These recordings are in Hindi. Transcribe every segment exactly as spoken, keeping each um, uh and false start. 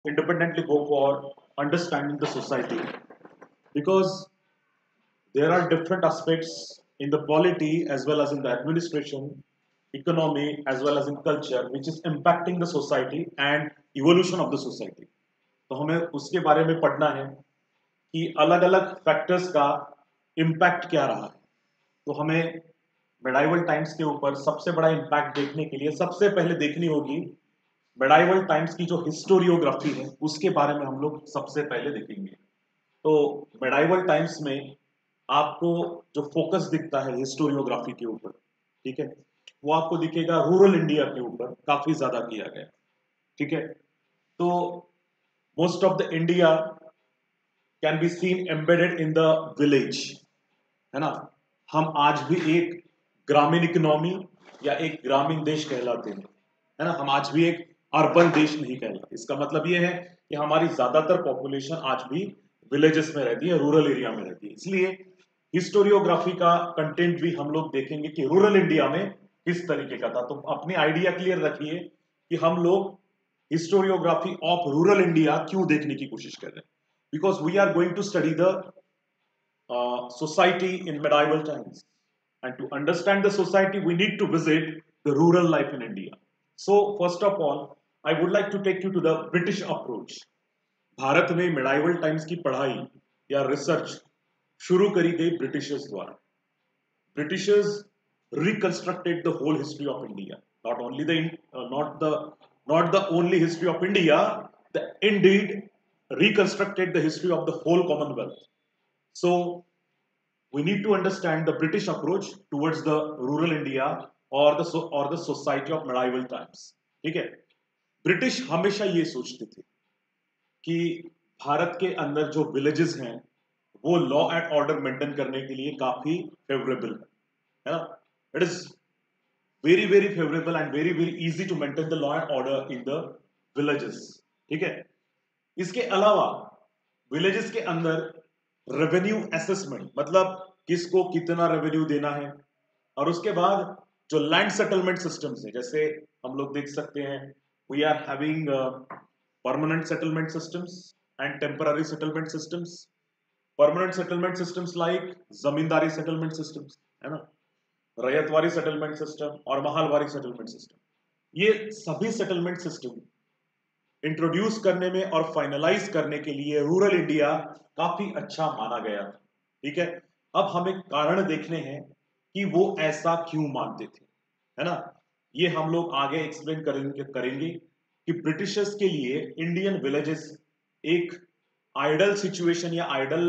independently go for understanding the society, because there are different aspects in the polity as well as in the administration, economy as well as in culture, which is impacting the society and evolution of the society. तो हमें उसके बारे में पढ़ना है कि अलग अलग फैक्टर्स का इम्पैक्ट क्या रहा है। तो हमें मेडाइवल टाइम्स के ऊपर सबसे बड़ा इम्पैक्ट देखने के लिए सबसे पहले देखनी होगी मेडाइवल टाइम्स की जो हिस्टोरियोग्राफी है उसके बारे में हम लोग सबसे पहले देखेंगे। तो मेडाइवल टाइम्स में आपको जो फोकस दिखता है हिस्टोरियोग्राफी के ऊपर, ठीक है, वो आपको दिखेगा रूरल इंडिया के ऊपर काफी ज्यादा किया गया, ठीक है। तो most of the India can be seen embedded in the village, है ना। हम आज भी एक ग्रामीण इकोनॉमी या एक ग्रामीण देश कहलाते हैं, है ना। हम आज भी एक अर्बन देश नहीं कहलाते। इसका मतलब ये है कि हमारी ज्यादातर पॉपुलेशन आज भी विलेजेस में रहती है, रूरल एरिया में रहती है। इसलिए हिस्टोरियोग्राफी का कंटेंट भी हम लोग देखेंगे कि रूरल इंडिया में किस तरीके का था। तो अपनी आइडिया क्लियर रखिए कि हम लोग हिस्टोरियोग्राफी ऑफ रूरल इंडिया क्यों देखने की कोशिश कर रहे हैं, because we are going to study the uh, society in medieval times. And to understand the society, we need to visit the rural life in India. So, first of all, I would like to take you to the British approach. Bharat में medieval times की पढ़ाई या रिसर्च शुरू करी गई ब्रिटिशर्स द्वारा। Britishers reconstructed the whole history of India. Not only the uh, not the not the only history of India, they indeed reconstructed the history of the whole Commonwealth. So we need to understand the British approach towards the rural India or the or the society of medieval times. ठीक है, ब्रिटिश हमेशा ये सोचते थे कि भारत के अंदर जो विलेजेस हैं वो लॉ एंड ऑर्डर मेंटेन करने के लिए काफी फेवरेबल है, ना। It is very very favourable and very very easy to maintain the law and order in the villages, ठीक है। इसके अलावा विलेजेस के अंदर रेवेन्यू असेसमेंट, मतलब किसको कितना रेवेन्यू देना है, और उसके बाद जो लैंड सेटलमेंट सिस्टम्स है, जैसे हम लोग देख सकते हैं we are having permanent settlement systems and temporary settlement systems. Permanent settlement systems like zamindari settlement systems, है ना, रैयतवारी सेटलमेंट सिस्टम और महालवारी सेटलमेंट सिस्टम। ये सभी सेटलमेंट सिस्टम इंट्रोड्यूस करने में और फाइनलाइज करने के लिए रूरल इंडिया काफी अच्छा माना गया, ठीक है। अब हमें कारण देखने हैं कि वो ऐसा क्यों मानते थे, है ना। ये हम लोग आगे एक्सप्लेन करेंगे करेंगे कि ब्रिटिशर्स के लिए इंडियन विलेजेस एक आइडल सिचुएशन या आइडल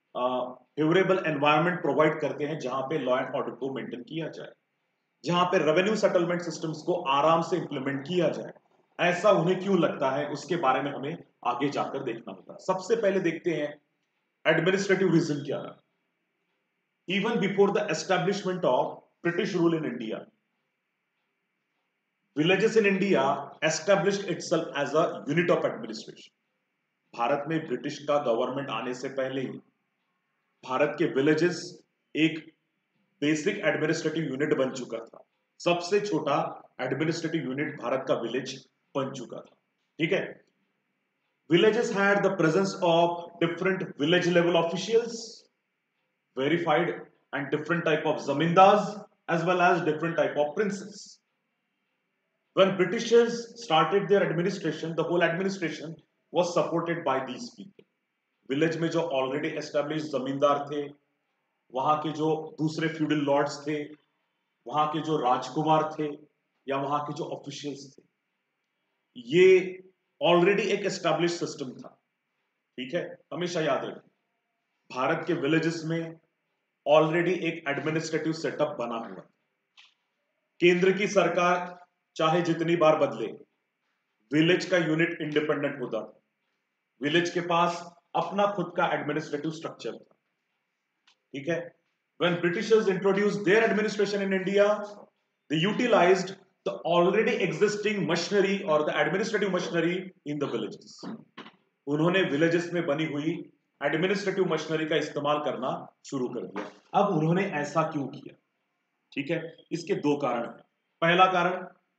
फेवरेबल एनवायरनमेंट प्रोवाइड करते हैं जहां पे लॉ एंड ऑर्डर को मेंटेन किया जाए, जहां पे रेवेन्यू सेटलमेंट सिस्टम्स को आराम से इंप्लीमेंट किया जाए। ऐसा उन्हें क्यों लगता है उसके बारे में हमें आगे जाकर देखना होगा। सबसे पहले देखते हैं एडमिनिस्ट्रेटिव रीजन क्या है। Even before the establishment of British rule in India, villages in India established itself as a unit of administration. Bharat में ब्रिटिश का गवर्नमेंट आने से पहले ही भारत के विलेजेस एक बेसिक एडमिनिस्ट्रेटिव यूनिट बन चुका था। सबसे छोटा एडमिनिस्ट्रेटिव यूनिट भारत का विलेज बन चुका था, ठीक है। Villages had the presence of different village level officials, verified, and different type of zamindars as well as different type of princes. When Britishers started their administration, the whole administration was supported by these people. Village में जो already established जमींदार थे, वहां के जो दूसरे feudal lords थे, वहां के जो राजकुमार थे या वहां के जो officials थे, ये ऑलरेडी एक एस्टैब्लिश सिस्टम था, ठीक है। हमेशा याद रखें भारत के विलेजेस में ऑलरेडी एक एडमिनिस्ट्रेटिव सेटअप बना हुआ। केंद्र की सरकार चाहे जितनी बार बदले, विलेज का यूनिट इंडिपेंडेंट होता था। विलेज के पास अपना खुद का एडमिनिस्ट्रेटिव स्ट्रक्चर था, ठीक है। When Britishers introduced their administration in India, they utilized the already existing machinery or the administrative machinery in the villages. उन्होंने villages में बनी हुई एडमिनिस्ट्रेटिव मशीनरी का इस्तेमाल करना शुरू कर दिया। अब उन्होंने ऐसा क्यों किया, ठीक है। इसके दो कारण हैं। पहला कारण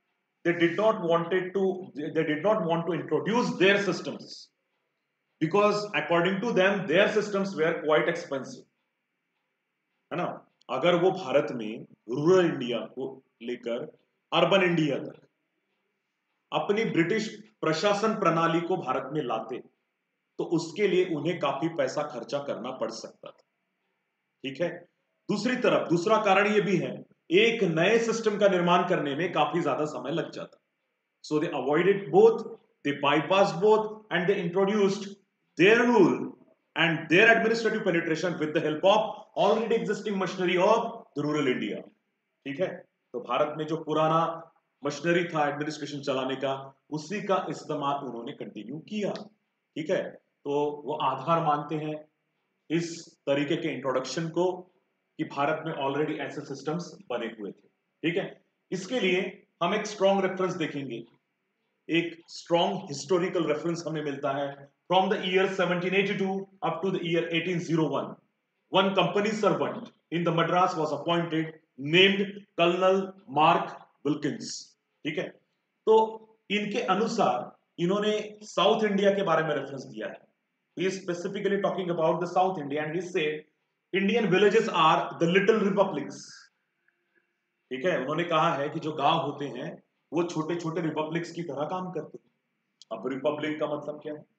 they did not wanted to they did not want to introduce their systems because according to them their systems were quite expensive, है ना। अगर वो भारत में रूरल इंडिया को लेकर अर्बन इंडिया तक अपनी ब्रिटिश प्रशासन प्रणाली को भारत में लाते तो उसके लिए उन्हें काफी पैसा खर्चा करना पड़ सकता था, ठीक है। दूसरी तरफ दूसरा कारण यह भी है, एक नए सिस्टम का निर्माण करने में काफी ज्यादा समय लग जाता। So they avoided both, they bypass both and they introduced their rule and their administrative penetration with the help of already existing machinery of the rural India, ठीक है। तो भारत में जो पुराना मशीनरी था एडमिनिस्ट्रेशन चलाने का, उसी का इस्तेमाल उन्होंने कंटिन्यू किया, ठीक है। तो वो आधार मानते हैं इस तरीके के इंट्रोडक्शन को कि भारत में ऑलरेडी ऐसे सिस्टम्स बने हुए थे, ठीक है। इसके लिए हम एक स्ट्रॉन्ग रेफरेंस देखेंगे, एक स्ट्रॉन्ग हिस्टोरिकल रेफरेंस हमें मिलता है from the year seventeen eighty two up to the year eighteen o one. One company servant in the Madras was appointed named Colonel Mark Wilkins, ठीक है। तो इनके अनुसार इन्होंने साउथ इंडिया के बारे में रेफरेंस दिया है। He is specifically talking about the South India and he said Indian villages are the little republics, ठीक है। उन्होंने कहा है कि जो गांव होते हैं वो छोटे छोटे रिपब्लिक्स की तरह काम करते हैं। अब रिपब्लिक का मतलब क्या है?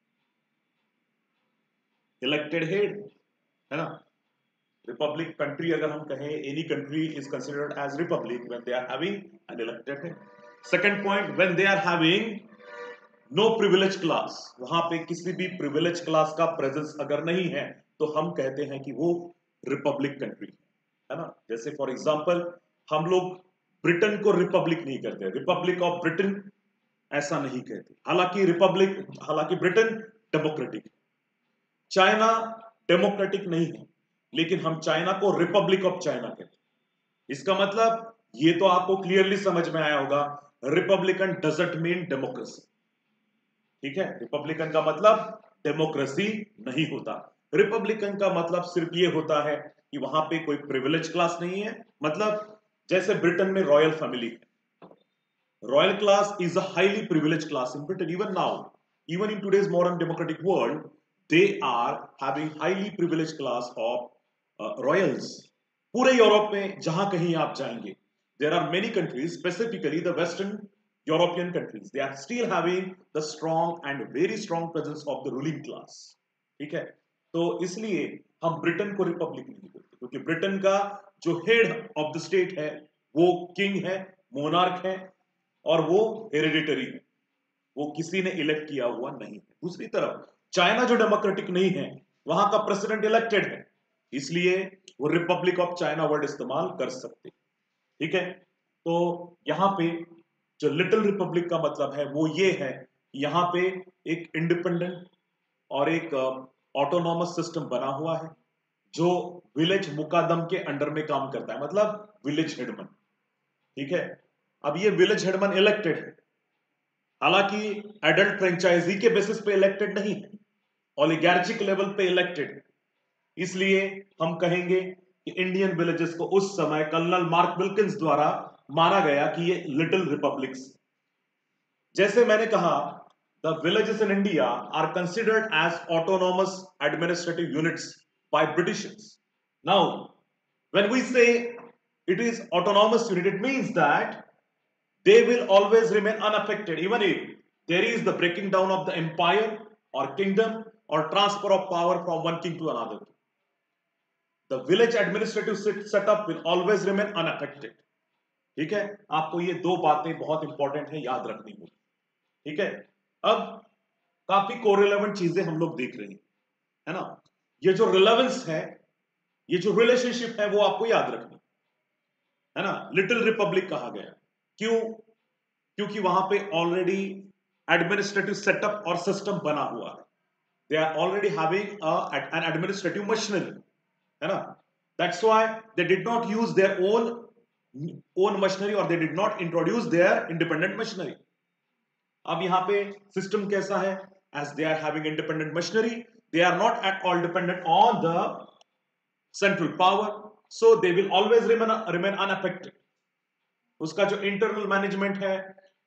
इलेक्टेड हेड, है ना। रिपब्लिक कंट्री अगर हम कहें, any country is considered as republic when they are having an elected head. Second point, when they are having no privilege class, वहां पे किसी भी प्रिविलेज क्लास का प्रेजेंस अगर नहीं है तो हम कहते हैं कि वो रिपब्लिक कंट्री है ना। जैसे फॉर एग्जांपल हम लोग ब्रिटेन को रिपब्लिक नहीं कहते, रिपब्लिक ऑफ ब्रिटेन ऐसा नहीं कहते, हालांकि रिपब्लिक हालांकि ब्रिटेन डेमोक्रेटिक है, चाइना डेमोक्रेटिक नहीं है, लेकिन हम चाइना को रिपब्लिक ऑफ चाइना कहते हैं। इसका मतलब ये तो आपको क्लियरली समझ में आया होगा, रिपब्लिकन डजंट मीन डेमोक्रेसी, ठीक है। रिपब्लिकन का मतलब डेमोक्रेसी नहीं होता। रिपब्लिकन का मतलब सिर्फ ये होता है कि वहां पे कोई प्रिविलेज क्लास नहीं है। मतलब जैसे ब्रिटेन में रॉयल फैमिली है, royal class is a highly privilege class in Britain. Even now, even in today's modern democratic world, they are having highly privilege class of royals. पूरे यूरोप में जहां कहीं आप जाएंगे, there are many countries, specifically the western European countries, they are still having the strong and very strong presence of the ruling class, ठीक है। तो इसलिए हम ब्रिटेन को रिपब्लिक नहीं बोलते, क्योंकि ब्रिटेन का जो हेड ऑफ द स्टेट है वो किंग है, मोनार्क है, और वो हेरिडिटरी है, वो किसी ने इलेक्ट किया हुआ नहीं है। दूसरी तरफ चाइना जो डेमोक्रेटिक नहीं है, वहां का प्रेसिडेंट इलेक्टेड है, इसलिए वो रिपब्लिक ऑफ चाइना वर्ड इस्तेमाल कर सकते, ठीक है। तो यहां पे जो लिटिल रिपब्लिक का मतलब है वो ये है, यहां पे एक इंडिपेंडेंट और एक ऑटोनॉमस सिस्टम बना हुआ है जो विलेज मुकादम के अंडर में काम करता है, मतलब विलेज हेडमैन, ठीक है। अब ये विलेज हेडमैन इलेक्टेड है, हालांकि एडल्ट फ्रेंचाइजी के बेसिस पे इलेक्टेड नहीं है, ओलिगार्चिक लेवल पे इलेक्टेड है। इसलिए हम कहेंगे कि इंडियन विलेजेस को उस समय कर्नल मार्क विल्किंस द्वारा माना गया कि ये लिटिल रिपब्लिक्स। जैसे मैंने कहा, the villages in India are considered as autonomous administrative units by Britishers. Now when we say it is autonomous unit, it means that they will always remain unaffected even if there is the breaking down of the empire or kingdom or transfer of power from one king to another. The village administrative setup will always remain unaffected. ठीक है, आपको ये दो बातें बहुत इंपॉर्टेंट है, याद रखनी होगी, ठीक है। अब काफी कोरिलेवेंट चीजें हम लोग देख रहे हैं, है ना। ये जो रिलेवेंस है, ये जो रिलेशनशिप है, वो आपको याद रखनी है ना। लिटिल रिपब्लिक कहा गया, क्यों? क्योंकि वहां पे ऑलरेडी एडमिनिस्ट्रेटिव सेटअप और सिस्टम बना हुआ है, they are already having an administrative machinery, है ना। That's why they did not use their own own machinery और they did not introduce their independent machinery. अब यहां पे सिस्टम कैसा है? As they are having independent machinery, they are not at all dependent on the central power, so they will always remain remain unaffected. उसका जो इंटरनल मैनेजमेंट है,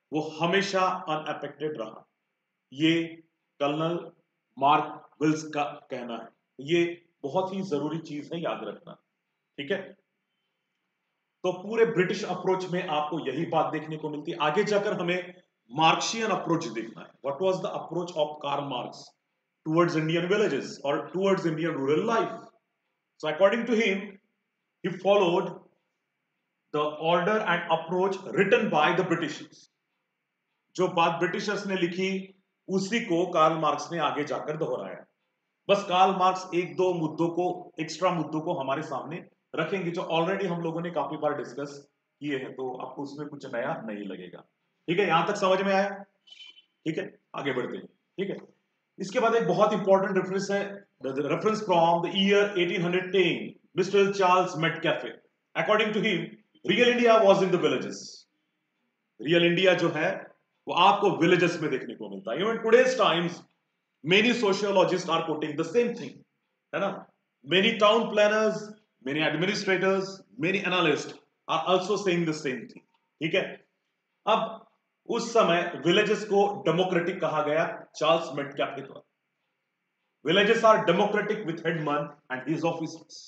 वो हमेशा अनअफेक्टेड रहा। ये कर्नल मार्क विल्स का कहना है। ये बहुत ही जरूरी चीज है, याद रखना। ठीक है, तो पूरे ब्रिटिश अप्रोच में आपको यही बात देखने को मिलती है। आगे जाकर हमें मार्क्सियन अप्रोच देखना है। What was the approach of Karl Marx towards Indian villages और towards Indian rural life? So according to him, he followed the order and approach written by the Britishers. जो बात ब्रिटिशर्स ने लिखी उसी को कार्ल मार्क्स ने आगे जाकर दोहराया। बस कार्ल मार्क्स एक दो मुद्दों को, एक्स्ट्रा मुद्दों को हमारे सामने रखेंगे जो ऑलरेडी हम लोगों ने काफी बार डिस्कस किए हैं, तो आपको उसमें कुछ नया नहीं लगेगा। ठीक है, यहां तक समझ में आया? ठीक है, आगे बढ़ते हैं। ठीक है, इसके बाद एक बहुत इंपॉर्टेंट रेफरेंस है, reference from the year eighteen ten, mister Charles Metcalfe. According to him, real India was in the villages. Real India जो है वो आपको विलेजेस में देखने को मिलता है। Even today's times many sociologists are quoting the same thing, है ना। Many town planners, many administrators, many analyst are also saying the same thing. ठीक है, अब उस समय विलेजेस को डेमोक्रेटिक कहा गया चार्ल्स मेटकैफ के द्वारा। Villages are democratic with headman and his officers.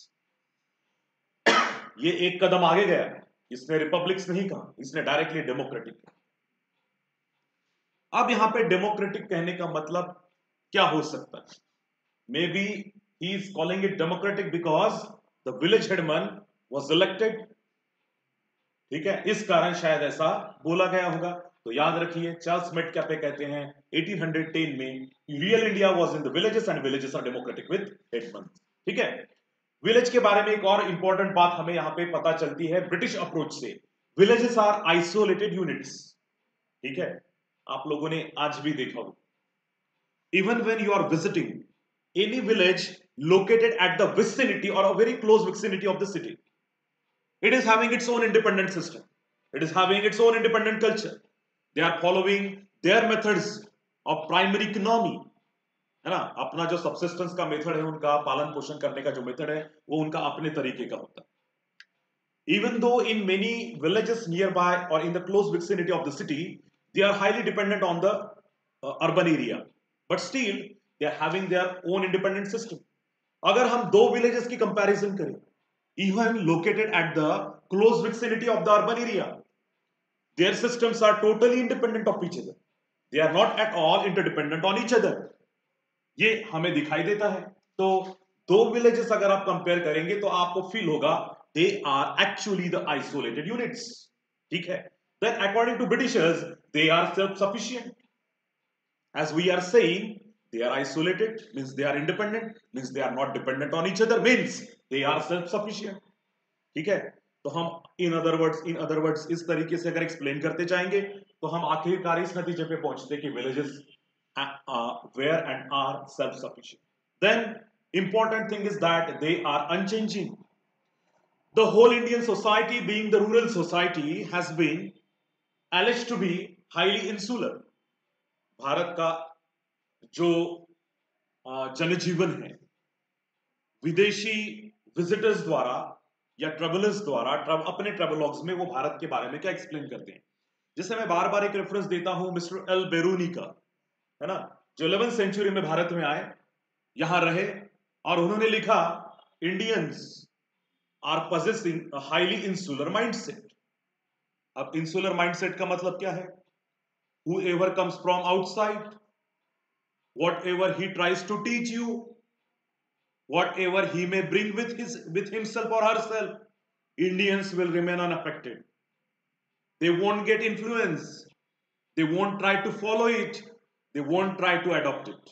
ये एक कदम आगे गया, इसने रिपब्लिक्स नहीं कहा, इसने डायरेक्टली डेमोक्रेटिक कहा। अब यहां पे डेमोक्रेटिक कहने का मतलब क्या हो सकता है? Maybe he is calling it democratic because the village headman was elected. ठीक है, इस कारण शायद ऐसा बोला गया होगा। तो याद रखिए, चार्ल्स मेटकैफे कहते हैं एटीन टेन में, real India was in the villages and villages are democratic with headman. ठीक है, विलेज के बारे में एक और इंपॉर्टेंट बात हमें यहां पे पता चलती है ब्रिटिश अप्रोच से। Villages are isolated units. ठीक है, आप लोगों ने आज भी देखा हो, even when you are visiting any village located at the vicinity or a very close vicinity of the city, it is having its own independent system, it is having its own independent culture, they are following their methods of primary economy, है ना। अपना जो सबसिस्टेंस का मेथड है, उनका पालन पोषण करने का जो मेथड है वो उनका अपने तरीके का होता है। even though in many villages nearby or in the close vicinity of the city, they are highly dependent on the uh, urban area, but still they are having their own independent system. अगर हम दो villages की comparison करें, even located at the close vicinity of the urban area, their systems are totally independent of each other. They are not at all interdependent on each other. ये हमें दिखाई देता है। तो दो villages अगर आप कंपेयर करेंगे तो आपको फील होगा they are actually the isolated units. ठीक है, then according to Britishers they are self-sufficient. As we are saying, they are isolated means they are independent, means they are not dependent on each other, means they are self-sufficient. ठीक है, तो हम in other words in other words इस तरीके से अगर एक्सप्लेन करते जाएंगे तो हम आखिरकार इस नतीजे पे पहुंचते कि villages were and are self sufficient. Then important thing is that they are unchanging. The whole Indian society being the rural society has been alleged to be highly insular. भारत का जो जनजीवन है, विदेशी विजिटर्स द्वारा या ट्रेवलर्स द्वारा ट्रव, अपने ट्रेवलॉग्स में वो भारत के बारे में क्या एक्सप्लेन करते हैं। जैसे मैं बार बार एक रेफरेंस देता हूं मिस्टर एल बेरूनी का, है ना, जो इलेवेंथ सेंचुरी में भारत में आए, यहां रहे और उन्होंने लिखा Indians are possessing a highly insular mindset. अब इंसुलर माइंडसेट का मतलब क्या है? Whoever comes from outside, whatever he tries to teach you, whatever he may bring with his with himself or herself, Indians will remain unaffected. They won't get influence. They won't try to follow it. They won't try to adopt it.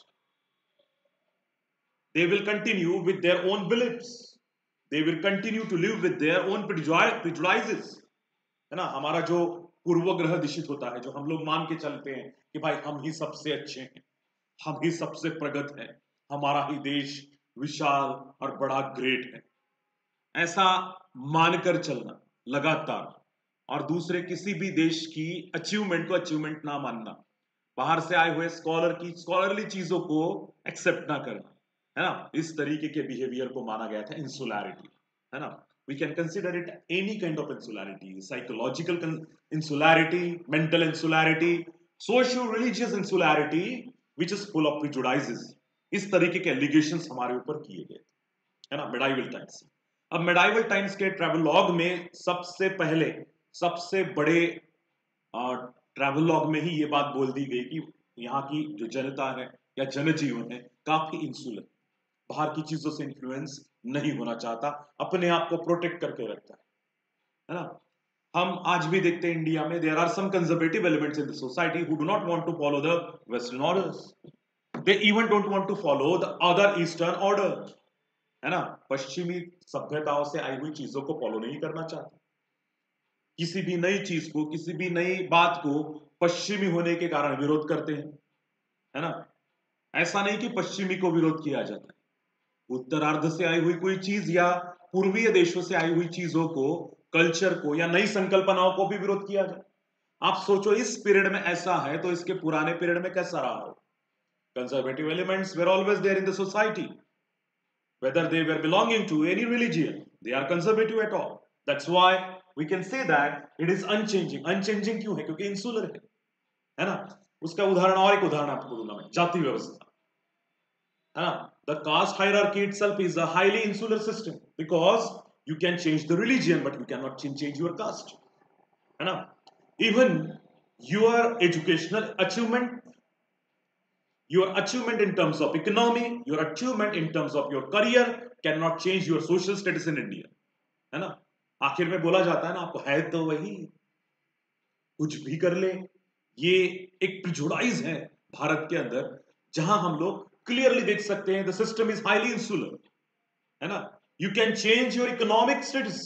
They will continue with their own beliefs. They will continue to live with their own prejudices. है ना, हमारा जो पूर्वग्रह दिशित होता है, जो हम लोग मान के चलते हैं कि भाई हम ही सबसे अच्छे हैं, हम ही सबसे प्रगत हैं, हमारा ही देश विशाल और बड़ा ग्रेट है, ऐसा मानकर चलना लगातार, और दूसरे किसी भी देश की अचीवमेंट को अचीवमेंट ना मानना, बाहर से आए हुए स्कॉलर की स्कॉलरली चीजों को एक्सेप्ट ना करना, है ना, इस तरीके के बिहेवियर को माना गया था इंसुलैरिटी, है ना। We can consider it any kind of insularity, psychological insularity, mental insularity, socio-religious insularity, which is full of prejudices. इस तरीके के एलिगेशंस हमारे ऊपर किए गए है ना मेडाइवल टाइम्स। अब मेडाइवल टाइम्स के ट्रैवलॉग में सबसे पहले सबसे बड़े ट्रैवलॉग में ही ये बात बोल दी गई कि यहाँ की जो जनता है या जनजीवन है काफी इंसुलर, बाहर की चीजों से इन्फ्लुएंस नहीं होना चाहता, अपने आप को प्रोटेक्ट करके रखता है है ना। हम आज भी देखते हैं इंडिया में there are some conservative elements in the society who do not want to follow the western orders, they even don't want to follow the other eastern order, है ना। पश्चिमी सभ्यताओं से आई हुई चीजों को फॉलो नहीं करना चाहते, किसी भी नई चीज को, किसी भी नई बात को पश्चिमी होने के कारण विरोध करते हैं, है ना। ऐसा नहीं कि पश्चिमी को विरोध किया जाता है, उत्तरार्ध से आई हुई कोई चीज या पूर्वीय देशों से आई हुई चीजों को, कल्चर को या नई संकल्पनाओं को भी विरोध किया जाए। आप सोचो इस पीरियड में ऐसा है तो इसके पुराने पीरियड में कैसा रहा हो। Conservative elements were always there in the society, whether they were belonging to any religion, they are conservative at all. That's why we can say that it is unchanging. Unchanging क्यों है? क्योंकि इंसुलर है, है ना। उसका उदाहरण, और एक उदाहरण आपको दूंगा मैं, जाति व्यवस्था, है ना। The caste hierarchy itself is a highly insular system because you can change the religion but you cannot change your caste, है ना। Even your educational achievement, your achievement in terms of economy, your achievement in terms of your career cannot change your social status in India, है ना। आखिर में बोला जाता है ना, आपको है तो वही, कुछ भी कर ले। ये एक प्रिजुडाइज है भारत के अंदर, जहां हम लोग क्लियरली देख सकते हैं the system is highly insular, है ना। You can change your economic status,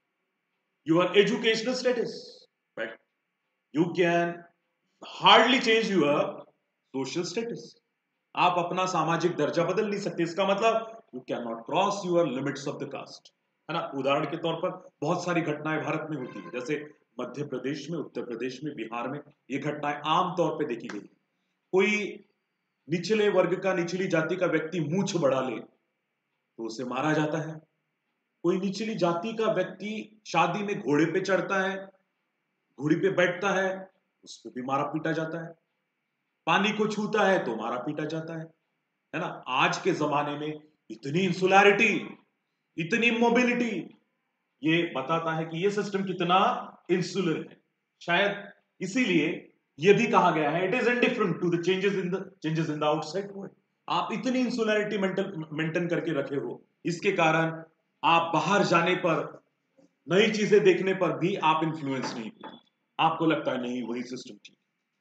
your educational status, but you can hardly change your social status. आप अपना सामाजिक दर्जा बदल नहीं सकते। इसका मतलब you can not cross your limits of the caste, है ना। उदाहरण के तौर पर बहुत सारी घटनाएं भारत में होती है, जैसे मध्य प्रदेश में, उत्तर प्रदेश में, बिहार में ये घटनाएं आमतौर पे देखी गई। कोई निचले वर्ग का, निचली जाति का व्यक्ति मूंछ बढ़ा ले तो उसे मारा जाता है। कोई निचली जाति का व्यक्ति शादी में घोड़े पे चढ़ता है, घोड़ी पे बैठता है, उसको भी मारा पीटा जाता है। पानी को छूता है तो मारा पीटा जाता है, है ना। आज के जमाने में इतनी इंसुलैरिटी, इतनी मोबिलिटी, ये बताता है कि ये सिस्टम कितना इंसुलर है। शायद इसीलिए ये भी कहा गया है it is indifferent to the changes in the changes in the outside world. आप इतनी इंसुलैरिटी मेंटेन मेंटेन करके रखे हो, इसके कारण आप बाहर जाने पर, नई चीजें देखने पर भी आप इंफ्लुएंस नहीं होते। आपको लगता है नहीं वही सिस्टम ठीक।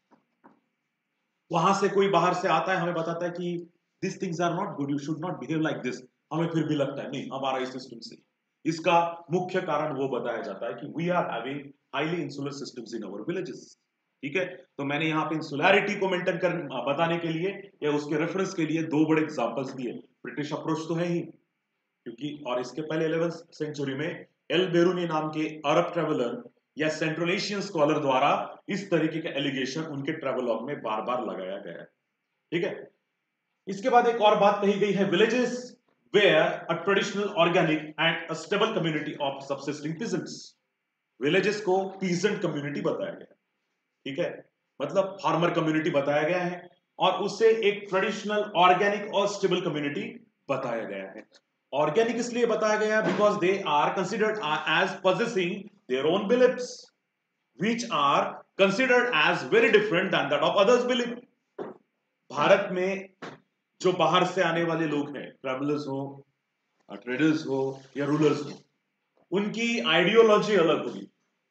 वहां से कोई बाहर से आता है, हमें बताता है कि this things are not good, you should not behave like this, हमें फिर भी लगता है नहीं हमारा इस सिस्टम से। इसका मुख्य कारण वो बताया जाता है कि we are having highly insular systems in our villages, ठीक है। तो मैंने यहाँ पे इंसुलैरिटी को मेंटेन कर बताने के लिए या उसके रेफरेंस के लिए दो बड़े एग्जांपल्स दिए। ब्रिटिश अप्रोच तो है ही, क्योंकि और इसके पहले इलेवेंथ सेंचुरी में एल बेरूनी नाम के अरब ट्रेवलर या सेंट्रल एशियन स्कॉलर द्वारा इस तरीके का एलिगेशन उनके ट्रेवलॉग में बार बार लगाया गया है, ठीक है। इसके बाद एक और बात कही गई है, villages were a traditional organic and a stable community of subsisting peasants. Villages को पीजेंट कम्युनिटी बताया गया, ठीक है, मतलब फार्मर कम्युनिटी बताया गया है, और उससे एक ट्रेडिशनल ऑर्गेनिक और स्टेबल कम्युनिटी बताया गया है। ऑर्गेनिक इसलिए बताया गया because they are considered as possessing their own beliefs which are considered as very different than that of others belief। Bharat में जो बाहर से आने वाले लोग हैं, ट्रैवलर्स हो, ट्रेडर्स हो या रूलर्स हो, उनकी आइडियोलॉजी अलग होगी।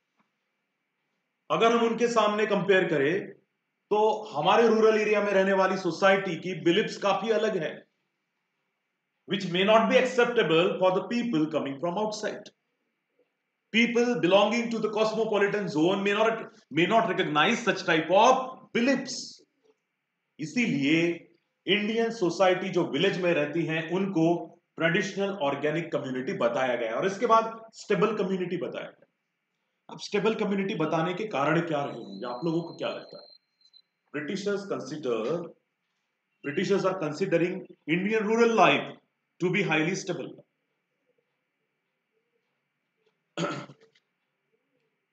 अगर हम उनके सामने कंपेयर करें तो हमारे रूरल एरिया में रहने वाली सोसाइटी की बिलीफ्स काफी अलग है, which may not be acceptable for the people coming from outside। People belonging to the cosmopolitan zone may not may not recognize such type of beliefs। इसीलिए इंडियन सोसाइटी जो विलेज में रहती हैं उनको ट्रेडिशनल ऑर्गेनिक कम्युनिटी बताया गया, और इसके बाद स्टेबल कम्युनिटी बताया गया। अब स्टेबल कम्युनिटी बताने के कारण क्या रहे होंगे, आप लोगों को क्या लगता है? Britishers consider Britishers are considering Indian rural life to be highly stable।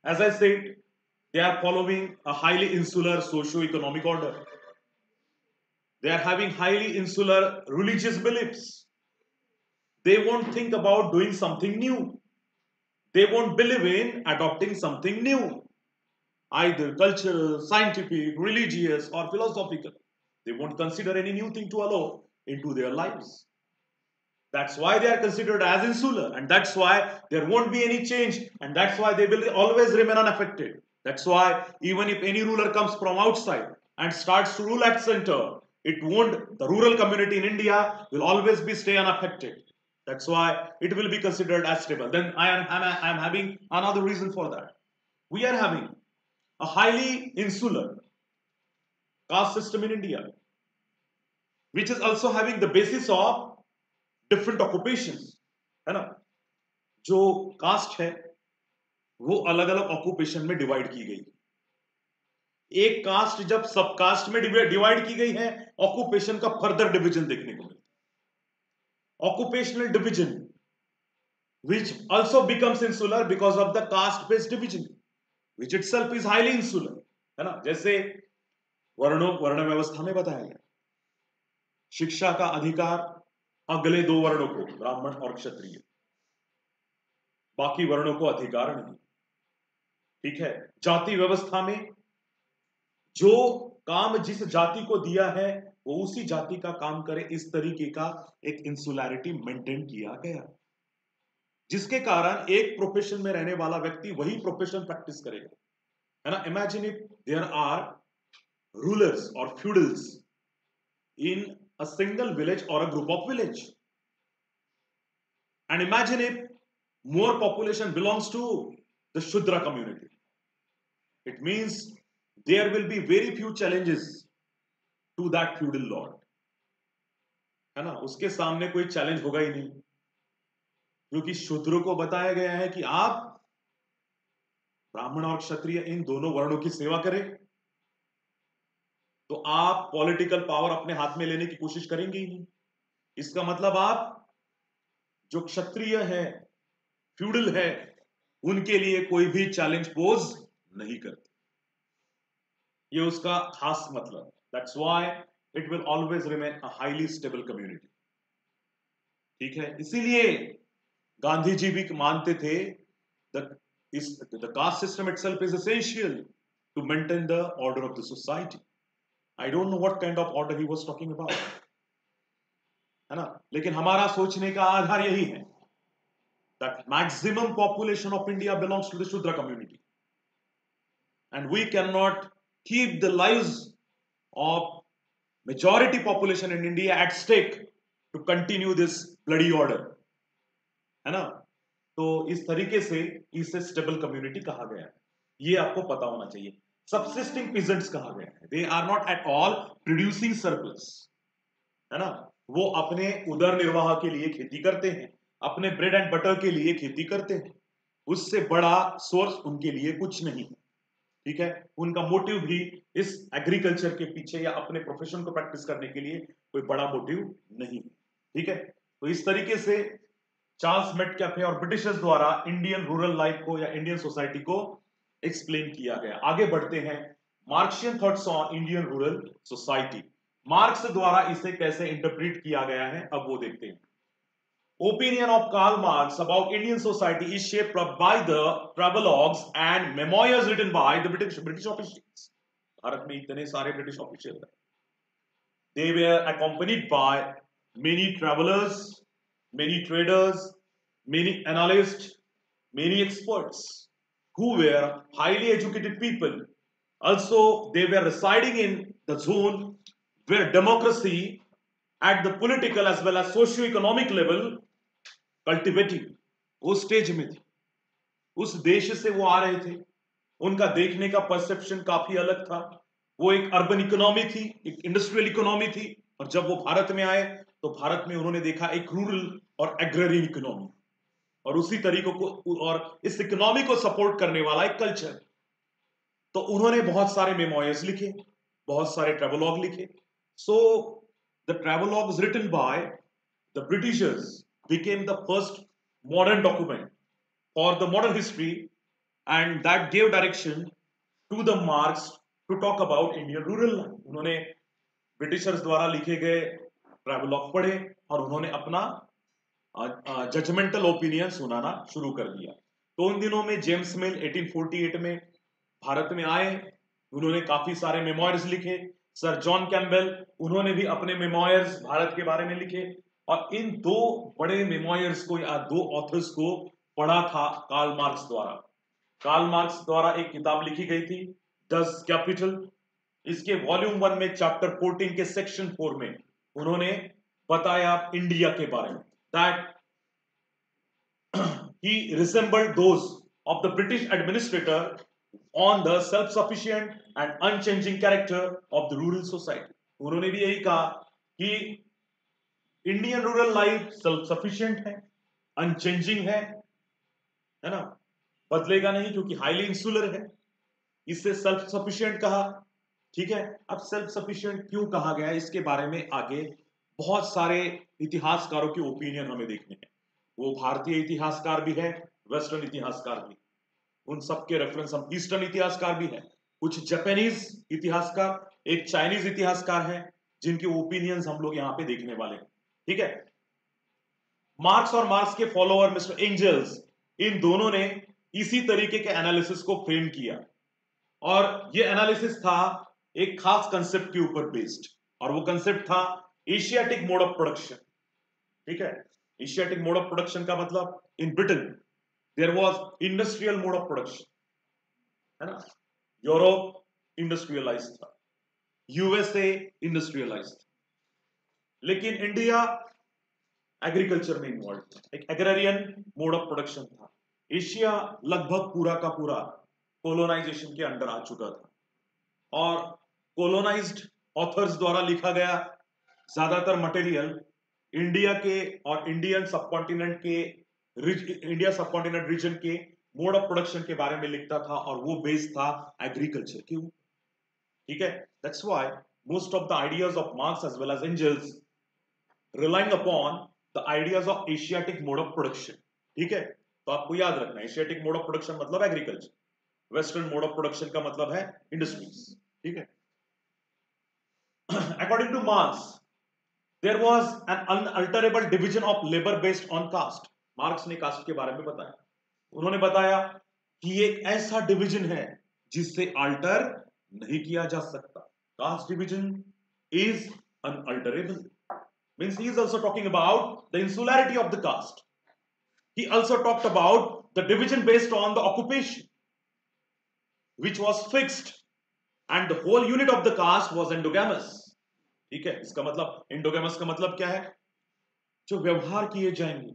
As I said, they are following a highly insular socio-economic order. They are having highly insular religious beliefs. They won't think about doing something new. They won't believe in adopting something new, either cultural, scientific, religious, or philosophical. They won't consider any new thing to allow into their lives. That's why they are considered as insular, and that's why there won't be any change, and that's why they will always remain unaffected. That's why even if any ruler comes from outside and starts to rule at center, it won't, the rural community in India will always be stay unaffected. That's why it will be considered as stable. Then I am, I am, I am having another reason for that. We are having a highly insular caste system in India, which is also having the basis of different occupations, है ना. जो कास्ट है वो अलग अलग ऑक्यूपेशन में डिवाइड की गई. एक कास्ट जब सब कास्ट में डिवाइड की गई है, ऑक्यूपेशन का फर्दर डिवीजन देखने को मिलता है. Occupational division which also becomes insular because of the caste based division, which itself is highly insular, है ना. जैसे वर्णों वर्ण व्यवस्था में बताया गया, शिक्षा का अधिकार अगले दो वर्णों को, ब्राह्मण और क्षत्रिय, बाकी वर्णों को अधिकार नहीं. ठीक है. जाति व्यवस्था में जो काम जिस जाति को दिया है वो उसी जाति का काम करे, इस तरीके का एक इंसुलैरिटी मेंटेन किया गया, जिसके कारण एक प्रोफेशन में रहने वाला व्यक्ति वही प्रोफेशन प्रैक्टिस करेगा, है ना. Imagine if there are rulers और feudals in a single village or a group of village, and imagine if more population belongs to the Shudra community. It means there will be very few challenges to that feudal lord, है ना. उसके सामने कोई चैलेंज होगा ही नहीं, क्योंकि शूद्रों को बताया गया है कि आप ब्राह्मण और क्षत्रिय इन दोनों वर्णों की सेवा करें, तो आप पॉलिटिकल पावर अपने हाथ में लेने की कोशिश करेंगे ही नहीं. इसका मतलब आप जो क्षत्रिय है, फ्यूडल है, उनके लिए कोई भी चैलेंज पोज नहीं करते. ये उसका खास मतलब. That's why it will always remain a highly stable community. ठीक है. इसीलिए गांधी जी भी मानते थे the the caste system itself is essential to maintain the order of the society. I don't know what kind of order he was talking about, है ना. लेकिन हमारा सोचने का आधार यही है that maximum population of India belongs to the Shudra community, and we cannot keep the lives of majority population in India at stake to continue this bloody order, है ना. तो इस तरीके से इसे स्टेबल कम्युनिटी कहा गया है. ये आपको पता होना चाहिए. सबसिस्टिंग पीजेंट्स कहा गया है. They are not at all producing surplus, है ना. वो अपने उदर निर्वाह के लिए खेती करते हैं, अपने ब्रेड एंड बटर के लिए खेती करते हैं. उससे बड़ा सोर्स उनके लिए कुछ नहीं. ठीक है. उनका मोटिव भी इस एग्रीकल्चर के पीछे या अपने प्रोफेशन को प्रैक्टिस करने के लिए कोई बड़ा मोटिव नहीं. ठीक है. तो इस तरीके से चार्ल्स मेटकैफे और ब्रिटिशर्स द्वारा इंडियन रूरल लाइफ को या इंडियन सोसाइटी को एक्सप्लेन किया गया. आगे बढ़ते हैं. Marxian thoughts on Indian rural society. Marx द्वारा इसे कैसे इंटरप्रेट किया गया है, अब वो देखते हैं. Opinion of Karl Marx about Indian society is shaped by the travelogues and memoirs written by the British British officials. Bharat में इतने सारे ब्रिटिश ऑफिशियल हैं. They were accompanied by many travellers, many traders, many analyst, many experts who were highly educated people. Also, they were residing in the zone where democracy at the political as well as socio-economic level cultivating. वो स्टेज में थी. उस देश से वो आ रहे थे. उनका देखने का परसेप्शन काफी अलग था. वो एक अर्बन इकोनॉमी थी, एक इंडस्ट्रियल इकोनॉमी थी, और जब वो भारत में आए तो भारत में उन्होंने देखा एक रूरल और एग्रेरियन इकोनॉमी, और उसी तरीकों को और इस इकोनॉमी को सपोर्ट करने वाला एक कल्चर. तो उन्होंने बहुत सारे मेमोयर्स लिखे, बहुत सारे ट्रैवलॉग लिखे. So the travelogues written by the Britishers became the first modern document for the modern history and that gave direction to the Marx to talk about Indian rural life. उन्होंने ब्रिटिशर्स द्वारा लिखे गए ट्रैवलॉग पढ़े और उन्होंने अपना जजमेंटल ओपिनियन सुनाना शुरू कर दिया। तो उन दिनों में जेम्स मिल अठारह सौ अड़तालीस में भारत में आए, उन्होंने काफी सारे मेमोयर्स लिखे। सर जॉन कैम्पबेल, उन्होंने भी अपने मेमोयर्स भारत के बारे में लिखे, और इन दो बड़े मेमोयर्स को या दो ऑथर्स को पढ़ा था कार्ल मार्क्स द्वारा। कार्ल मार्क्स द्वारा एक किताब लिखी गई थी दस कैपिटल। इसके वॉल्यूम वन में चैप्टर चौदह के सेक्शन फोर में उन्होंने बताया इंडिया के बारे में, that he resembled those of the British administrator on the self-sufficient and unchanging character of the rural society। उन्होंने भी यही कहा कि Indian rural life self sufficient है, अनचेंजिंग है, है ना, बदलेगा नहीं क्योंकि हाईली इंसुलर है, इससे सेल्फ सफिशिएंट कहा। ठीक है, अब सेल्फ सफिशिएंट क्यों कहा गया इसके बारे में आगे बहुत सारे इतिहासकारों के ओपिनियन हमें देखने हैं। वो भारतीय इतिहासकार भी है, वेस्टर्न इतिहासकार भी, उन सबके रेफरेंस हम, ईस्टर्न इतिहासकार भी है, कुछ जापानीज इतिहासकार, एक चाइनीज इतिहासकार है, जिनके ओपिनियंस हम लोग यहां पे देखने वाले हैं। ठीक है, मार्क्स और मार्क्स के फॉलोअर मिस्टर एंजल्स, इन दोनों ने इसी तरीके के एनालिसिस को फ्रेम किया, और ये एनालिसिस था एक खास कंसेप्ट के ऊपर बेस्ड, और वो कंसेप्ट था एशियाटिक मोड ऑफ प्रोडक्शन। ठीक है, एशियाटिक मोड ऑफ प्रोडक्शन का मतलब in Britain there was industrial mode of production, है ना, यूरोप इंडस्ट्रियलाइज था, यूएसए इंडस्ट्रियलाइज था, लेकिन इंडिया एग्रीकल्चर में इन्वॉल्व था, एक एग्रेरियन मोड ऑफ प्रोडक्शन था। एशिया लगभग पूरा का पूरा कोलोनाइजेशन के अंडर आ चुका था, और कोलोनाइज्ड ऑथर्स द्वारा लिखा गया ज्यादातर मटेरियल इंडिया के और इंडियन सबकॉन्टिनेंट के इंडिया सबकॉन्टिनेंट रीजन के मोड ऑफ प्रोडक्शन के बारे में लिखता था, और वो बेस्ड था एग्रीकल्चर के ऊपर। ठीक है, that's why most of the ideas of Marx as well as Engels relying upon the ideas of Asiatic mode of production. ठीक है, तो आपको याद रखना, एशियाटिक मोड ऑफ प्रोडक्शन मतलब agriculture, western mode of production का मतलब है इंडस्ट्रीज। ठीक है, according to Marx there was an unalterable division of labour based on caste. Marx ने कास्ट के बारे में बताया, उन्होंने बताया कि एक ऐसा डिवीजन है जिससे अल्टर नहीं किया जा सकता। Caste division is unalterable, means he is also talking about the insularity of the caste. He also talked about the division based on the occupation, which was fixed, and the whole unit of the caste was endogamous। ठीक है, इसका मतलब endogamous का मतलब क्या है, जो व्यवहार किए जाएंगे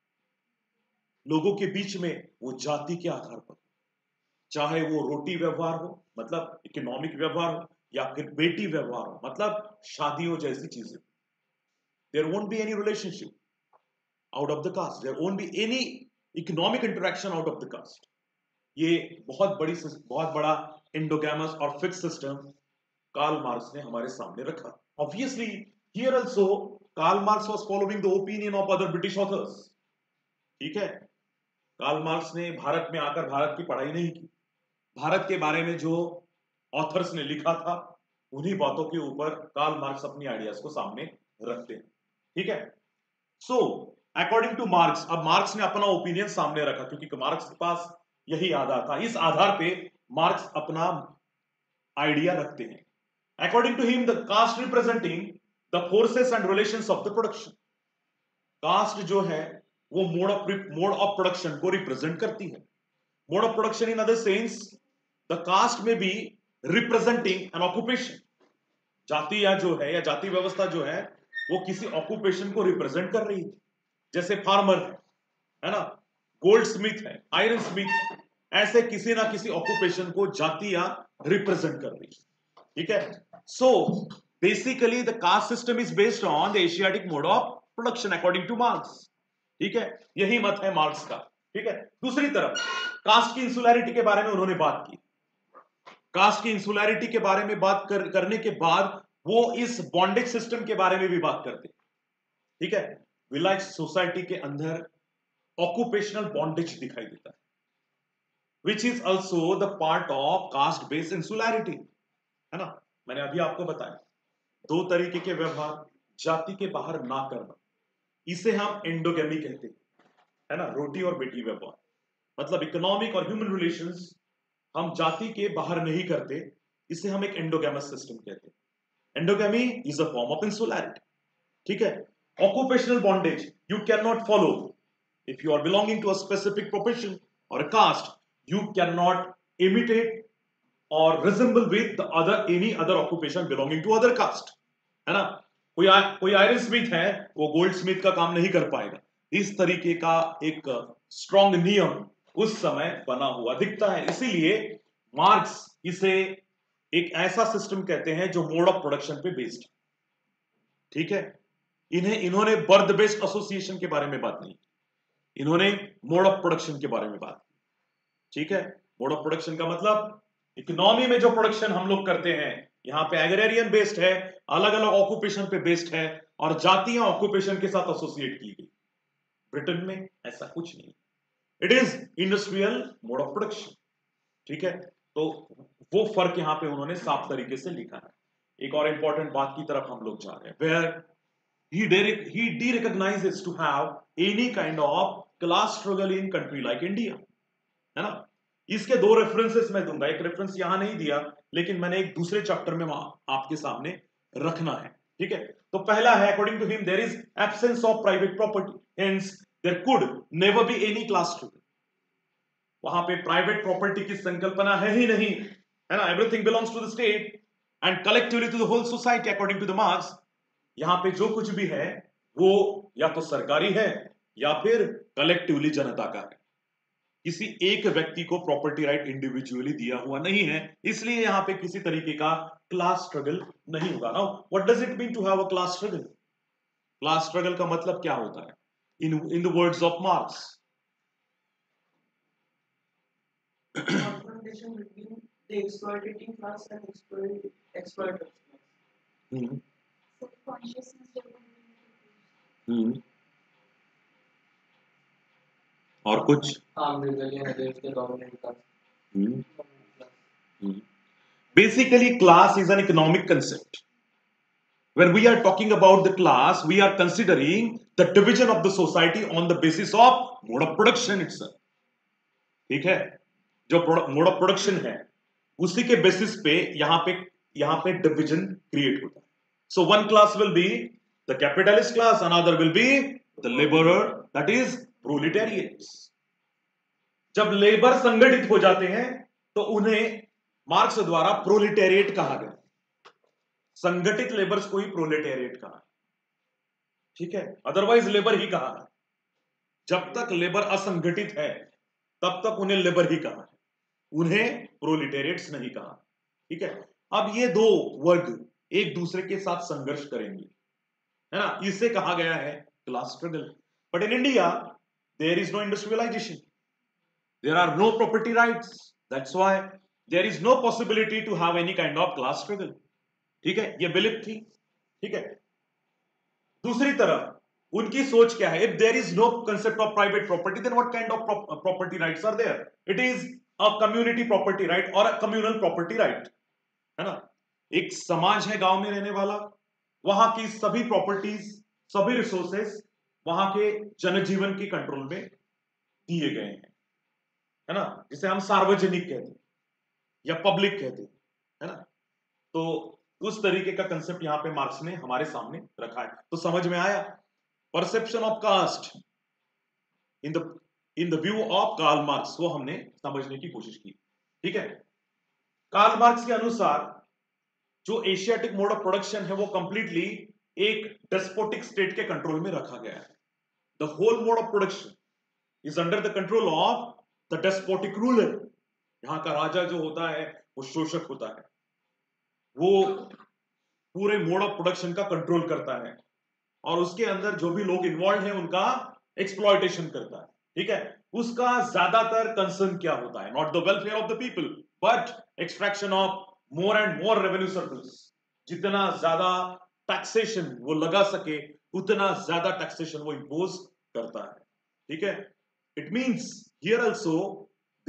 लोगों के बीच में वो जाति के आधार पर, चाहे वो रोटी व्यवहार हो मतलब इकोनॉमिक व्यवहार हो, या फिर बेटी व्यवहार हो मतलब शादियों जैसी चीजें, there won't be any relationship out of the caste, there won't be any economic interaction out of the caste। ये बहुत बड़ी बहुत बड़ा एंडोगैमस और फिक्स सिस्टम कार्ल मार्क्स ने हमारे सामने रखा। Obviously here also Karl Marx was following the opinion of other British authors. ठीक है, कार्ल मार्क्स ने भारत में आकर भारत की पढ़ाई नहीं की, भारत के बारे में जो ऑथर्स ने लिखा था उन्हीं बातों के ऊपर कार्ल मार्क्स अपनी आइडियाज को सामने रखते हैं। ठीक है, सो अकॉर्डिंग टू मार्क्स, अब मार्क्स ने अपना ओपिनियन सामने रखा क्योंकि मार्क्स के पास यही आधार था, इस आधार पे मार्क्स अपना आइडिया रखते हैं। According to him the caste representing the forces and relations of the production. Caste जो है वो mode of mode of production को रिप्रेजेंट करती है। Mode of production in other sense the caste में बी रिप्रेजेंटिंग एन ऑक्यूपेशन। जाति या जो है या जाति व्यवस्था जो है वो किसी ऑक्यूपेशन को रिप्रेजेंट कर रही थी, जैसे फार्मर है, है ना, गोल्ड स्मिथ है, आयरन स्मिथ है, ऐसे किसी ना किसी ऑक्यूपेशन को जाति या रिप्रेजेंट कर रही है। ठीक है, so basically the caste system is based on the Asiatic mode of production according to Marx. ठीक है, यही मत है मार्क्स का। ठीक है, दूसरी तरफ कास्ट की इंसुलैरिटी के बारे में उन्होंने बात की। कास्ट की इंसुलैरिटी के बारे में बात कर, करने के बाद वो इस बॉन्डेज सिस्टम के बारे में भी बात करते। ठीक है, विलायत सोसाइटी के अंदर ऑक्यूपेशनल बॉन्डेज दिखाई देता है। Which is also the part of caste based insularity, है ना। मैंने अभी आपको बताया दो तरीके के व्यवहार, जाति के बाहर ना करना, इसे हम एंडोगेमी कहते हैं, है ना, रोटी और बेटी व्यवहार। मतलब इकोनॉमिक और ह्यूमन रिलेशंस हम जाति के बाहर नहीं करते, इसे हम एक एंडोगेमस सिस्टम कहते हैं। Endogamy is a form of insularity, ठीक है। Occupational bondage you can not follow if you are belonging to a specific profession और caste, you can not imitate और resemble with the other any other occupation belonging to other caste, है ना। कोई आ, कोई आयरन स्मिथ है, वो गोल्ड स्मिथ का काम नहीं कर पाएगा। इस तरीके का एक स्ट्रॉन्ग नियम उस समय बना हुआ दिखता है, इसीलिए मार्क्स इसे एक ऐसा सिस्टम कहते हैं जो मोड ऑफ प्रोडक्शन पे बेस्ड, ठीक है। इन्हें इन्होंने बर्थ बेस्ड एसोसिएशन के बारे में बात नहीं, इन्होंने मोड ऑफ प्रोडक्शन के बारे में बात की, ठीक है। मोड ऑफ प्रोडक्शन का मतलब इकोनॉमी में जो प्रोडक्शन हम लोग करते हैं, यहां पे एग्रेरियन बेस्ड है, अलग अलग ऑक्यूपेशन पे बेस्ड है, और जातियां ऑक्यूपेशन के साथ एसोसिएट की गई। ब्रिटेन में ऐसा कुछ नहीं, it is industrial mode of production, ठीक है। तो वो फर्क यहां पे उन्होंने साफ तरीके से लिखा है। एक और इंपॉर्टेंट बात की तरफ हम लोग जा रहे हैं, where he direct he de-recognizes to have any kind of class struggle in country like India, है ना। इसके दो रेफरेंसेस मैं दूंगा, एक रेफरेंस यहां नहीं दिया, लेकिन मैंने एक दूसरे चैप्टर में आपके सामने रखना है, ठीक है। तो पहला है, according to him there is absence of private property, hence there could never be any class struggle. वहां पे प्राइवेट प्रॉपर्टी की संकल्पना है ही नहीं, है ना। Everything belongs to the state and collectively to the whole society according to the Marx. यहां पे जो कुछ भी है वो या तो सरकारी है या फिर कलेक्टिवली जनता का है, किसी एक व्यक्ति को प्रॉपर्टी राइट इंडिविजुअली दिया हुआ नहीं है, इसलिए यहां पे किसी तरीके का क्लास स्ट्रगल नहीं होगा। Now what does it mean to have a class struggle? Class struggle का मतलब क्या होता है in in the words of Marx? confrontation between the exploiting class and exploit, exploiters class. Hmm Self-consciousness development. Hmm और कुछ? Armed rebellion against the dominant class. Hmm Dominant class. Hmm Basically, class is an economic concept. When we are talking about the class, we are considering the division of the society on the basis of mode of production itself. ठीक है, जो मोड ऑफ प्रोडक्शन है उसी के बेसिस पे यहां पे यहां पे डिवीजन क्रिएट होता है। So one class will be the capitalist class, another will be the labourer, that is proletariats. जब लेबर संगठित हो जाते हैं तो उन्हें मार्क्स द्वारा प्रोलेटेरिएट कहा गया। संगठित लेबर्स को ही प्रोलेटेरिएट कहा, ठीक है, अदरवाइज लेबर ही कहा है। जब तक लेबर असंगठित है तब तक उन्हें लेबर ही कहा है, उन्हें प्रोलेटेरिएट्स नहीं कहा, ठीक है। अब ये दो वर्ग एक दूसरे के साथ संघर्ष करेंगे, है ना, इसे कहा गया है class struggle. But in India there is no industrialisation, there are no property rights, that's why there is no possibility to have any kind of class struggle, ठीक है, ये बिलीफ थी, ठीक है। दूसरी तरफ उनकी सोच क्या है? If there is no concept of private property then what kind of property rights are there? It is a community property right और अ कम्युनल प्रॉपर्टी राइट, है ना। एक समाज है गांव में रहने वाला, वहां की सभी प्रॉपर्टीज, सभी रिसोर्सेस वहां के जनजीवन के कंट्रोल में दिए गए हैं, है ना, जिसे हम सार्वजनिक कहते हैं या पब्लिक कहते हैं, है ना। तो उस तरीके का कंसेप्ट यहां पे मार्क्स ने हमारे सामने रखा है। तो समझ में आया? Perception of caste in the in the view of Karl Marx, वो हमने समझने की कोशिश की, ठीक है। कार्ल मार्क्स के अनुसार जो एशियाटिक मोड ऑफ प्रोडक्शन है वो कंप्लीटली एक डेस्पोटिक स्टेट के कंट्रोल में रखा गया है। The whole mode of production is under the control of the despotic ruler. यहां का राजा जो होता है वो शोषक होता है, वो पूरे मोड ऑफ प्रोडक्शन का कंट्रोल करता है और उसके अंदर जो भी लोग इन्वॉल्व हैं उनका एक्सप्लॉयटेशन करता है, ठीक है। उसका ज्यादातर कंसर्न क्या होता है? Not the welfare of the people but extraction of more and more revenue surplus. जितना ज्यादा टैक्सेशन वो लगा सके उतना ज्यादा टैक्सेशन वो इंपोज करता है, ठीक है। It means here also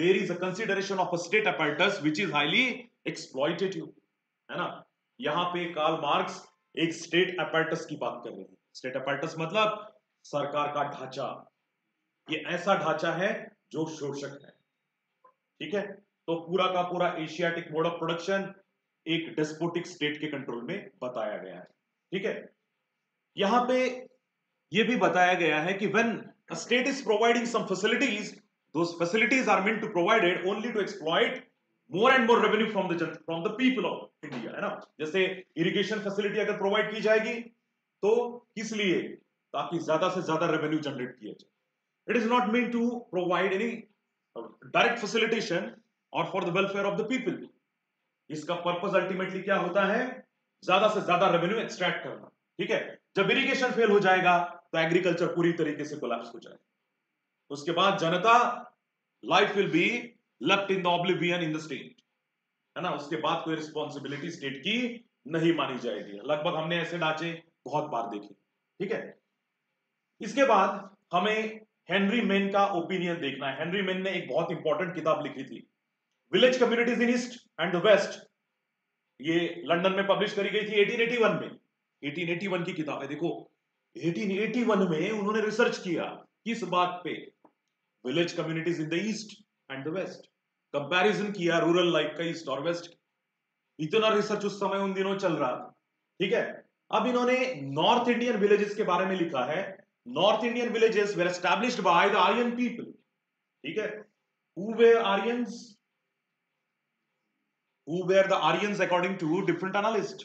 there is a consideration of a state apparatus which is highly exploitative, है ना। यहाँ पे कार्ल मार्क्स एक स्टेट apparatus की बात कर रहे हैं। स्टेट apparatus मतलब सरकार का ढांचा, ये ऐसा ढांचा है जो शोषक है, ठीक है। तो पूरा का पूरा एशियाटिक मोड ऑफ प्रोडक्शन एक डेस्पोटिक स्टेट के कंट्रोल में बताया गया है, ठीक है। यहां पे ये भी बताया गया है कि when a state is providing some facilities, those facilities are meant to provided only to exploit more and more revenue from the from the people of India, है ना। जैसे इरिगेशन फैसिलिटी अगर प्रोवाइड की जाएगी तो किस लिए, ताकि ज्यादा से ज्यादा रेवेन्यू जनरेट किया जाए। It is not mean to provide any direct facilitation और for the welfare of the people. इसका पर्पस अल्टीमेटली क्या होता है, ज्यादा से ज्यादा रेवेन्यू एक्सट्रैक्ट करना, ठीक है। जब इरिगेशन फेल हो जाएगा तो एग्रीकल्चर पूरी तरीके से कोलैप्स हो जाएगा, उसके बाद जनता life will be left in the oblivion in the state, है ना। उसके बाद कोई रिस्पॉन्सिबिलिटी स्टेट की नहीं मानी जाएगी। लगभग हमने ऐसे ढांचे बहुत बार देखे, ठीक है। इसके बाद हमें हेनरी मेन का ओपिनियन देखना है। हेनरी मेन ने एक बहुत इंपॉर्टेंट किताब लिखी थी, village communities in east and the west. ये लंदन में पब्लिश करी गई थी अठारह सौ इक्यासी में। अठारह सौ इक्यासी की किताब है, देखो अठारह सौ इक्यासी में उन्होंने रिसर्च किया किस बात पे, village communities in the east and the west, comparison किया रूरल लाइफ का ईस्ट और वेस्ट। इतना रिसर्च उस समय उन दिनों चल रहा था, ठीक है। अब इन्होंने नॉर्थ इंडियन विलेजेस के बारे में लिखा है। North Indian villages were established by the Aryan people, ठीक है। Who were Aryans, who were the Aryans according to different analysts?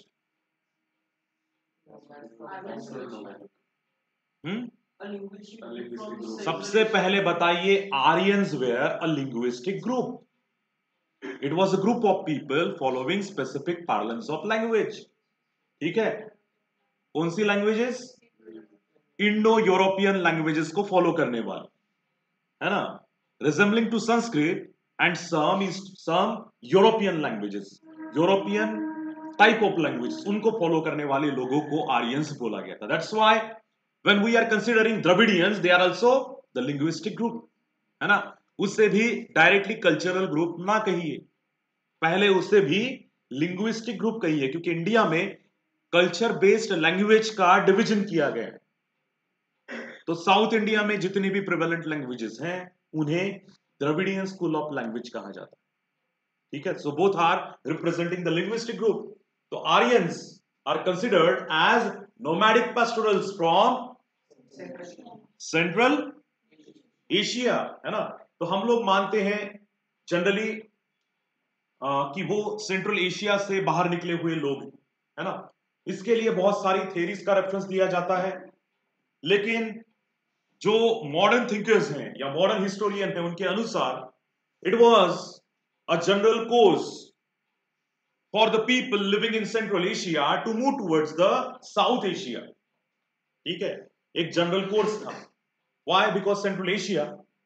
hmm? सबसे पहले बताइए, Aryans were a linguistic group. It was a group of people following specific parlance of language, ठीक है। कौन सी लैंग्वेजेस, इंडो यूरोपियन लैंग्वेजेस को फॉलो करने वाले, है ना, resembling to Sanskrit and some is some European languages, European type of languages, उनको फॉलो करने वाले लोगों को आर्यंस बोला गया था। That's why when we are considering Dravidians, they are also the linguistic group, है ना। उससे भी डायरेक्टली कल्चरल ग्रुप ना कहिए, पहले उससे भी लिंग्विस्टिक ग्रुप कहिए, क्योंकि इंडिया में कल्चर बेस्ड लैंग्वेज का डिवीजन किया गया है। तो साउथ इंडिया में जितनी भी प्रिवेलेंट लैंग्वेजेस हैं उन्हें द्रविडियन स्कूल ऑफ लैंग्वेज कहा जाता है, ठीक है। So both are representing the linguistic group. तो Aryans are considered as nomadic pastorals from central Asia, है ना। तो हम लोग मानते हैं जनरली कि वो सेंट्रल एशिया से बाहर निकले हुए लोग, है ना। इसके लिए बहुत सारी थ्योरीज का रेफरेंस दिया जाता है, लेकिन जो मॉडर्न थिंकर्स हैं या मॉडर्न हिस्टोरियन हैं उनके अनुसार it was a general course for the people living in central Asia to move towards the south Asia, ठीक है। एक जनरल कोर्स था। Why? Because central Asia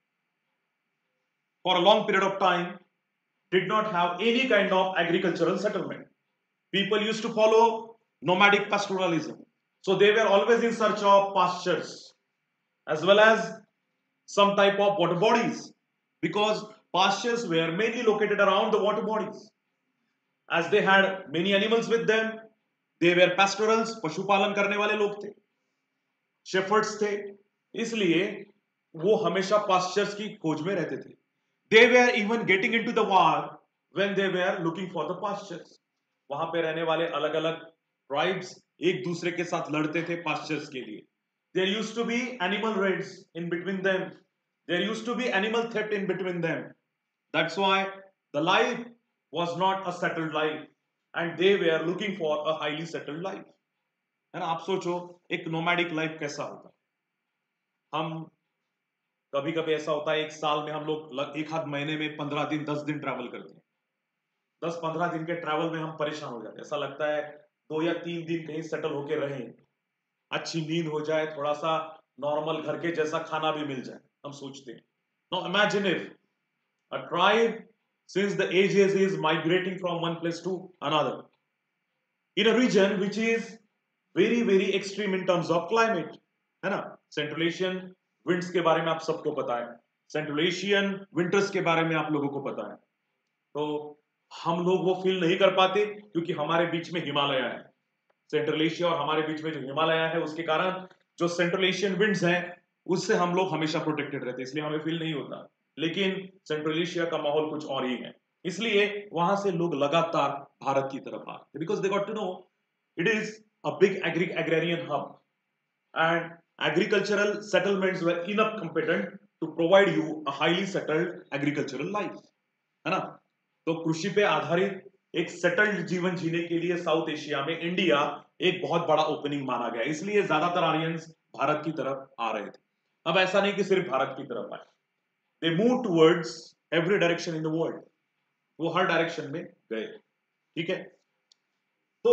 for a long period of time did not have any kind of agricultural settlement. People used to follow nomadic pastoralism, so they were always in search of pastures as well as some type of water bodies, because pastures were mainly located around the water bodies. As they had many animals with them, they were pastorals, पशुपालन करने वाले लोग थे, shepherds थे, इसलिए वो हमेशा pastures की खोज में रहते थे। They were even getting into the war when they were looking for the pastures. वहां पे रहने वाले अलग अलग ट्राइब्स एक दूसरे के साथ लड़ते थे पास्चर्स के लिए। There used to be animal raids in between them. There used to be animal theft in between them. That's why the life was not a settled life, and they were looking for a highly settled life. है ना। आप सोचो एक नोमैडिक लाइफ कैसा होता है। हम कभी कभी ऐसा होता है एक साल में हम लोग एक आध महीने में पंद्रह दिन दस दिन ट्रैवल करते हैं। दस पंद्रह दिन के ट्रैवल में हम परेशान हो जाते हैं। ऐसा लगता है दो या तीन दिन कहीं सेटल होके रहें, अच्छी नींद हो जाए, थोड़ा सा नॉर्मल घर के जैसा खाना भी मिल जाए, हम सोचते हैं। Now imagine if a tribe since the ages is migrating from one place to another in a region which is very very extreme in terms of climate, है ना। सेंट्रल एशियन विंड्स के बारे में आप सबको पता है। सेंट्रल एशियन विंटर्स के बारे में आप लोगों को पता है, तो हम लोग वो फील नहीं कर पाते क्योंकि हमारे बीच में हिमालय है। सेंट्रल एशिया और हमारे बीच में जो हिमालय है उसके कारण जो सेंट्रल एशियन विंड्स हैं उससे हम लोग हमेशा प्रोटेक्टेड रहते हैं, इसलिए हमें फील नहीं होता। लेकिन सेंट्रल एशिया का माहौल कुछ और ही है, इसलिए वहां से लोग लगातार भारत की तरफ आ रहे, because they got to know it is a big agrarian hub and agricultural settlements were enough competent to provide you a highly settled agricultural life, है ना। तो कृषि पे आधारित एक सेटल्ड जीवन जीने के लिए साउथ एशिया में इंडिया एक बहुत बड़ा ओपनिंग माना गया, इसलिए ज्यादातर आर्यंस भारत की तरफ आ रहे थे। अब ऐसा नहीं कि सिर्फ भारत की तरफ आए, they move towards every direction in the world, वो हर डायरेक्शन में गए, ठीक है। तो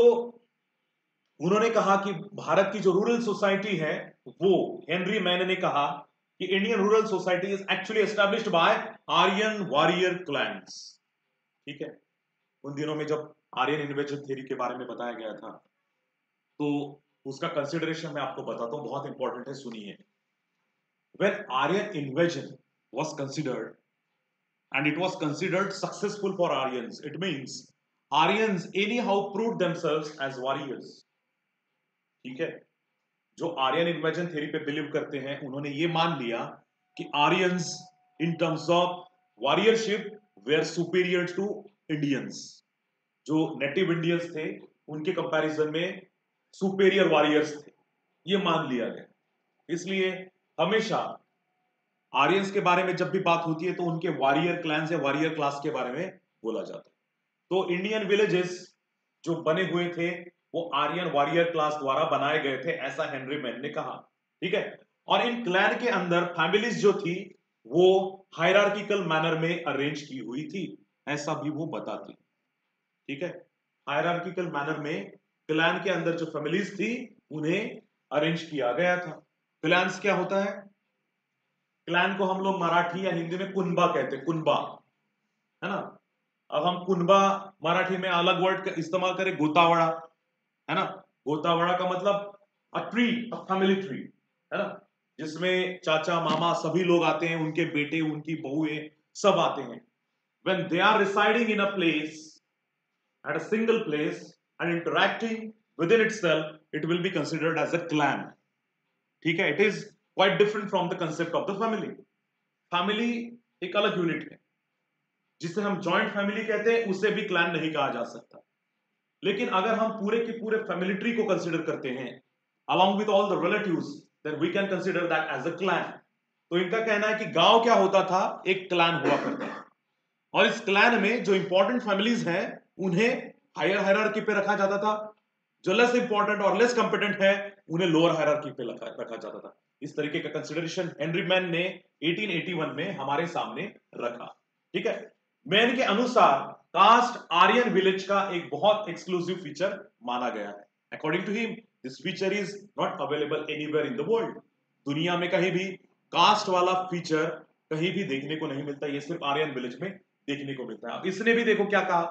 उन्होंने कहा कि भारत की जो रूरल सोसाइटी है, वो हेनरी मैन ने कहा कि Indian rural society is actually established by Aryan warrior clans, ठीक है। उन दिनों में जब आर्यन इन्वेजन थ्योरी के बारे में बताया गया था तो उसका कंसिडरेशन मैं आपको बताता हूं, बहुत इंपॉर्टेंट है, सुनिए। When Aryan invasion was considered and it was considered successful for Aryans, it means Aryans anyhow proved themselves as warriors, ठीक है। जो आर्यन इन्वेजन थ्योरी पे बिलीव करते हैं उन्होंने ये मान लिया कि Aryans in terms of warriorship were superior to Indians, जो नेटिव इंडियंस थे उनके कंपैरिजन में सुपीरियर वॉरियर्स थे, ये मान लिया गया। इसलिए हमेशा आर्यंस के बारे में जब भी बात होती है तो उनके वॉरियर क्लैंस या वॉरियर क्लास के बारे में बोला जाता है। तो इंडियन विलेजेस जो बने हुए थे वो आर्यन वॉरियर क्लास द्वारा बनाए गए थे, ऐसा हेनरी मैन ने कहा, ठीक है। और इन क्लैन के अंदर फैमिलीज जो थी वो हायरार्किकल मैनर में अरेंज की हुई थी, ऐसा भी वो बताती, ठीक है। हायरार्किकल मैनर में क्लैन के अंदर जो फैमिलीज थी उन्हें अरेंज किया गया था। क्लैंस क्या होता है? क्लैन को हम लोग मराठी या हिंदी में कुनबा कहते हैं, कुनबा, है ना। अब हम कुनबा मराठी में अलग वर्ड इस्तेमाल करें, गोतावड़ा, है ना। गोतावड़ा का मतलब a tree, a family tree, है ना, जिसमें चाचा मामा सभी लोग आते हैं, उनके बेटे उनकी बहुएं सब आते हैं। when they are residing in a place at a single place and interacting within itself, it will be considered as a clan, ठीक है। it is quite different from the concept of the family. family एक अलग यूनिट है, जिसे हम जॉइंट फैमिली कहते हैं, उसे भी क्लैन नहीं कहा जा सकता। लेकिन अगर हम पूरे के पूरे फैमिली ट्री को कंसीडर करते हैं along with all the relatives, then we can consider that as a clan. तो इनका कहना है कि गांव क्या होता था, एक क्लैन हुआ करता था, और इस क्लैन में जो इंपॉर्टेंट फैमिलीज हैं उन्हें हायर हायरार्की पे रखा जाता था, जो लेस इंपॉर्टेंट और लेस कॉम्पिटेंट है उन्हें लोअर हायरार्की पे रखा जाता था। इस तरीके का कंसिडरेशन हेनरी मैन ने अठारह सौ इक्यासी में हमारे सामने रखा, ठीक है। मैन के अनुसार कास्ट आर्यन विलेज का एक बहुत एक्सक्लूसिव फीचर माना गया है। According to him this feature is not available anywhere in the world. दुनिया में कहीं भी कास्ट वाला फीचर कहीं भी देखने को नहीं मिलता, ये सिर्फ आर्यन विलेज में देखने को मिलता है। अब इसने भी देखो क्या कहा,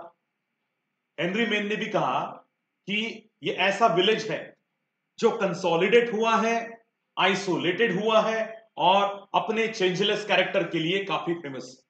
हेनरी मैन ने भी कहा कि ये ऐसा विलेज है जो कंसोलिडेट हुआ है, आइसोलेटेड हुआ है और अपने चेंजलेस कैरेक्टर के लिए काफी फेमस है।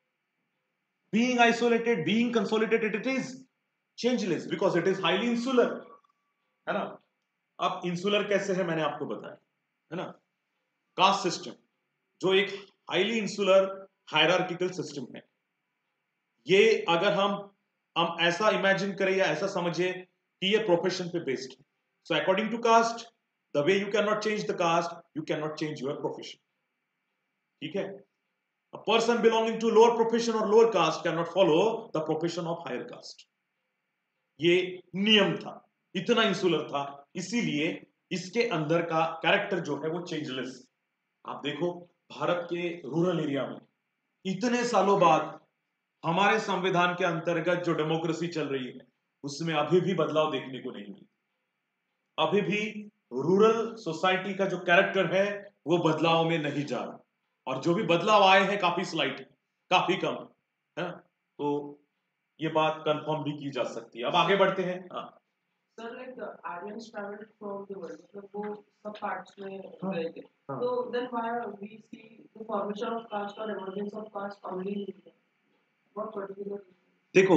Being isolated, being consolidated, it is changeless because it is highly insular, है ना। अब इंसुलर कैसे है मैंने आपको बताया, है ना। कास्ट सिस्टम जो एक हाईली इंसुलर हायरार्किकल सिस्टम है, ये अगर हम हम ऐसा इमेजिन करें या ऐसा समझे कि ये प्रोफेशन पे बेस्ड है। So according to caste, the way you can not change the caste, you can not change your profession, ठीक है। A person belonging to lower profession or lower caste cannot follow the profession of higher caste. ये नियम था, इतना इंसुलर था, इसीलिए इसके अंदर का कैरेक्टर जो है वो चेंजलेस। आप देखो भारत के रूरल एरिया में इतने सालों बाद हमारे संविधान के अंतर्गत जो डेमोक्रेसी चल रही है उसमें अभी भी बदलाव देखने को नहीं मिला। अभी भी रूरल सोसाइटी का जो कैरेक्टर है वो बदलाव में नहीं जा रहा, और जो भी बदलाव आए हैं काफी स्लाइट, काफी कम है, तो ये बात कंफर्म भी की जा सकती है। अब आगे बढ़ते हैं। हाँ, Sir, like the Aryans traveled from the world, मतलब वो सब parts में हाँ, गए थे. हाँ. So then why we see the formation of caste or emergence of caste only in India? What particular reason? देखो,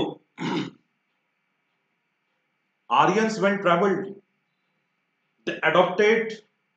Aryans when traveled, they adopted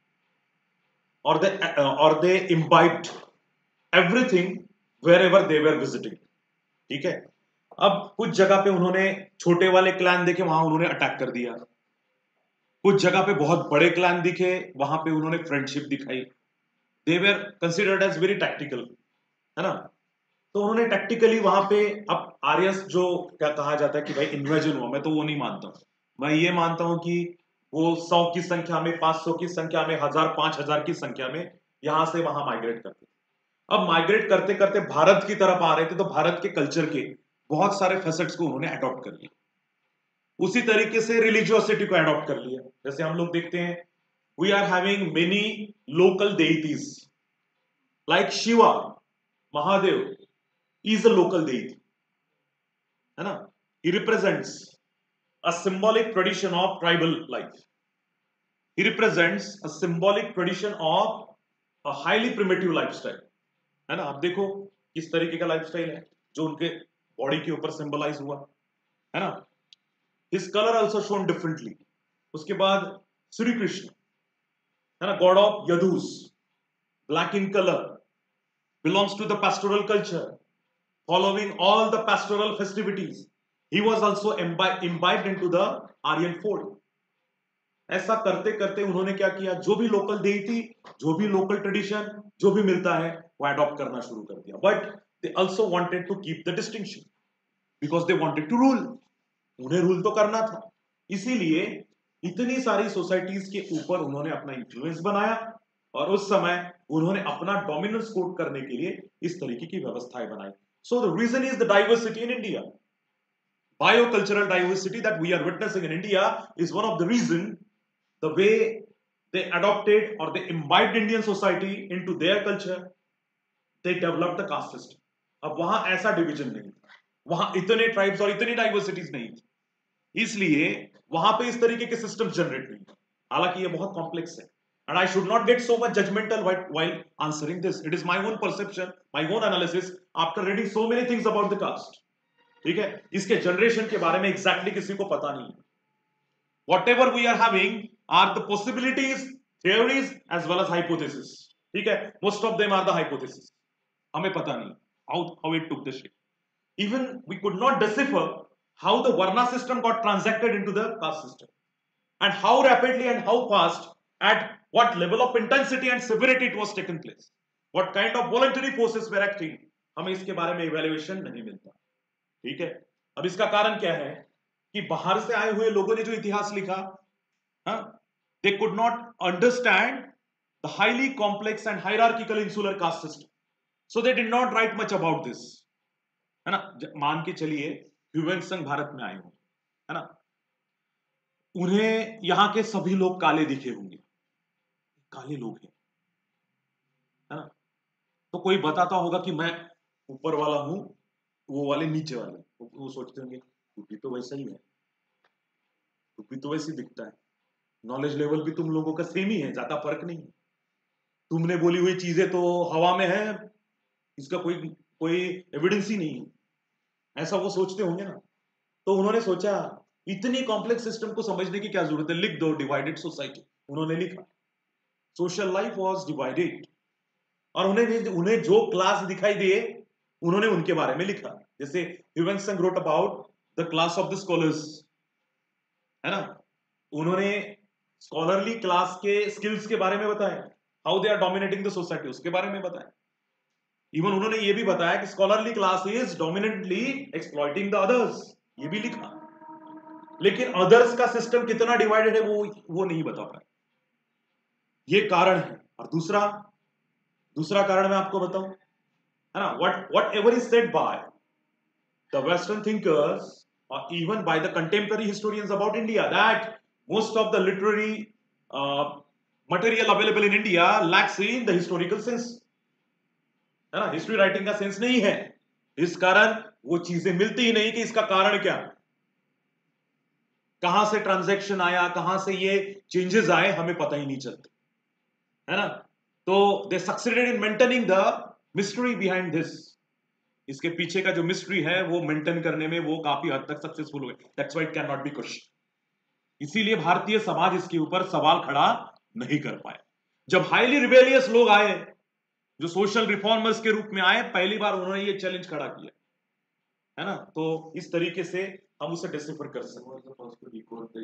or they uh, or they imbibed everything wherever they were visiting. ठीक है. अब कुछ जगह पे उन्होंने छोटे वाले क्लैन देखे, वहां उन्होंने अटैक कर दिया. कुछ जगह पे बहुत बड़े क्लैन दिखे, वहां पे उन्होंने फ्रेंडशिप दिखाई. They were considered as very tactical, है ना. तो उन्होंने टैक्टिकली वहां पे, अब आर्यस जो क्या कहा जाता है कि भाई इन्वेजन हुआ, मैं तो वो नहीं मानता हूं. मैं ये मानता हूं कि वो सौ की संख्या में, पांच सौ की संख्या में, हजार पांच हजार की संख्या में यहां से वहां माइग्रेट करते. अब माइग्रेट करते करते भारत की तरफ आ रहे थे, तो भारत के कल्चर के बहुत सारे फेसेट्स को उन्होंने अडॉप्ट कर लिया. उसी तरीके से रिलीजियोसिटी को अडॉप्ट कर लिया. जैसे हम लोग देखते हैं, we are having many local deities like Shiva, Mahadev is a local deity, है ना. He represents a symbolic tradition of tribal life. He represents a symbolic tradition of a highly primitive lifestyle, है ना. आप देखो किस तरीके का लाइफस्टाइल है जो उनके बॉडी के ऊपर सिंबलाइज हुआ, है ना. His color also shown differently. उसके बाद श्री कृष्ण, है ना, god of Yadus, black in color, belongs to the pastoral culture, following all the pastoral festivities. He was also imbi- imbibed into the Aryan fold. ऐसा करते करते उन्होंने क्या किया, जो भी लोकल deity, जो भी लोकल ट्रेडिशन, जो भी मिलता है वो अडॉप्ट करना शुरू कर दिया. But they also wanted to keep the distinction because they wanted to rule. उन्हें रूल तो करना था, इसीलिए इतनी सारी सोसाइटीज के ऊपर उन्होंने अपना इंफ्लुएंस बनाया और उस समय उन्होंने अपना डोमिनेंस कोट करने के लिए इस तरीके की व्यवस्थाएं बनाई. So the reason is the diversity in India. Biocultural diversity that we are witnessing in India is one of the reason. The way they adopted or they imbibed Indian society into their culture, they developed the caste system. अब वहां ऐसा डिवीजन नहीं था, वहां इतने ट्राइब्स और इतनी डाइवर्सिटीज नहीं थी, इसलिए वहां पे इस तरीके के सिस्टम जनरेट नहीं. हालांकि ये बहुत कॉम्प्लेक्स है. And I should not get so much judgmental while, while answering this. It is my own perception, my own analysis after reading so many things about the caste. ठीक है, इसके जनरेशन के बारे में एग्जैक्टली किसी को पता नहीं है. Whatever we are having are the possibilities, theories as well as hypotheses. ठीक है, most of them are the hypotheses. हमें पता नहीं how how it took the shape. Even we could not decipher how the Varna system got transacted into the caste system, and how rapidly and how fast, at what level of intensity and severity it was taken place, what kind of voluntary forces were acting, हमें इसके बारे में इवैल्यूएशन नहीं मिलता. ठीक है, अब इसका कारण क्या है कि बाहर से आए हुए लोगों ने जो इतिहास लिखा, they could not understand the highly complex and hierarchical insular caste system, so they did not write much about this, है ना. मान के चलिए ह्यूवेन भारत में आए हों, है ना, उन्हें यहां के सभी लोग काले दिखे होंगे, काले लोग हैं, है ना. तो कोई बताता होगा कि मैं ऊपर वाला हूं, वो वाले नीचे वाले, वो, वो सोचते होंगे तू भी तो वैसा ही है, तू भी तो वैसे दिखता है, नॉलेज लेवल भी तुम लोगों का सेम ही है, ज्यादा फर्क नहीं है, तुमने बोली हुई चीजें तो हवा में है, इसका कोई कोई एविडेंस ही नहीं है, ऐसा वो सोचते होंगे ना. तो उन्होंने सोचा इतनी कॉम्प्लेक्स सिस्टम को समझने की क्या जरूरत है, लिख दो डिवाइडेड सोसाइटी. उन्होंने लिखा सोशल लाइफ वॉज डिवाइडेड, और उन्हें उन्हें जो क्लास दिखाई दिए उन्होंने उनके बारे में लिखा. जैसे Hiuen wrote about the class of the scholars, है ना. उन्होंने स्कॉलरली क्लास के स्किल्स के बारे में बताया, how they are dominating the society, उसके बारे में बताया. इवन उन्होंने ये भी बताया कि scholarly class is dominantly exploiting the others, ये भी लिखा. लेकिन अदर्स का सिस्टम कितना डिवाइडेड है वो वो नहीं बता पाए. ये कारण है. और दूसरा दूसरा कारण मैं आपको बताऊं, है ना, what whatever is said by the western thinkers or even by the contemporary historians about India, that most of the literary uh, material available in India lacks in the historical sense, है ना, हिस्ट्री राइटिंग का सेंस नहीं है. इस कारण वो चीजें मिलती ही नहीं कि इसका कारण क्या. कहां से ट्रांजैक्शन आया, कहां से ये चेंजेस आए, हमें पता ही नहीं चलते, है ना। तो they succeeded in maintaining the mystery behind this. इसके पीछे का जो मिस्ट्री है वो मेंटेन करने में वो काफी हद तक सक्सेसफुल हुए। That's why it can not be question. इसीलिए भारतीय समाज इसके ऊपर सवाल खड़ा नहीं कर पाए। जब हाईली रिबेलियस लोग आए, जो सोशल रिफॉर्मर्स के रूप में आए, पहली बार उन्होंने ये चैलेंज खड़ा किया, है ना। तो इस तरीके से हम उसे डिसिफर कर सकते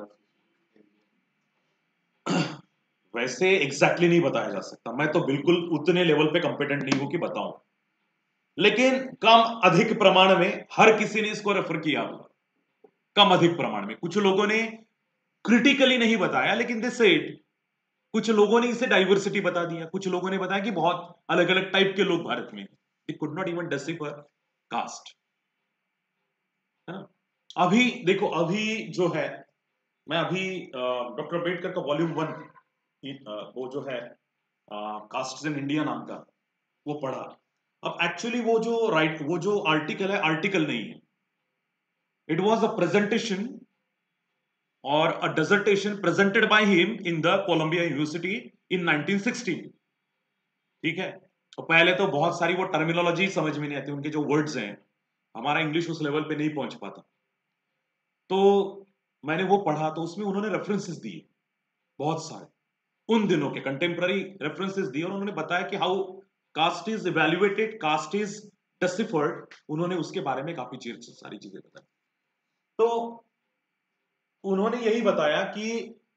हैं। वैसे एग्जैक्टली नहीं बताया जा सकता, मैं तो बिल्कुल उतने लेवल पे कंपिटेंट नहीं हूं कि बताऊं, लेकिन कम अधिक प्रमाण में हर किसी ने इसको रेफर किया होगा, कम अधिक प्रमाण में। कुछ लोगों ने क्रिटिकली नहीं बताया, लेकिन दे सेड, कुछ लोगों ने इसे डाइवर्सिटी बता दिया, कुछ लोगों ने बताया कि बहुत अलग अलग टाइप के लोग भारत में, they could not even decipher caste, है ना। अभी देखो, अभी जो है, मैं अभी डॉक्टर अम्बेडकर का वॉल्यूम वन, वो जो है कास्ट इन इंडिया नाम का, वो पढ़ा। अब एक्चुअली वो जो राइट वो जो आर्टिकल है, आर्टिकल नहीं है, इट वाज अ प्रेजेंटेशन और a dissertation presented by him in the Columbia university in nineteen sixteen. ठीक है। तो पहले तो बहुत सारी वो टर्मिनोलॉजी समझ में नहीं आती, उनके जो वर्ड्स हैं, हमारा इंग्लिश उस लेवल पे नहीं पहुंच पाता। तो मैंने वो पढ़ा, तो उसमें उन्होंने रेफरेंसेस दिए बहुत सारे, उन दिनों के कंटेम्प्ररी रेफरेंसेस दिए, और उन्होंने बताया कि how caste is evaluated, caste is deciphered. उन्होंने उसके बारे में काफी चीज सारी चीजें बताई। तो उन्होंने यही बताया कि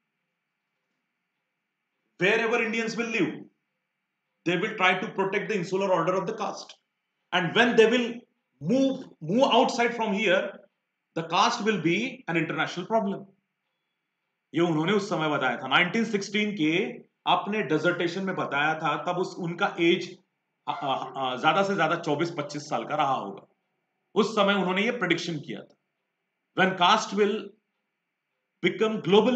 wherever Indians will live, they will try to protect the insular order of the caste, and when they will move move outside from here, the caste will be an international problem. ये उन्होंने उस समय बताया था, नाइनटीन सिक्सटीन के अपने डिसर्टेशन में बताया था। तब उस उनका एज ज्यादा से ज्यादा चौबीस पच्चीस साल का रहा होगा। उस समय उन्होंने ये प्रेडिक्शन किया था, when caste will become global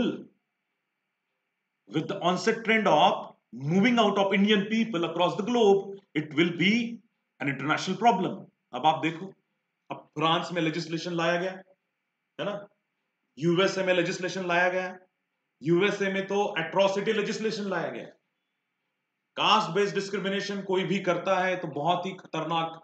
with the onset trend of moving out of Indian people across the globe, it will be an international problem. अब आप देखो, अब फ्रांस में लेजिस्लेशन लाया गया है ना, यूएसए में लेजिस्लेशन लाया गया, यूएसए में तो एट्रोसिटी लेजिस्लेशन लाया गया। कास्ट बेस्ड डिस्क्रिमिनेशन कोई भी करता है तो बहुत ही खतरनाक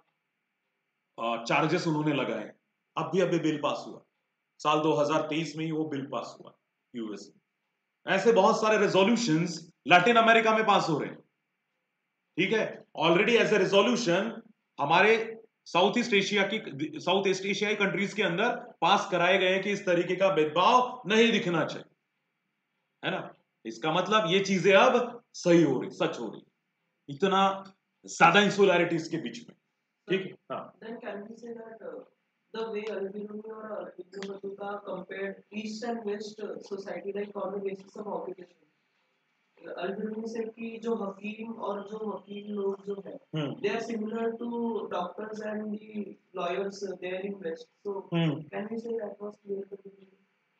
चार्जेस उन्होंने लगाए। अब भी अभी बिल पास हुआ, साल दो हज़ार तेईस में ही वो बिल पास हुआ यूएस में। ऐसे बहुत सारे रेजोल्यूशंस लैटिन अमेरिका में पास हो रहे हैं। ठीक है, ऑलरेडी एज ए रेजोल्यूशन हमारे साउथ ईस्ट एशिया की साउथ ईस्ट एशियाई कंट्रीज के अंदर पास कराए गए कि इस तरीके का भेदभाव नहीं दिखना चाहिए, है ना। इसका मतलब ये चीजें अब सही हो रही, सच हो रही, इतना ज्यादा इंसुलैरिटी इसके बीच में। ठीक है, हाँ। Then can we say that uh, the way Albiruni or uh, Ibn Battuta compared East and West uh, society like on the basis of occupation? Albiruni said कि जो हकीम और जो वकील लोग जो है, Hmm. they are similar to doctors and the lawyers uh, there in West. So Hmm. can we say that was clear the division?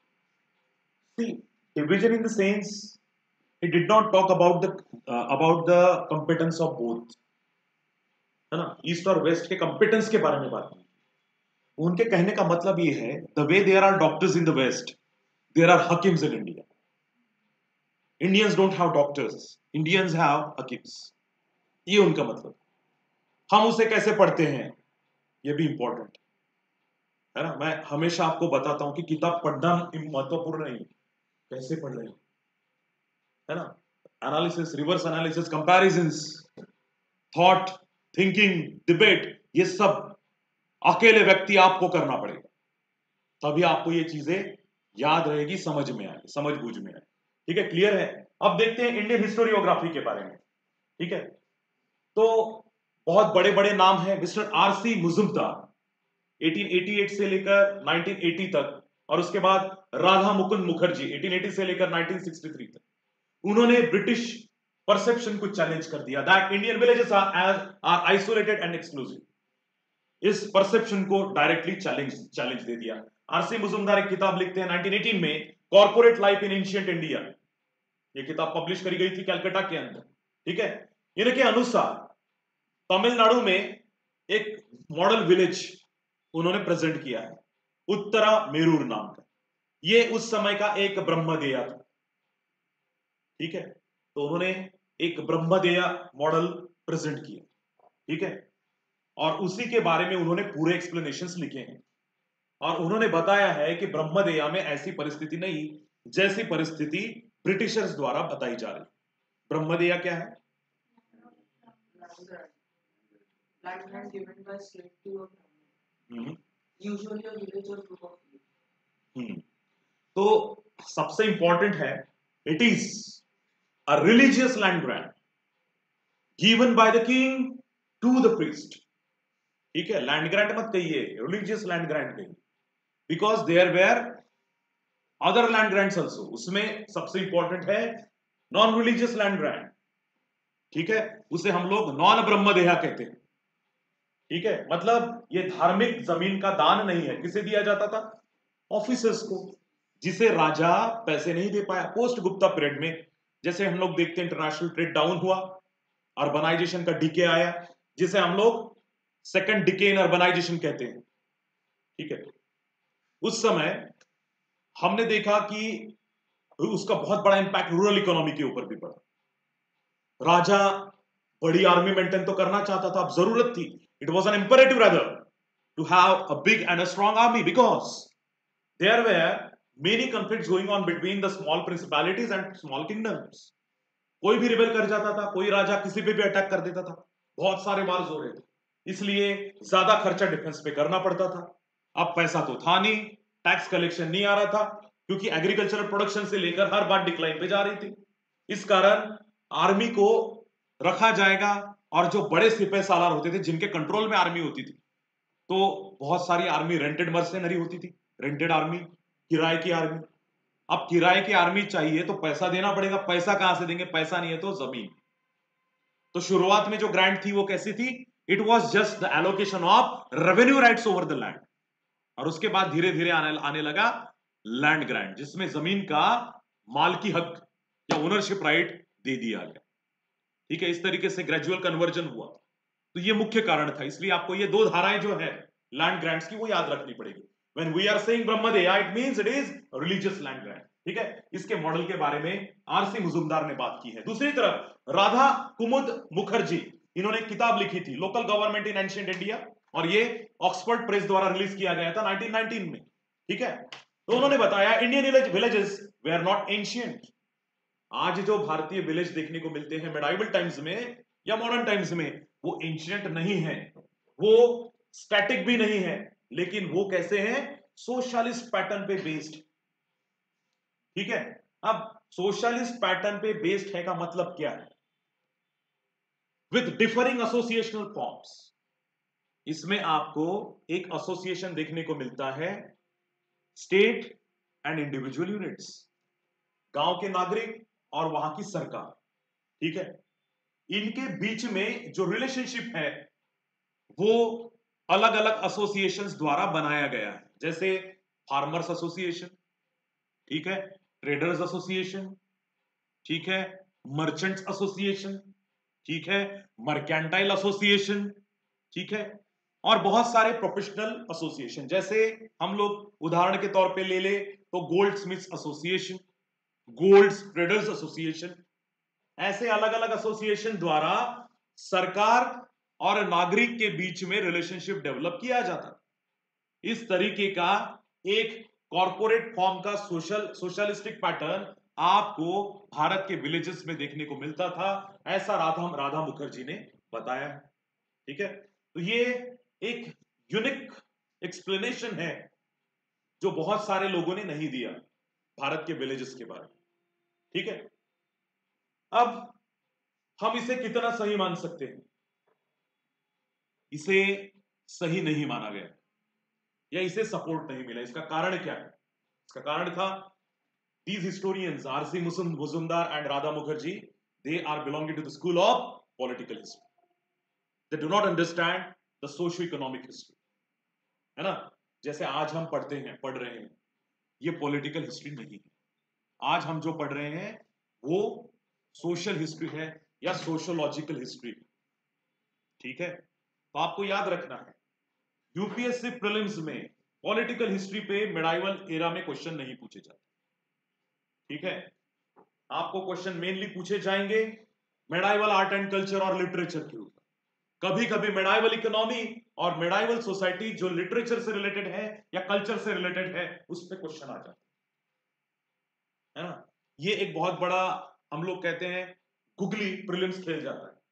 See, division in the sense, he did not talk about the uh, about the competence of both, है ना। ईस्ट और वेस्ट के कंपिटेंस के बारे में बात की। उनके कहने का मतलब ये है, the way there are doctors in the west, there are hakims in India. Indians don't have doctors, Indians have hakims, ये उनका मतलब। हम उसे कैसे पढ़ते हैं ये भी इंपॉर्टेंट है ना। मैं हमेशा आपको बताता हूं कि किताब पढ़ना महत्वपूर्ण नहीं, कैसे पढ़ रहे हैं, है ना। Analysis, reverse analysis, comparisons, thought, thinking, debate, ये सब अकेले व्यक्ति आपको करना पड़ेगा, तभी आपको ये चीजें याद रहेगी, समझ में आए, समझ बूझ में आए। ठीक है, क्लियर है। अब देखते हैं इंडियन हिस्टोरियोग्राफी के बारे में। ठीक है, तो बहुत बड़े बड़े नाम हैं। मिस्टर आर सी मुजुमदार अठारह सौ अट्ठासी से लेकर उन्नीस सौ अस्सी तक, और उसके बाद राधा मुकुंद मुखर्जी अठारह सौ अस्सी से लेकर उन्नीस सौ तिरसठ तक, उन्होंने ब्रिटिश परसेप्शन को चैलेंज कर दिया, that Indian villages are are isolated and exclusive. इस परसेप्शन को डायरेक्टली चैलेंज चैलेंज दे दिया। आरसी मुजुमदार एक किताब लिखते हैं उन्नीस सौ अठारह में, corporate life in ancient India. ये किताब पब्लिश करी गई थी कलकत्ता के अंदर। ठीक है, इनके अनुसार तमिलनाडु में एक मॉडल विलेज उन्होंने प्रेजेंट किया है, उत्तरा मेरूर नाम का। ये उस समय का एक ब्रह्मदेया था, ठीक है। तो उन्होंने एक ब्रह्मदेया मॉडल प्रेजेंट किया, ठीक है, और उसी के बारे में उन्होंने पूरे एक्सप्लेनेशंस लिखे हैं। और उन्होंने बताया है कि ब्रह्मदेया में ऐसी परिस्थिति नहीं जैसी परिस्थिति ब्रिटिशर्स द्वारा बताई जा रही। ब्रह्मदेया क्या है? Land grant given by state to a family. Hmm Usually a village or group of people. हम्म तो सबसे इंपॉर्टेंट है, it is a religious land grant given by the king to the priest, ठीक है। लैंड ग्रांट मत कहिए, रिलीजियस लैंड ग्रांट कहिए, because there were other land grants also. उसमें सबसे इंपॉर्टेंट है नॉन रिलीजियस लैंड ग्रांट, ठीक है, उसे हम लोग नॉन ब्रह्मदेहा कहते हैं, ठीक है। मतलब ये धार्मिक जमीन का दान नहीं है। किसे दिया जाता था? ऑफिसर्स को, जिसे राजा पैसे नहीं दे पाया। पोस्ट गुप्ता पीरियड में जैसे हम लोग देखते हैं इंटरनेशनल ट्रेड डाउन हुआ, अर्बनाइजेशन का डीके आया, जिसे हम लोग सेकंड डीके इन अर्बनाइजेशन कहते हैं, ठीक है। उस समय हमने देखा कि उसका बहुत बड़ा इंपैक्ट रूरल इकोनॉमी के ऊपर भी पड़ा। राजा बड़ी आर्मी मेंटेन तो करना चाहता था, अब जरूरत थी, it was an imperative rather to have a big and a strong army, because there were many conflicts going on between the small principalities and small kingdoms. कोई भी रिबेल कर जाता था, कोई राजा किसी पे भी अटैक कर देता था, बहुत सारे वार्स हो रहे थे, इसलिए ज्यादा खर्चा डिफेंस पे करना पड़ता था। अब पैसा तो था नहीं, टैक्स कलेक्शन नहीं आ रहा था, क्योंकि एग्रीकल्चरल प्रोडक्शन से लेकर हर बार डिक्लाइन पे जा रही थी। इस कारण आर्मी को रखा जाएगा, और जो बड़े सिपह सालार होते थे जिनके कंट्रोल में आर्मी होती थी, तो बहुत सारी आर्मी रेंटेड मर्सेनरी होती थी, रेंटेड आर्मी, किराए की आर्मी। अब किराए की आर्मी चाहिए तो पैसा देना पड़ेगा, पैसा कहां से देंगे? पैसा नहीं है तो जमीन। तो शुरुआत में जो ग्रांट थी वो कैसी थी? It was just the allocation of revenue rights over the land, और उसके बाद धीरे धीरे आने, आने लगा लैंड ग्रांट, जिसमें जमीन का मालकी हक या ओनरशिप राइट दे दिया गया, ठीक है। इस तरीके से ग्रेजुअल कन्वर्जन हुआ। तो ये मुख्य कारण था, इसलिए आपको ये दो धाराएं जो है लैंड ग्रांट्स की वो याद रखनी पड़ेगी। When we are saying brahmadeya, it means it is religious land grant, ठीक है। इसके मॉडल के बारे में आरसी मुजुमदार ने बात की है। दूसरी तरफ राधा कुमुद मुखर्जी, इन्होंने एक किताब लिखी थी local government in ancient India, और ये ऑक्सफोर्ड प्रेस द्वारा रिलीज किया गया था नाइनटीन नाइनटीन में, ठीक है। तो उन्होंने बताया Indian villages were not ancient. आज जो भारतीय विलेज देखने को मिलते हैं मेडाइवल टाइम्स में या मॉडर्न टाइम्स में, वो एंशिएंट नहीं है, वो स्टैटिक भी नहीं है, लेकिन वो कैसे हैं? सोशलिस्ट पैटर्न पे बेस्ड, ठीक है। अब सोशलिस्ट पैटर्न पे बेस्ड है का मतलब क्या है? With differing associational forms. इसमें आपको एक एसोसिएशन देखने को मिलता है स्टेट एंड इंडिविजुअल यूनिट्स, गांव के नागरिक और वहां की सरकार, ठीक है। इनके बीच में जो रिलेशनशिप है वो अलग अलग एसोसिएशंस द्वारा बनाया गया है, जैसे फार्मर्स एसोसिएशन, ठीक है, ट्रेडर्स एसोसिएशन, ठीक है, मर्चेंट्स एसोसिएशन, ठीक है, मर्केंटाइल एसोसिएशन, ठीक है, और बहुत सारे प्रोफेशनल एसोसिएशन। जैसे हम लोग उदाहरण के तौर पे ले ले तो goldsmiths association, gold traders association, ऐसे अलग अलग एसोसिएशन द्वारा सरकार और नागरिक के बीच में रिलेशनशिप डेवलप किया जाता। इस तरीके का एक कॉर्पोरेट फॉर्म का सोशल सोशलिस्टिक पैटर्न आपको भारत के विलेजेस में देखने को मिलता था, ऐसा राधा राधा मुखर्जी ने बताया, ठीक है। तो ये एक यूनिक एक्सप्लेनेशन है जो बहुत सारे लोगों ने नहीं दिया भारत के विलेजेस के बारे में, ठीक है। अब हम इसे कितना सही मान सकते हैं? इसे सही नहीं माना गया या इसे सपोर्ट नहीं मिला। इसका कारण क्या है? इसका कारण था these historians R C Muzumdar and Radha Mukherjee, they are belonging to the school of political history. They do not understand the socio-economic history, है ना। जैसे आज हम पढ़ते हैं पढ़ रहे हैं, ये पॉलिटिकल हिस्ट्री नहीं है। आज हम जो पढ़ रहे हैं वो सोशल हिस्ट्री है या सोशियोलॉजिकल हिस्ट्री, ठीक है। तो आपको याद रखना है यूपीएससी प्रीलिम्स में पॉलिटिकल हिस्ट्री पे मिडाइवल एरा में क्वेश्चन नहीं पूछे जाते, ठीक है। आपको क्वेश्चन मेनली पूछे जाएंगे मिडाइवल आर्ट एंड कल्चर और लिटरेचर के ऊपर। कभी कभी मिडाइवल इकोनॉमी और मिडाइवल सोसाइटी जो लिटरेचर से रिलेटेड है या कल्चर से रिलेटेड है उस पर क्वेश्चन आ जाता है ना। ये एक बहुत बड़ा, हम लोग कहते हैं गुगली प्रीलिम्स खेल जाता है,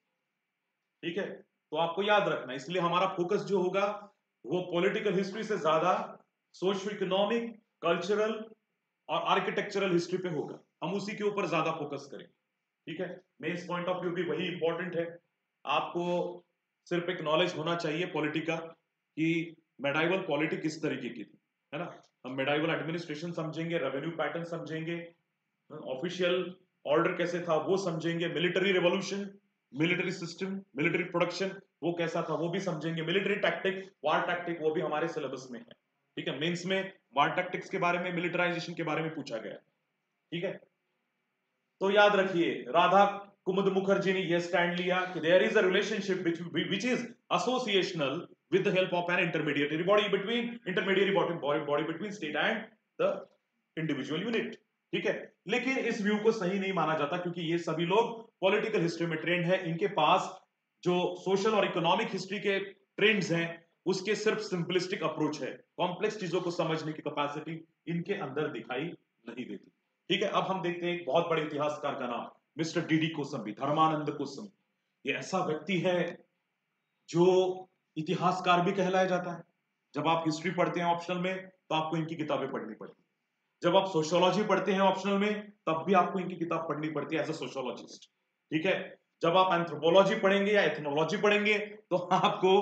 ठीक है। तो आपको याद रखना, इसलिए हमारा फोकस जो होगा वो पॉलिटिकल हिस्ट्री से ज्यादा सोशो इकोनॉमिक, कल्चरल और आर्किटेक्चरल हिस्ट्री पे होगा। हम उसी के ऊपर ज्यादा फोकस करेंगे, ठीक है। मेंस पॉइंट ऑफ व्यू भी वही इंपॉर्टेंट है। आपको सिर्फ एक नॉलेज होना चाहिए पॉलिटी का कि मेडाइवल पॉलिटी किस तरीके की थी, है ना। हम मेडाइवल एडमिनिस्ट्रेशन समझेंगे, रेवेन्यू पैटर्न समझेंगे, ऑफिशियल ऑर्डर कैसे था वो समझेंगे, military revolution, military system, military production वो कैसा था वो भी समझेंगे, मिलिट्री टैक्टिक, वार टैक्टिक वो भी हमारे सिलेबस में है, ठीक है। मेंस में वार टैक्टिक्स के बारे में, मिलिटराइजेशन के बारे में पूछा गया, ठीक है। तो याद रखिए राधा कुमुद मुखर्जी ने यह स्टैंड लिया कि there is a relationship which is associational with the help of an intermediary body between intermediary body body between state and the individual unit, ठीक है। लेकिन इस व्यू को सही नहीं माना जाता क्योंकि ये सभी लोग पॉलिटिकल हिस्ट्री में ट्रेंड है, इनके पास जो सोशल और इकोनॉमिक हिस्ट्री के ट्रेंड्स हैं उसके सिर्फ सिंपलिस्टिक अप्रोच है, कॉम्प्लेक्स चीजों को समझने की कैपेसिटी इनके अंदर दिखाई नहीं देती, ठीक है। अब हम देखते हैं एक बहुत बड़े इतिहासकार का नाम mister D D Kosambi, Dharmanand Kosambi. ये ऐसा व्यक्ति है जो इतिहासकार भी कहलाया जाता है। जब आप हिस्ट्री पढ़ते हैं ऑप्शनल में तो आपको इनकी किताबें पढ़नी पड़ती है, जब आप सोशियोलॉजी पढ़ते हैं ऑप्शनल में तब भी आपको इनकी किताब पढ़नी पड़ती है एज अ सोशियोलॉजिस्ट, ठीक है। जब आप एंथ्रोपोलॉजी पढ़ेंगे या एथनोलॉजी पढ़ेंगे तो आपको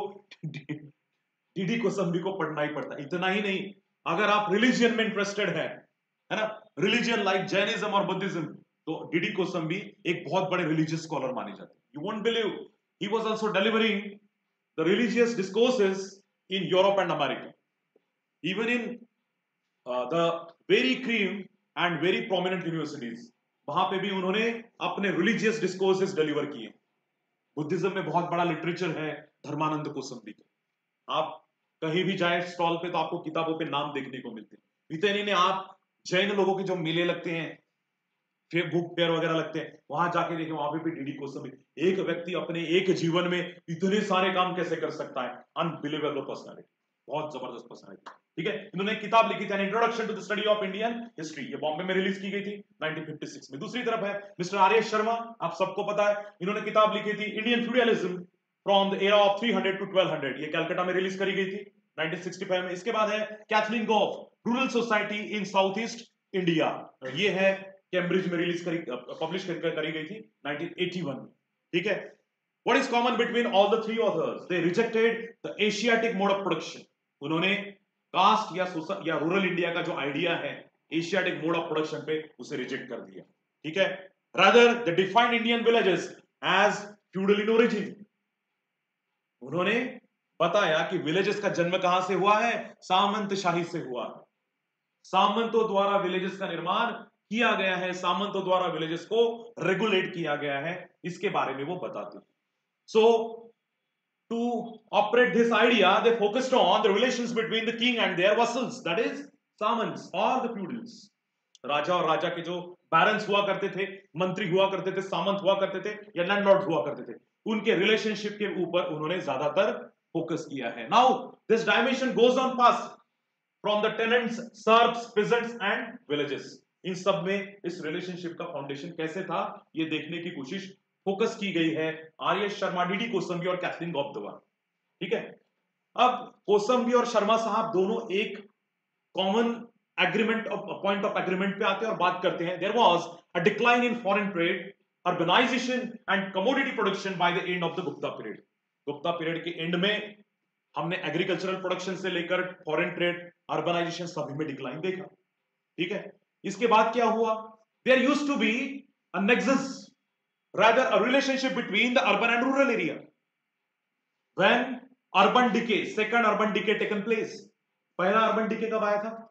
डीडी कोसंबी को पढ़ना ही पड़ता है। इतना ही नहीं, अगर आप रिलीजियन में इंटरेस्टेड है है ना, रिलीजियन लाइक जैनिज्म और बुद्धिज्म, तो डीडी कोसंबी एक बहुत बड़े रिलीजियस स्कॉलर माने जाते हैं। You won't believe he was also delivering the religious discourses in Europe and America, even in uh, the very cream and very prominent universities, वहां पे भी उन्होंने अपने religious discourses deliver किए। बुद्धिज्म में बहुत बड़ा लिटरेचर है धर्मानंद कोसंबी का। आप कहीं भी जाए स्टॉल पे तो आपको किताबों पे नाम देखने को मिलते हैं। इतने नहीं, आप जैन लोगों के जो मेले लगते हैं, बुक फेयर वगैरह लगते हैं, वहां जाके देखें वहां पे भी डीडी कोसंबी। एक व्यक्ति अपने एक जीवन में इतने सारे काम कैसे कर सकता है, अनबिलीवेबल पर्सनालिटी, बहुत जबरदस्त पर्सनालिटी, ठीक है। इन्होंने किताब लिखी थी introduction to the study of Indian history, ये बॉम्बे में रिलीज की गई थी नाइनटीन फिफ्टी सिक्स में। दूसरी तरफ है मिस्टर आर एस शर्मा, आप सबको पता है, इन्होंने किताब लिखी थी Indian feudalism from the era of three hundred to twelve hundred, ये कलकत्ता में रिलीज करी गई थी नाइनटीन सिक्सटी फाइव में। इसके बाद है Kathleen Gough, rural society in south east India, ये है कैम्ब्रिज में रिलीज करी, पब्लिश करी, करी गई थी नाइनटीन एटी वन में, ठीक है। What is common between all the three authors? They rejected the Asiatic mode of production. उन्होंने कास्ट या या रूरल इंडिया का जो आइडिया है एशियाटिक मोड ऑफ प्रोडक्शन पे उसे रिजेक्ट कर दिया, ठीक है। Rather, they defined Indian villages as feudal in origin. उन्होंने बताया कि विलेजेस का जन्म कहां से हुआ है, सामंत शाही से हुआ है। सामंतों द्वारा विलेजेस का निर्माण किया गया है, सामंतों द्वारा विलेजेस को रेगुलेट किया गया है, इसके बारे में वो बताते हैं। So, to operate this idea, they focused on the relations between the king and their vassals, that is, Samants or the feudals. राजा और राजा के जो बैरन्स हुआ करते थे, मंत्री हुआ करते थे, सामंत हुआ करते थे या लैंडलॉर्ड हुआ करते थे, उनके रिलेशनशिप के ऊपर उन्होंने ज्यादातर फोकस किया है। Now, this dimension goes on past from the tenants, serfs, peasants and villages. इन सब में इस रिलेशनशिप का फाउंडेशन कैसे था ये देखने की कोशिश फोकस की गई है R S Sharma, DD Kosambi और कैथलीन गॉफ द्वारा, ठीक है। अब कोसंबी और शर्मा साहब दोनों एक common agreement point of agreement पे आते हैं और बात करते हैं, there was a decline in foreign trade, urbanization and commodity production by the end of the Gupta period. Gupta period के एंड में हमने एग्रीकल्चरल प्रोडक्शन से लेकर फॉरेन ट्रेड, अर्बनाइजेशन सभी में डिक्लाइन देखा, ठीक है। इसके बाद क्या हुआ, there used to be a nexus, rather a relationship between the urban and rural area. When urban decay, second urban decay taken place, पहला urban decay कब आया था,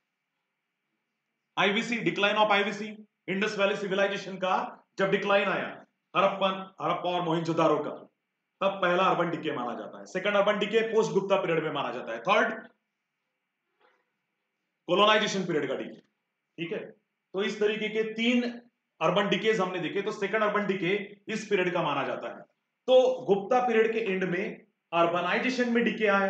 IVC, decline of IVC, Indus valley civilization का जब डिक्लाइन आया, हड़प्पन हड़प्पा और मोहनजोदारो का, तब पहला अर्बन डिके माना जाता है। Second urban decay post Gupta period में माना जाता है। थर्ड कोलोनाइजेशन पीरियड का डिके, ठीक है। तो इस तरीके के तीन अर्बन डिकेज हमने देखे, तो सेकंड अर्बन डिके इस पीरियड का माना जाता है। तो गुप्ता पीरियड के एंड में अर्बनाइजेशन में डिके आया,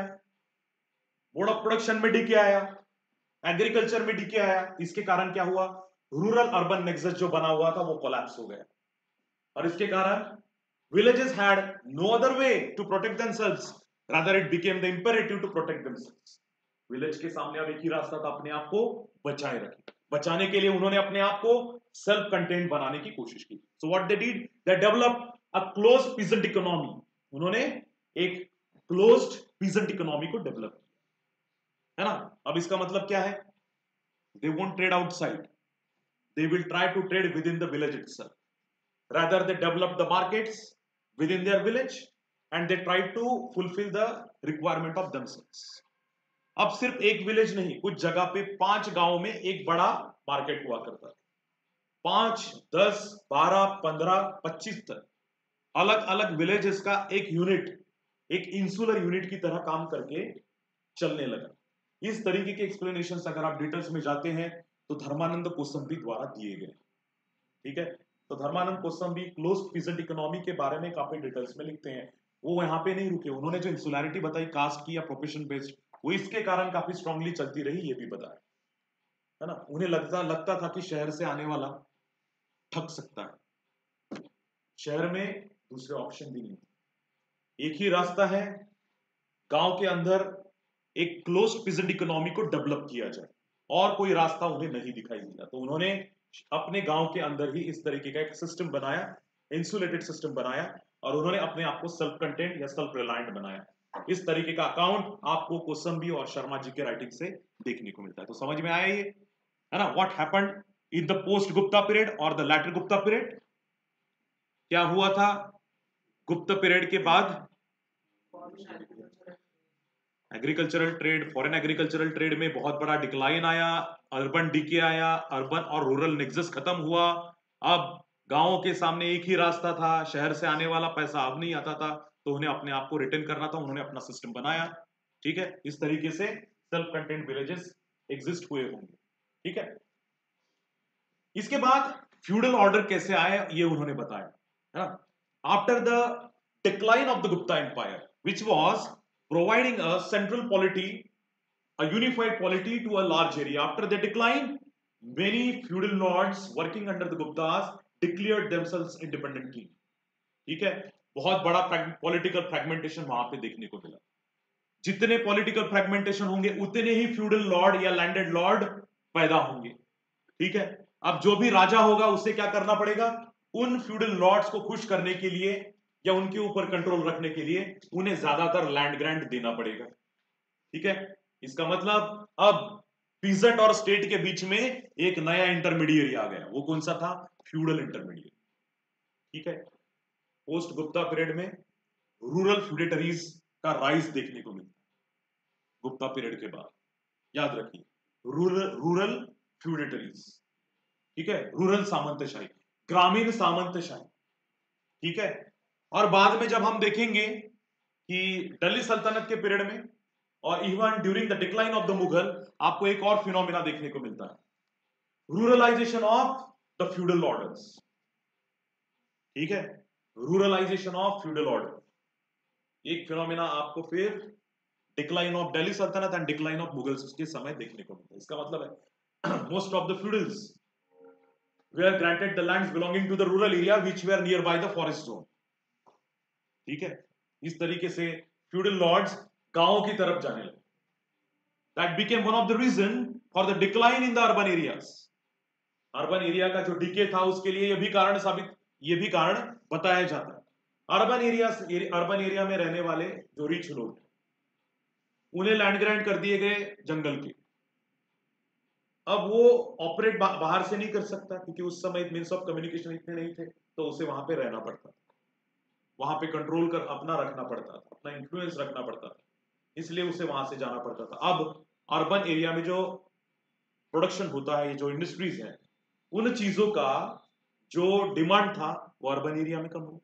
मोड ऑफ प्रोडक्शन में डिके आया, एग्रीकल्चर में डिके आया। इसके कारण क्या हुआ, रूरल अर्बन नेक्सस जो बना हुआ था वो कोलैप्स हो गया, और इसके कारण villages had no other way to protect themselves, rather it became the imperative to protect themselves. Village के सामने अब एक ही रास्ता था, अपने आप को बचाए रखे। बचाने के लिए उन्होंने अपने आप को सेल्फ कंटेंट बनाने की कोशिश की। So what they did, they developed a closed peasant economy. उन्होंने एक क्लोज्ड पीजेंट इकोनॉमी को डेवलप किया, है ना। अब इसका मतलब क्या है, they won't trade outside, they will try to trade within the village itself. Rather they develop the markets within their village and they try to fulfill the requirement of themselves. अब सिर्फ एक विलेज नहीं, कुछ जगह पे पांच गांव में एक बड़ा मार्केट हुआ करता है। पांच, दस, बारह, पंद्रह, पच्चीस तक अलग अलग विलेजेस का एक यूनिट, एक इंसुलर यूनिट की तरह काम करके चलने लगा। इस तरीके के एक्सप्लेनेशन अगर आप डिटेल्स में जाते हैं तो धर्मानंद कोसंबी द्वारा दिए गए, ठीक है। तो Dharmanand Kosambi close peasant economy के बारे में काफी डिटेल्स में लिखते हैं। वो यहाँ पे नहीं रुके, उन्होंने जो इंसुलैरिटी बताई कास्ट की या प्रोफेशन बेस्ड, वो इसके कारण काफी स्ट्रांगली चलती रही, ये भी बताया, है ना। उन्हें लगता लगता था कि शहर से आने वाला ठग सकता है, शहर में दूसरे ऑप्शन भी नहीं, एक ही रास्ता है, गांव के अंदर एक क्लोज पीजेंट इकोनॉमी को डेवलप किया जाए, और कोई रास्ता उन्हें नहीं दिखाई दिया। तो उन्होंने अपने गांव के अंदर ही इस तरीके का एक सिस्टम बनाया, इंसुलेटेड सिस्टम बनाया, और उन्होंने अपने आप को सेल्फ कंटेंट या सेल्फ रिलायंट बनाया। इस तरीके का अकाउंट आपको कोसंबी और शर्मा जी के राइटिंग से देखने को मिलता है। तो समझ में आया ये, है ना, what happened in the post Gupta period और द लैटर गुप्ता पीरियड। क्या हुआ था गुप्त पीरियड के बाद, agricultural trade, foreign agricultural trade में बहुत बड़ा डिक्लाइन आया, अर्बन डीके आया, अर्बन और रूरल नेक्सस खत्म हुआ। अब गांवों के सामने एक ही रास्ता था, शहर से आने वाला पैसा अब नहीं आता था, तो उन्हें अपने आप को रिटर्न करना था, उन्होंने अपना सिस्टम बनाया, ठीक है। इस तरीके से सेल्फ कंटेंट विलेजेस एग्जिस्ट हुए होंगे, ठीक है। इसके बाद फ्यूडल ऑर्डर कैसे आए ये उन्होंने बताया, है ना। After the decline of the Gupta empire which was providing a central polity, a unified polity to a large area. After the decline, many feudal lords working under the Guptas declared themselves independently. ठीक है, बहुत बड़ा पॉलिटिकल फ्रेगमेंटेशन वहां पे देखने को मिला। जितने पॉलिटिकल फ्रेगमेंटेशन होंगे उतने ही फ्यूडल लॉर्ड या लैंडेड लॉर्ड पैदा होंगे, ठीक है। अब जो भी राजा होगा उसे क्या करना पड़ेगा, उन फ्यूडल लॉर्ड्स को खुश करने के लिए या उनके ऊपर कंट्रोल रखने के लिए उन्हें ज्यादातर लैंड ग्रांट देना पड़ेगा, ठीक है। इसका मतलब अब पीजेंट और स्टेट के बीच में एक नया इंटरमीडिएट आ गया, वो कौन सा था, फ्यूडल इंटरमीडिएट, ठीक है। पोस्ट गुप्ता पीरियड में रूरल फ्यूडेटरीज का राइज देखने को मिलता है गुप्ता पीरियड के बाद, याद रखिए, रूरल रूरल फ्यूडेटरीज, ठीक है, रूरल सामंतशाही, ग्रामीण सामंतशाही, ठीक है। और बाद में जब हम देखेंगे कि दिल्ली सल्तनत के पीरियड में और even during the decline of the Mughal, आपको एक और फिनोमिना देखने को मिलता है, ruralization of the feudal orders, ठीक है, रूरलाइजेशन ऑफ फ्यूडल ऑर्डर, एक फिनोमिना आपको फिर डिक्लाइन ऑफ दिल्ली सल्तनत एंड डिक्लाइन ऑफ मुगल्स के समय देखने को मिलता है। इसका मतलब है most of the feudals were granted the lands belonging to the rural area which were nearby the forest zone, ठीक है। इस तरीके से फ्यूडल लॉर्ड्स गांवों की तरफ जाने लगे, that became one of the reason for the decline in the urban areas. Urban area का जो डिके था उसके लिए यह भी कारण साबित यह भी कारण बताया जाता है। अर्बन एरिया अर्बन एरिया में रहने वाले जो रिच लोग उन्हें लैंड ग्रांट कर दिए गए जंगल के, अब वो ऑपरेट बा, बाहर से नहीं कर सकता क्योंकि उस समय मीन्स ऑफ कम्युनिकेशन इतने नहीं थे, तो उसे वहां पे रहना पड़ता था, वहां पे कंट्रोल कर अपना रखना पड़ता था, अपना इन्फ्लुएंस रखना पड़ता था, इसलिए उसे वहां से जाना पड़ता था। अब अर्बन एरिया में जो प्रोडक्शन होता है, जो इंडस्ट्रीज है, उन चीजों का जो डिमांड था वो अर्बन एरिया में कम हो,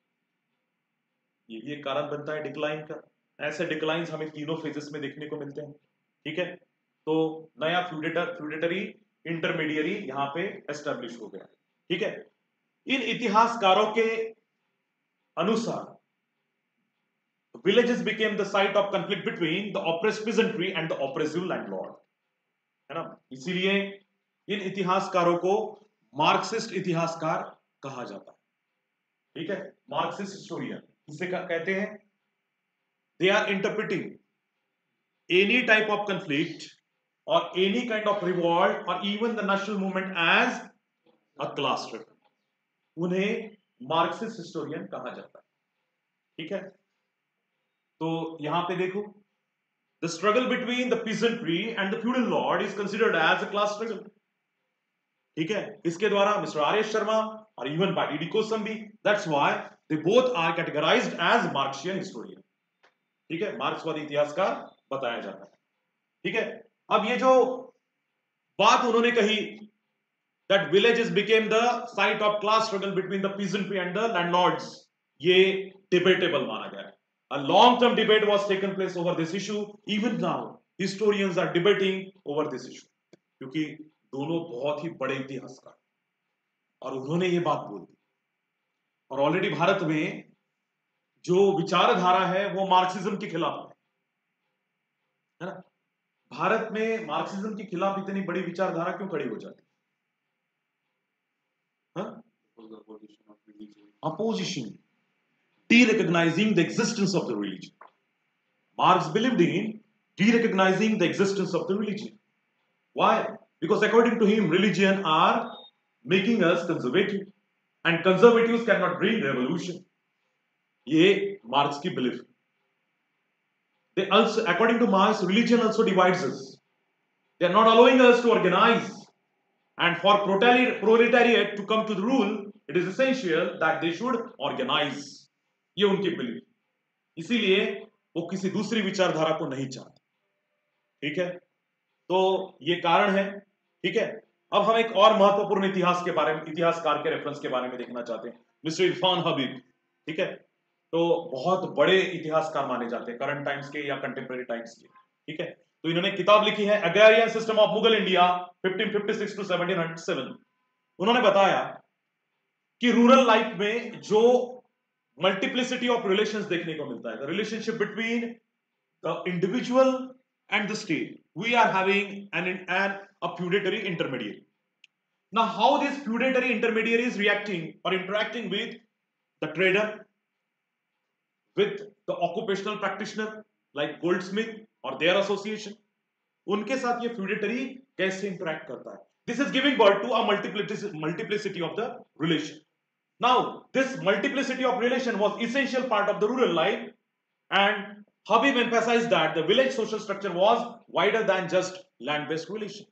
ये भी एक कारण बनता है डिक्लाइन का। ऐसे डिक्लाइंस हमें तीनों फेजेस में देखने को मिलते हैं, ठीक है। तो नया फ्यूडेटर फ्यूडेटरी इंटरमीडियरी यहां पे एस्टेब्लिश हो गया। ठीक है, इन इतिहासकारों के अनुसार villages became the site of conflict between the oppressed peasantry and the oppressive landlord, है ना। इसीलिए इन इतिहासकारों को मार्क्सिस्ट इतिहासकार कहा जाता है। ठीक है, मार्क्सिस्ट हिस्टोरियन इसे कहते हैं। They are interpreting any type of conflict और एनी काइंड ऑफ रिवॉल्ट और even the national movement as a class struggle. उन्हें मार्क्सिस्ट हिस्टोरियन कहा जाता है। ठीक है, तो यहां पे देखो, the struggle between the peasantry and the feudal lord is considered as a class struggle. ठीक है, इसके द्वारा मिस्टर आर एस शर्मा और even by D D Kosambi, that's why they both are categorized as Marxian historian. ठीक है, मार्क्सवादी इतिहासकार बताया जाता है। ठीक है, अब ये जो बात उन्होंने कही that villages became the site of class struggle between the peasantry and the landlords, ये debatable माना गया है। A long term debate was taken place over this issue. Even now historians are debating over this issue, क्योंकि दोनों बहुत ही बड़े इतिहासकार और उन्होंने ये बात बोल दी। और ऑलरेडी भारत में जो विचारधारा है वो मार्क्सिज्म के खिलाफ है ना। भारत में मार्क्सिज्म के खिलाफ इतनी बड़ी विचारधारा क्यों खड़ी हो जाती है? Opposition, de-recognizing the existence of the religion. Marx believed in de-recognizing the existence of the religion. Why? Because according to him, religion are making us conservative, and conservatives cannot bring revolution. ये मार्क्स की belief. They also, according to Marx, religion also divides us. They are not allowing us to organize, and for proletariat to come to the rule, it is essential that they should organize. ये उनकी बिलीफ, इसीलिए वो किसी दूसरी विचारधारा को नहीं चाहते। ठीक है, तो ये कारण है। ठीक है, अब हम एक और महत्वपूर्ण इतिहास के बारे में, इतिहासकार के रेफरेंस के बारे में देखना चाहते हैं, मिस्टर इरफान हबीब। ठीक है, तो बहुत बड़े इतिहासकार माने जाते हैं करंट टाइम्स के या कंटेम्परेरी टाइम्स के। ठीक है, तो इन्होंने किताब लिखी है agrarian system of Mughal India fifteen fifty six to seventeen hundred seven. उन्होंने बताया कि रूरल लाइफ में जो मल्टीप्लिसिटी ऑफ रिलेशंस देखने को मिलता है, the relationship between the individual and the state, we are having an an a feudatory intermediate. Now how this feudatory intermediate is reacting और interacting with the trader, with the occupational practitioner like goldsmith or their association, उनके साथ ये feudatory कैसे interact करता है? This is giving birth to a multiplicity multiplicity of the relation. Now this multiplicity of relation was essential part of the rural life, and Habib emphasized that the village social structure was wider than just land-based relation.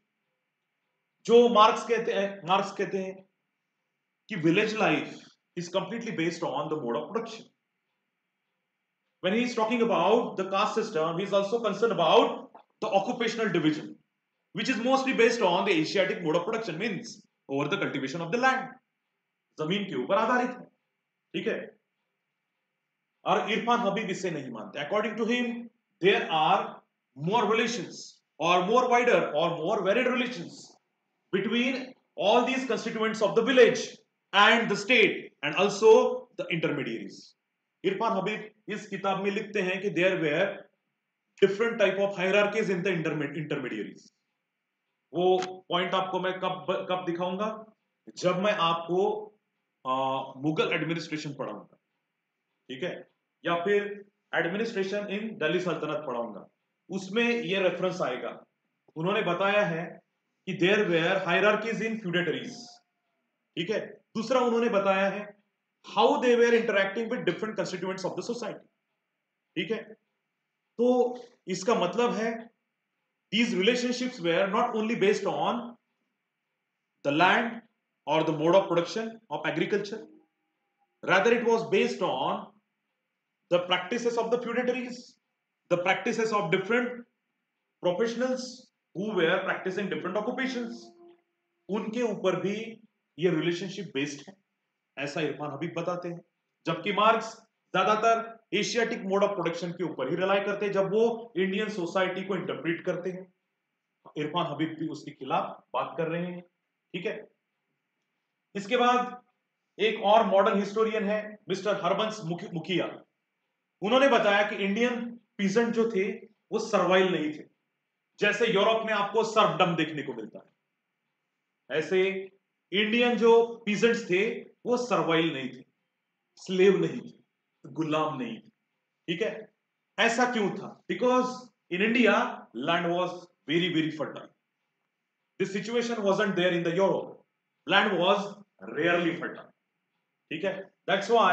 जो मार्क्स कहते हैं मार्क्स कहते हैं कि village life is completely based on the mode of production. When he is talking about the caste system, he is also concerned about the occupational division, which is mostly based on the Asiatic mode of production, means over the cultivation of the land, जमीन के ऊपर आधारित है। ठीक है, और इरफान हबीब इससे नहीं मानते। According to him, there are more relations or more wider or more varied relations between all these constituents of the village and the state and also the intermediaries. Irfan Habib इस किताब में लिखते हैं कि there were different type of hierarchies in the intermediaries. वो पॉइंट आपको मैं कब कब दिखाऊंगा, जब मैं आपको आ, मुगल एडमिनिस्ट्रेशन पढ़ाऊंगा। ठीक है, या फिर एडमिनिस्ट्रेशन इन दिल्ली सल्तनत पढ़ाऊंगा, उसमें ये रेफरेंस आएगा। उन्होंने बताया है कि there were hierarchies in feudatories. ठीक है, दूसरा उन्होंने बताया है how they were interacting with different constituents of the society. ठीक है, तो इसका मतलब है these relationships were not only based on the land or the mode of production of agriculture, rather it was based on the practices of the feudatories, the practices of different professionals who were practicing different occupations, उनके ऊपर भी ये relationship based है, ऐसा इरफान हबीब बताते हैं। जबकि मार्क्स ज्यादातर एशियाटिक मोड ऑफ प्रोडक्शन के ऊपर ही रिलाई करते हैं जब वो इंडियन सोसाइटी को इंटरप्रेट करते हैं। इरफान हबीब भी उसके खिलाफ बात कर रहे हैं। ठीक है, इसके बाद एक और मॉडर्न हिस्टोरियन है मिस्टर हरबंस मुखिया। उन्होंने बताया कि इंडियन पीजेंट जो थे वो सर्वाइल नहीं थे। जैसे यूरोप में आपको सर्फडम देखने को मिलता है, ऐसे इंडियन जो पीजेंट्स थे वो सर्वाइल नहीं थे, स्लेव नहीं थे, गुलाम नहीं थे। ठीक है, ऐसा क्यों था? Because in India land was very very fertile. This situation wasn't there in the Europe. Land was rarely fertile. ठीक है, that's why.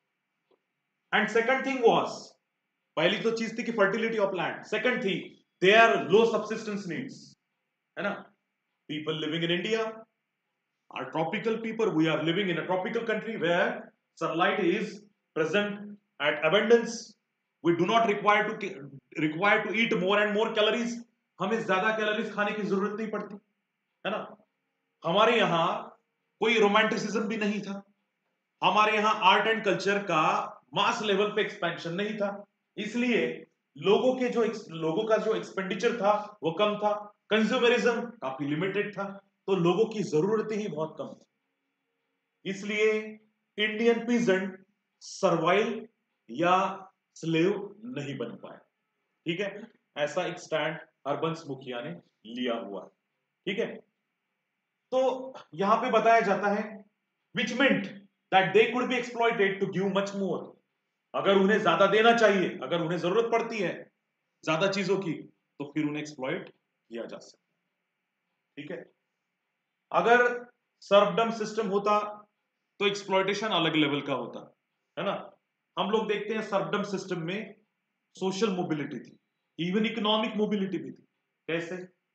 And second thing was, पहली तो चीज थी कि fertility of land. Second थी their low subsistence needs, है ना? People living in India are tropical people. We are living in a tropical country where sunlight is present at abundance. We do not require to require to eat more and more calories. हमें ज्यादा कैलोरीज खाने की जरूरत नहीं पड़ती, है ना? हमारे यहाँ कोई रोमांटिसिज्म भी नहीं था, हमारे यहाँ आर्ट एंड कल्चर का मास लेवल पे एक्सपेंशन नहीं था, इसलिए लोगों के जो लोगों का जो एक्सपेंडिचर था वो कम था, कंज्यूमरिज्म काफी लिमिटेड था, तो लोगों की जरूरतें ही बहुत कम थी। इसलिए इंडियन पीजेंट सर्वाइव या स्लेव नहीं बन पाए। ठीक है, ऐसा एक स्टैंड हरबंस मुखिया ने लिया हुआ है। ठीक है, तो यहां पे बताया जाता है which meant that they could be exploited to give much more. अगर उन्हें ज्यादा देना चाहिए, अगर उन्हें जरूरत पड़ती है ज्यादा चीजों की, तो फिर उन्हें एक्सप्लॉइट किया जा सकता है। ठीक है, अगर सर्फडम सिस्टम होता तो एक्सप्लॉइटेशन अलग लेवल का होता, है ना? हम लोग देखते हैं सर्फडम सिस्टम में सोशल मोबिलिटी थी, इवन इकोनॉमिक मोबिलिटी भी थी। कैसे?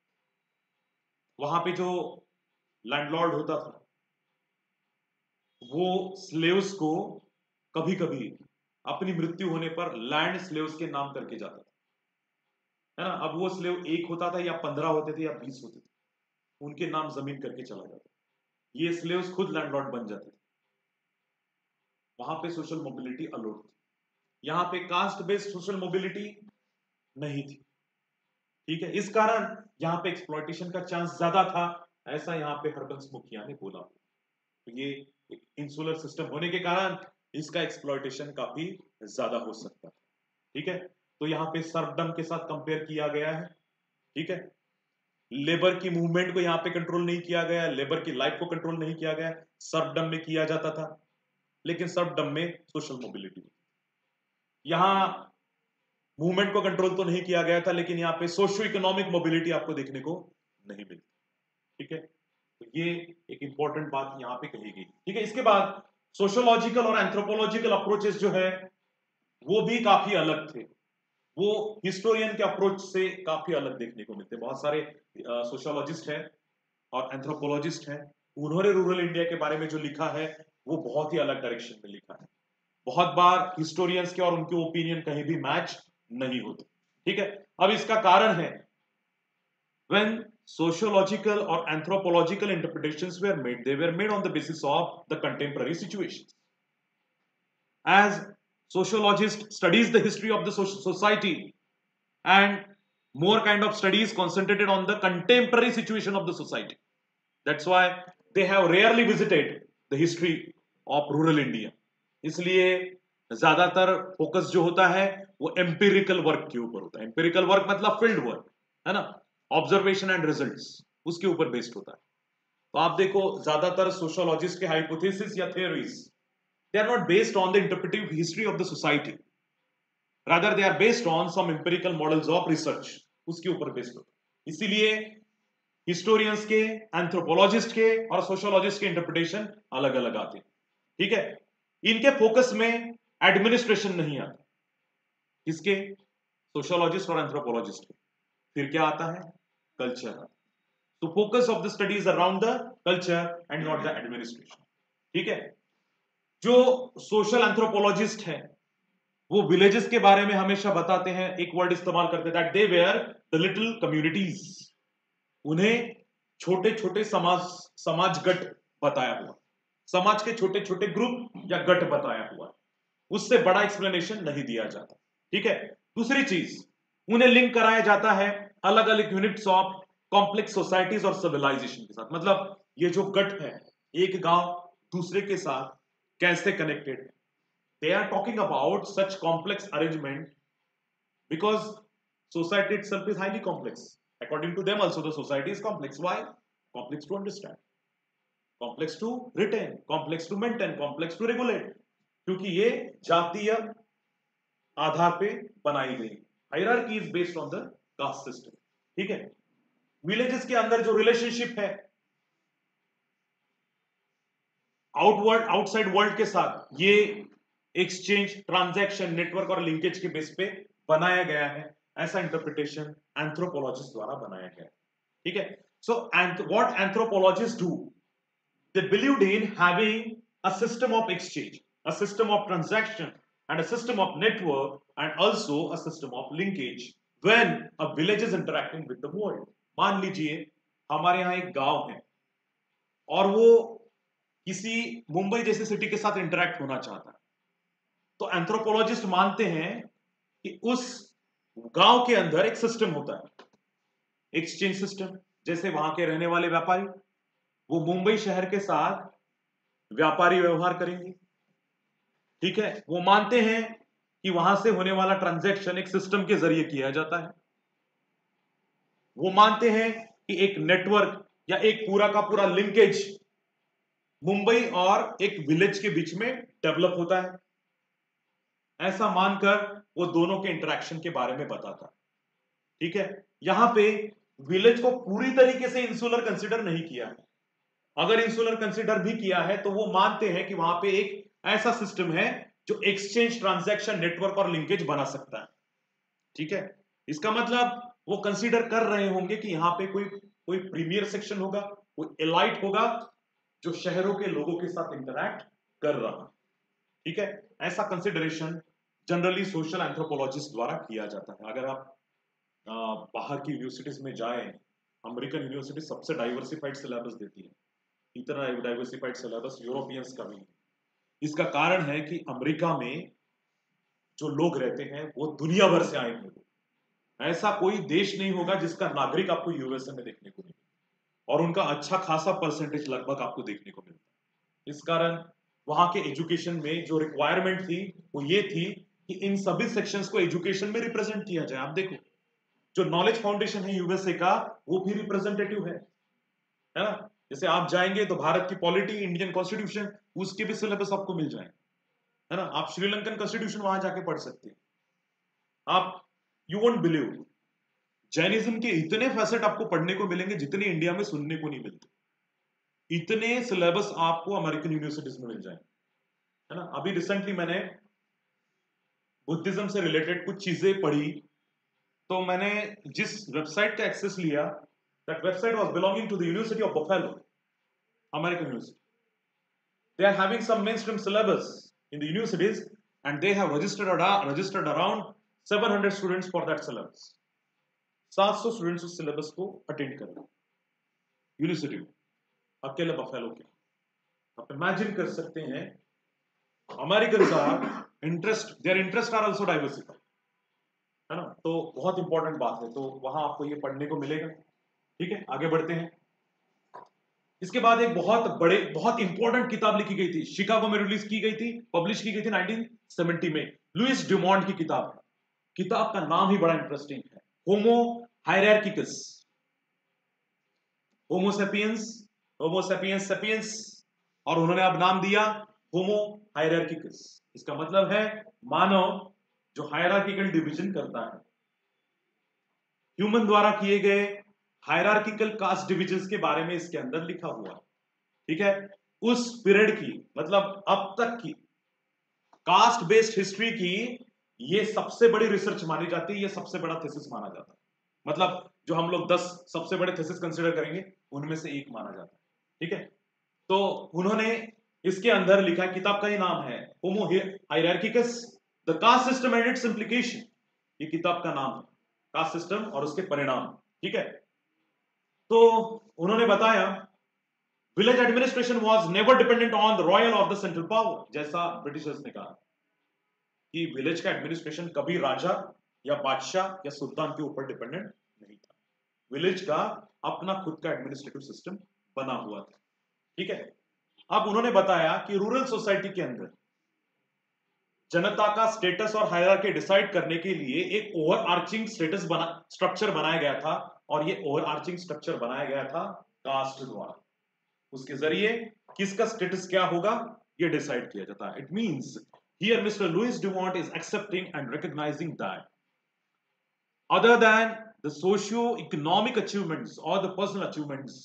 वहां पे जो लैंडलॉर्ड होता था वो स्लेव्स को कभी कभी अपनी मृत्यु होने पर लैंड स्लेव्स के नाम करके जाता था, है ना? अब वो स्लेव एक होता था या पंद्रह होते थे या बीस होते थे, उनके नाम जमीन करके चला जाता, ये स्लेव्स खुद लैंडलॉर्ड बन जाते थे। वहां पे सोशल मोबिलिटी अलोट थी, यहाँ पे कास्ट बेस्ड सोशल मोबिलिटी नहीं थी। ठीक है, इस कारण यहाँ पे एक्सप्लॉइटेशन का चांस ज्यादा था, ऐसा यहाँ पे हरबंस मुखिया ने बोला। तो ये इंसुलर सिस्टम होने के कारण इसका एक्सप्लॉइटेशन काफी ज्यादा हो सकता है। ठीक है, तो यहाँ पे सर्फडम के साथ कंपेयर किया गया है। ठीक है, लेबर की मूवमेंट को यहाँ पे कंट्रोल नहीं किया गया, लेबर की लाइफ को कंट्रोल नहीं किया गया, सर्फडम में किया जाता था, लेकिन सर्फडम में सोशल मोबिलिटी, यहाँ मूवमेंट को कंट्रोल तो नहीं किया गया था, लेकिन यहाँ पे सोशो इकोनॉमिक मोबिलिटी आपको देखने को नहीं मिलती। ठीक है, तो ये एक इंपॉर्टेंट बात यहाँ पे कही गई। ठीक है, इसके बाद सोशियोलॉजिकल और एंथ्रोपोलॉजिकल अप्रोचेस जो है वो भी काफी अलग थे, वो हिस्टोरियन के अप्रोच से काफी अलग देखने को मिलते। बहुत सारे सोशियोलॉजिस्ट हैं और एंथ्रोपोलॉजिस्ट हैं, उन्होंने रूरल इंडिया के बारे में जो लिखा है वो बहुत ही अलग डायरेक्शन में लिखा है। बहुत बार हिस्टोरियंस के और उनके ओपिनियन कहीं भी मैच नहीं होते। ठीक है, अब इसका कारण है when sociological or anthropological interpretations were made, they were made on the basis of the contemporary situations. As sociologist studies the history of the society and more kind of studies concentrated on the contemporary situation of the society, that's why they have rarely visited the history of rural India. इसलिए ज्यादातर फोकस जो होता है वो एम्पिरिकल वर्क के ऊपर होता है। एम्पिरिकल वर्क मतलब फील्ड वर्क, है ना? ऑब्जर्वेशन एंड रिजल्ट्स, उसके ऊपर बेस्ड होता है। तो आप देखो ज्यादातर सोशियोलॉजिस्ट के हाइपोथेसिस या theories, they are not based on the interpretive history of the society, rather they are based on some empirical models of research, उसके ऊपर बेस्ड होता है। इसीलिए हिस्टोरियंस के, एंथ्रोपोलॉजिस्ट के और सोशियोलॉजिस्ट के इंटरप्रिटेशन अलग अलग आते हैं। ठीक है, इनके फोकस में एडमिनिस्ट्रेशन नहीं आता, किसके? सोशियोलॉजिस्ट और एंथ्रोपोलॉजिस्ट के। फिर क्या आता है? कल्चर। तो focus of the studies around the culture and not the administration. ठीक है, जो सोशल एंथ्रोपोलॉजिस्ट है वो विलेजेस के बारे में हमेशा बताते हैं, एक वर्ड इस्तेमाल करते हैं, that they were the little communities. उन्हें छोटे छोटे समाज समाज गट बताया हुआ, समाज के छोटे छोटे ग्रुप या गट बताया हुआ, उससे बड़ा एक्सप्लेनेशन नहीं दिया जाता। ठीक है, दूसरी चीज, उन्हें लिंक कराया जाता है अलग अलग यूनिट्स ऑफ कॉम्प्लेक्स सोसाइटीज और सिविलाइजेशन के साथ। मतलब ये जो गट है, एक गांव दूसरे के साथ कैसे connected, they are talking about such complex arrangement because society itself is highly complex. According to them also the society is complex. Why? Complex to understand, complex to retain, complex to maintain, complex to regulate. क्योंकि ये जातीय आधार पे बनाई गई। Hierarchy is based on the caste system. ठीक है, विलेजेस के अंदर जो रिलेशनशिप है आउटवर्ड आउटसाइड वर्ल्ड के साथ, ये एक्सचेंज, ट्रांजैक्शन, नेटवर्क और लिंकेज के बेस पे बनाया गया है। ऐसा इंटरप्रिटेशन एंथ्रोपोलॉजिस्ट द्वारा बनाया गया है। ठीक है, so what anthropologist do, they believed in having a system of exchange, a system of transaction and a system of network and also a system of linkage when a village is interacting with the world. मान लीजिए हमारे यहाँ एक गांव है और वो किसी मुंबई जैसे सिटी के साथ इंटरेक्ट होना चाहता है, तो एंथ्रोपोलॉजिस्ट मानते हैं कि उस गांव के अंदर एक सिस्टम होता है, एक्सचेंज सिस्टम। जैसे वहां के रहने वाले व्यापारी वो मुंबई शहर के साथ व्यापारी व्यवहार करेंगे। ठीक है, वो मानते हैं कि वहां से होने वाला ट्रांजैक्शन एक सिस्टम के जरिए किया जाता है। वो मानते हैं कि एक नेटवर्क या एक पूरा का पूरा लिंकेज मुंबई और एक विलेज के बीच में डेवलप होता है। ऐसा मानकर वो दोनों के इंटरेक्शन के बारे में बताता है। ठीक है, यहां पे विलेज को पूरी तरीके से इंसुलर कंसिडर नहीं किया है। अगर इंसुलर कंसिडर भी किया है तो वो मानते हैं कि वहां पे एक ऐसा सिस्टम है जो एक्सचेंज, ट्रांजैक्शन, नेटवर्क और लिंकेज बना सकता है। ठीक है, इसका मतलब वो कंसीडर कर रहे होंगे कि यहां पे कोई कोई प्रीमियर सेक्शन होगा, कोई एलाइट होगा जो शहरों के लोगों के साथ इंटरैक्ट कर रहा। ठीक है, ऐसा कंसिडरेशन जनरली सोशल एंथ्रोपोलॉजिस्ट द्वारा किया जाता है। अगर आप आ, बाहर की यूनिवर्सिटीज में जाएं, अमेरिकन यूनिवर्सिटी सबसे डाइवर्सिफाइड सिलेबस देती है। इतना डाइवर्सिफाइड सिलेबस यूरोपियंस का भी है। इसका कारण है कि अमेरिका में जो लोग रहते हैं वो दुनिया भर से आए हैं। ऐसा कोई देश नहीं होगा जिसका नागरिक आपको यूएसए में देखने को मिले, और उनका अच्छा खासा परसेंटेज लगभग आपको देखने को मिलता है। इस कारण वहां के एजुकेशन में जो रिक्वायरमेंट थी वो ये थी कि इन सभी सेक्शंस को एजुकेशन में रिप्रेजेंट किया जाए। आप देखो, जो नॉलेज फाउंडेशन है यूएसए का वो भी रिप्रेजेंटेटिव है, है ना। जैसे आप जाएंगे तो भारत की पॉलिटी, इंडियन कॉन्स्टिट्यूशन, उसके भी सिलेबस आपको मिल जाए, है ना। आप श्रीलंकन कॉन्स्टिट्यूशन वहां जाके पढ़ सकते हैं। आप यू वोंट बिलीव, जैनिज्म के इतने फैसेट आपको पढ़ने को मिलेंगे जितने इंडिया में सुनने को नहीं मिलते। इतने सिलेबस आपको अमेरिकन यूनिवर्सिटीज में मिल जाए, है ना। अभी रिसेंटली मैंने बुद्धिज्म से रिलेटेड कुछ चीजें पढ़ी, तो मैंने जिस वेबसाइट का एक्सेस लिया, that website was belonging to the University of Buffalo, American university. They are having some mainstream syllabus in the universities, and they have registered registered around seven hundred students for that syllabus. सात सौ स्टूडेंट्स उस सिलेबस को अटेंड कर रहे हैं यूनिवर्सिटी में, अकेले बफेलो के। आप इमेजिन कर सकते हैं, अमेरिकन का interest, their interest are also diversified, है ना। तो बहुत इंपॉर्टेंट बात है, तो वहां आपको ये पढ़ने को मिलेगा। ठीक है, आगे बढ़ते हैं। इसके बाद एक बहुत बड़े बहुत इंपॉर्टेंट किताब लिखी गई थी, शिकागो में रिलीज की गई थी, पब्लिश की गई थी नाइनटीन सेवेंटी में, लुइस ड्यूमॉन्ट की किताब है। किताब का नाम ही बड़ा इंटरेस्टिंग है, Homo hierarchicus, Homo sapiens, Homo sapiens sapiens, और उन्होंने अब नाम दिया होमो हायरार्किकस। इसका मतलब है मानव जो हायरार्किकल डिवीजन करता है। ह्यूमन द्वारा किए गए हायरार्किकल कास्ट डिविजन्स के बारे में इसके अंदर लिखा हुआ। ठीक है, उस पीरियड की, मतलब अब तक की कास्ट बेस्ड हिस्ट्री की ये सबसे बड़ी रिसर्च मानी जाती है, ये सबसे बड़ा थीसिस माना जाता है। मतलब जो हम लोग दस सबसे बड़े थीसिस कंसीडर करेंगे उनमें से एक माना जाता है। ठीक है, तो उन्होंने इसके अंदर लिखा, किताब का ही नाम है Homo hierarchicus, the caste system and its implication. ये किताब का नाम है, कास्ट सिस्टम और उसके परिणाम। ठीक है, तो उन्होंने बताया village administration was never dependent on the royal और द सेंट्रल पावर। जैसा ब्रिटिशर्स ने कहा कि विलेज का एडमिनिस्ट्रेशन कभी राजा या बादशाह या सुल्तान के ऊपर डिपेंडेंट नहीं था। विलेज का अपना खुद का एडमिनिस्ट्रेटिव सिस्टम बना हुआ था। ठीक है, अब उन्होंने बताया कि रूरल सोसाइटी के अंदर जनता का स्टेटस और हायरार्की डिसाइड करने के लिए एक ओवर आर्चिंग स्टेटस बना स्ट्रक्चर बनाया गया था, और ये ओवर आर्चिंग स्ट्रक्चर बनाया गया था कास्ट द्वारा। उसके जरिए किसका स्टेटस क्या होगा ये डिसाइड किया जाता है। It means here Mister Louis Dumont is accepting and recognising that other than the socio-economic achievements or the personal achievements,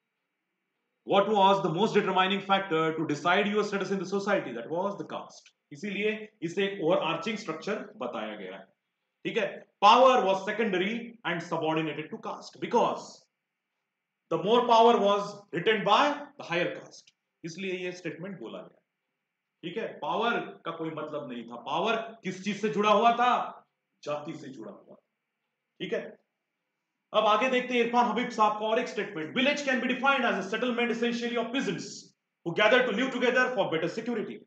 what was the most determining factor to decide your status in the society? That was the caste. इसीलिए इसे एक ओवरआर्चिंग स्ट्रक्चर बताया गया है। ठीक है, power was secondary and subordinated to caste because the more power was retained by the higher caste. इसलिए ये स्टेटमेंट बोला गया। ठीक है, पावर का कोई मतलब नहीं था, पावर किस चीज से जुड़ा हुआ था? जाति से जुड़ा हुआ था। ठीक है, अब आगे देखते हैं इरफान हबीब साहब का और एक statement. Village can be defined as a settlement essentially of peasants who gather to live together for better security.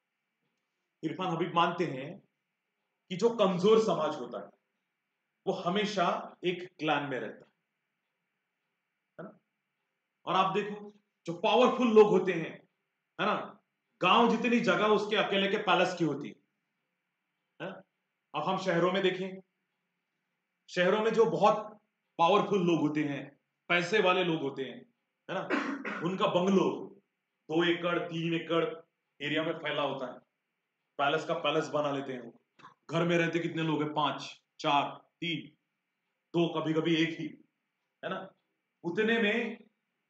Irfan Habib मानते हैं कि जो कमजोर समाज होता है वो हमेशा एक क्लैन में रहता है ना, और आप देखो जो पावरफुल लोग होते हैं है ना, गांव जितनी जगह उसके अकेले के पैलेस की होती है। अब हम शहरों में देखें, शहरों में जो बहुत पावरफुल लोग होते हैं, पैसे वाले लोग होते हैं है ना, उनका बंगलो दो एकड़ तीन एकड़ एरिया में फैला होता है, पैलेस का पैलेस बना लेते हैं। घर में रहते कितने लोग हैं? पांच, चार, तीन, दो, कभी कभी एक ही, है ना। उतने में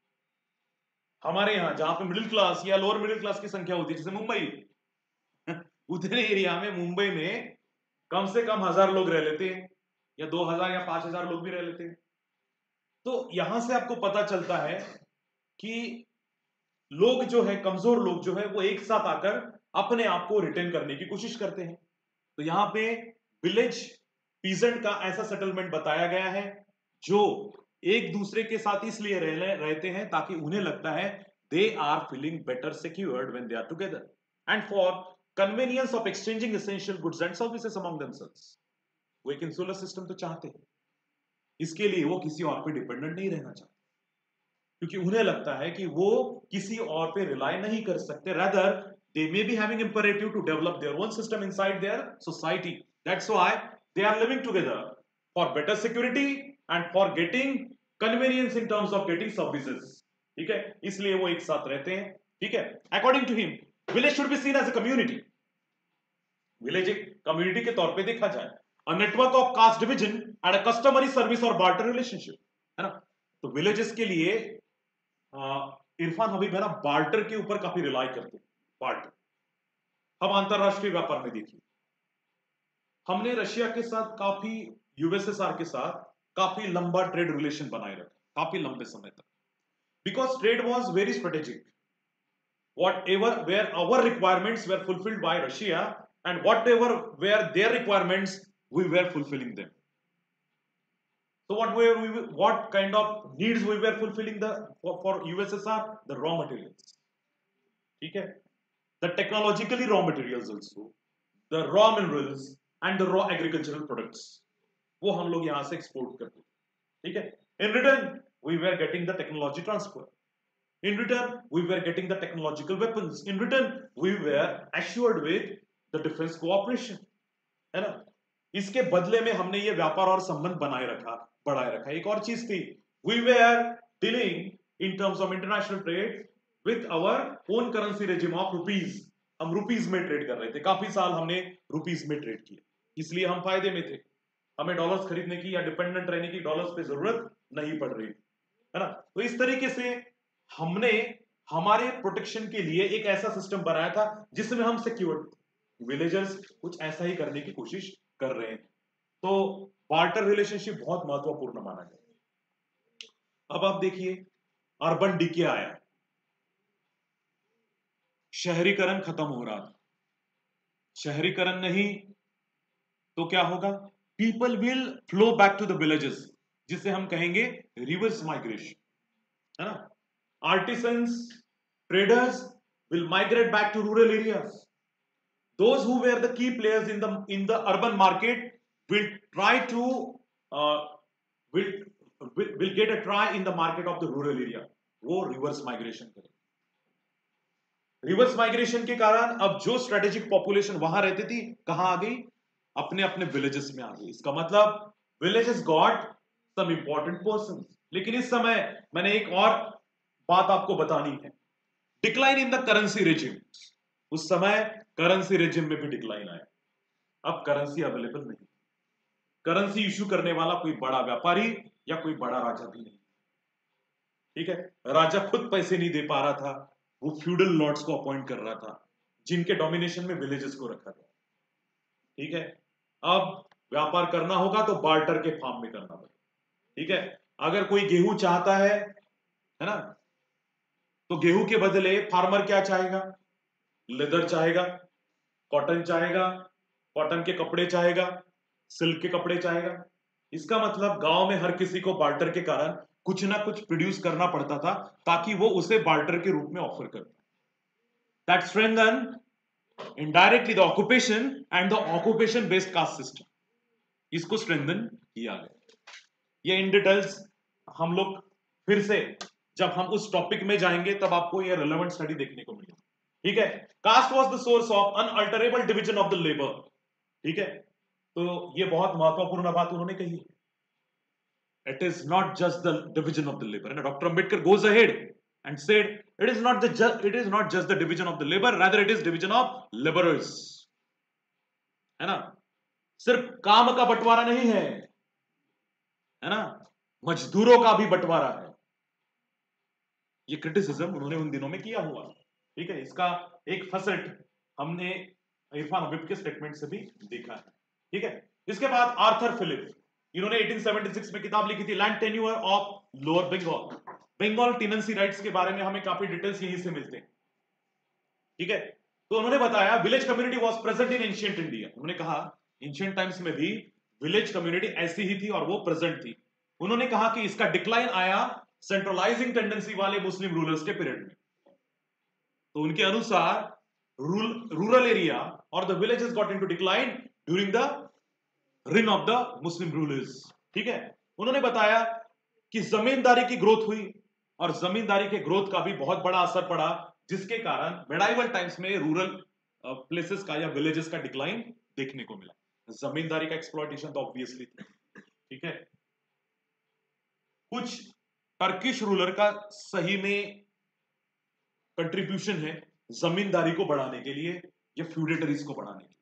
हमारे यहाँ जहां पे मिडिल क्लास या लोअर मिडिल क्लास की संख्या होती है, जैसे मुंबई उतने एरिया में, मुंबई में कम से कम हजार लोग रह लेते हैं, या दो हजार या पांच हजार लोग भी रह लेते हैं। तो यहां से आपको पता चलता है कि लोग जो है, कमजोर लोग जो है, वो एक साथ आकर अपने आप को रिटेन करने की कोशिश करते हैं। तो यहां पे विलेज पीजेंट का ऐसा सेटलमेंट बताया गया है जो एक दूसरे के साथ इसलिए रह, रहते हैं ताकि उन्हें लगता है they are feeling better secured when they are together and for convenience of exchanging essential goods and services among themselves. वो एक इंसुलर सिस्टम तो चाहते हैं, इसके लिए वो किसी और पे डिपेंडेंट नहीं रहना चाहते, क्योंकि उन्हें लगता है कि वो किसी और पे रिलाई नहीं कर सकते। rather they may be having imperative to develop their own system inside their society. That's why they are living together for better security and for getting convenience in terms of getting services. ठीक है, इसलिए वो एक साथ रहते हैं। ठीक है, according to him village should be seen as a community. village एक community के तौर पे देखा जाए, a network of caste division and a customary service or barter relationship, है ना। तो villages के लिए इरफान हबीब है ना, बार्टर के ऊपर काफी रिलाई करते हैं। बार्टर हम अंतरराष्ट्रीय व्यापार में देखिए, हमने रशिया के साथ काफी, यूएसएसआर के साथ काफी लंबा ट्रेड रिलेशन बनाए रखा, काफी लंबे समय तक, because trade was very strategic. Whatever were our requirements were fulfilled by Russia and whatever were their requirements we were fulfilling them. So what were we, what kind of needs we were fulfilling the for, for U S S R? The raw materials. ठीक है, the technologically raw materials also, the raw minerals and the raw agricultural products. वो हम लोग यहाँ से export करते हैं। ठीक है, in return we were getting the technology transfer. In return we were getting the technological weapons. In return we were assured with the defense cooperation. है ना, इसके बदले में हमने ये व्यापार और संबंध बनाए रखा, बढ़ाए रखा। एक और चीज थी, we were dealing in terms of international trade with our own currency regime of rupees. हम रुपीज में ट्रेड कर रहे थे, काफी साल हमने रुपीज में ट्रेड किया, इसलिए हम फायदे में थे। हमें डॉलर्स खरीदने की या डिपेंडेंट रहने की डॉलर्स पे जरूरत नहीं पड़ रही, है ना। तो इस तरीके से हमने हमारे प्रोटेक्शन के लिए एक ऐसा सिस्टम बनाया था जिसमें हम सिक्योर थे। विलेजर्स कुछ ऐसा ही करने की कोशिश कर रहे हैं। तो बार्टर रिलेशनशिप बहुत महत्वपूर्ण माना जाए। अब आप देखिए, अर्बन डीके आया, शहरीकरण खत्म हो रहा था। शहरीकरण नहीं तो क्या होगा? People will flow back to the villages, जिसे हम कहेंगे रिवर्स माइग्रेशन, है ना। Artisans, traders will migrate back to rural areas. Those who were the key players in the in the urban market will try to uh, will will get a try in the market of the rural area, वो रिवर्स माइग्रेशन करेंगे। रिवर्स माइग्रेशन के कारण अब जो स्ट्रेटेजिक पॉपुलेशन वहां रहती थी कहां आ गई, अपने अपने विलेजेस में आ गई। इसका मतलब villages got some important person. लेकिन इस समय मैंने एक और बात आपको बतानी है, decline in the currency regime. उस समय करेंसी रेजिम में भी डिक्लाइन आया, अब करेंसी अवेलेबल नहीं, करेंसी इश्यू करने वाला कोई बड़ा व्यापारी या कोई बड़ा राजा भी नहीं, ठीक है। राजा खुद पैसे नहीं दे पा रहा था, वो फ्यूडल लॉर्ड्स को अपॉइंट कर रहा था जिनके डोमिनेशन में विलेजेस को रखा था, ठीक है। अब व्यापार करना होगा तो बार्टर के फॉर्म में करना पड़ेगा, ठीक है। अगर कोई गेहूं चाहता है है ना, तो गेहूं के बदले फार्मर क्या चाहेगा, लेदर चाहेगा, कॉटन चाहेगा, कॉटन के कपड़े चाहेगा, सिल्क के कपड़े चाहेगा। इसका मतलब गांव में हर किसी को बार्टर के कारण कुछ ना कुछ प्रोड्यूस करना पड़ता था ताकि वो उसे बार्टर के रूप में ऑफर कर। That strengthen indirectly the occupation and the occupation based caste system, इसको स्ट्रेंथन किया गया। ये इन डिटेल्स हम लोग फिर से जब हम उस टॉपिक में जाएंगे तब आपको ये रिलेवेंट स्टडी देखने को मिलेगी, ठीक है। Caste was the source of unalterable division of the labour, ठीक है। तो ये बहुत महत्वपूर्ण बात उन्होंने कही है, it is not just the division of the labor. And Doctor Ambedkar goes ahead and said it is not the just it is not just the division of the labor, rather it is division of laborers, है ना। सिर्फ काम का बंटवारा नहीं है, है ना, मजदूरों का भी बंटवारा है। ये क्रिटिसिज्म उन्होंने उन दिनों में किया हुआ, ठीक है। इसका एक फसेट हमने इरफान हबीब के स्टेटमेंट से भी देखा है, ठीक है। इसके बाद आर्थर फिलिप, इन्होंने अठारह सौ छिहत्तर में किताब लिखी थी land tenure of lower Bengal. Bengal tenancy rights के बारे में हमें काफी डिटेल्स यहीं से मिलते हैं, ठीक है। तो उन्होंने बताया village community was present in ancient India. उन्होंने कहा एंशिएंट टाइम्स में भी विलेज कम्युनिटी ऐसी ही थी और वो प्रेजेंट थी। उन्होंने कहा कि इसका डिक्लाइन आया सेंट्रलाइजिंग टेंडेंसी वाले मुस्लिम रूलर्स के पीरियड में। तो उनके अनुसार रूरल एरिया और the villages got into decline during the reign of the Muslim rulers, ठीक है। उन्होंने बताया कि जमींदारी की ग्रोथ हुई और जमींदारी के ग्रोथ का भी बहुत बड़ा असर पड़ा, जिसके कारण मेडाइवल टाइम्स में रूरल प्लेसेस का या विलेजेस का डिक्लाइन देखने को मिला। जमींदारी का एक्सप्लॉयटेशन तो ऑब्वियसली थी, ठीक है। कुछ टर्किश रूलर का सही में कंट्रीब्यूशन है जमींदारी को बढ़ाने के लिए या फ्यूडेटरीज को बढ़ाने के लिए।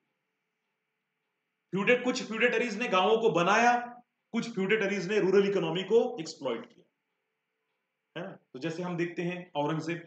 फ्यूडेट कुछ फ्यूडेटरीज ने गांवों को बनाया, कुछ फ्यूडेटरीज ने रूरल इकोनॉमी को एक्सप्लॉइट किया, है ना। तो जैसे हम देखते हैं Aurangzeb,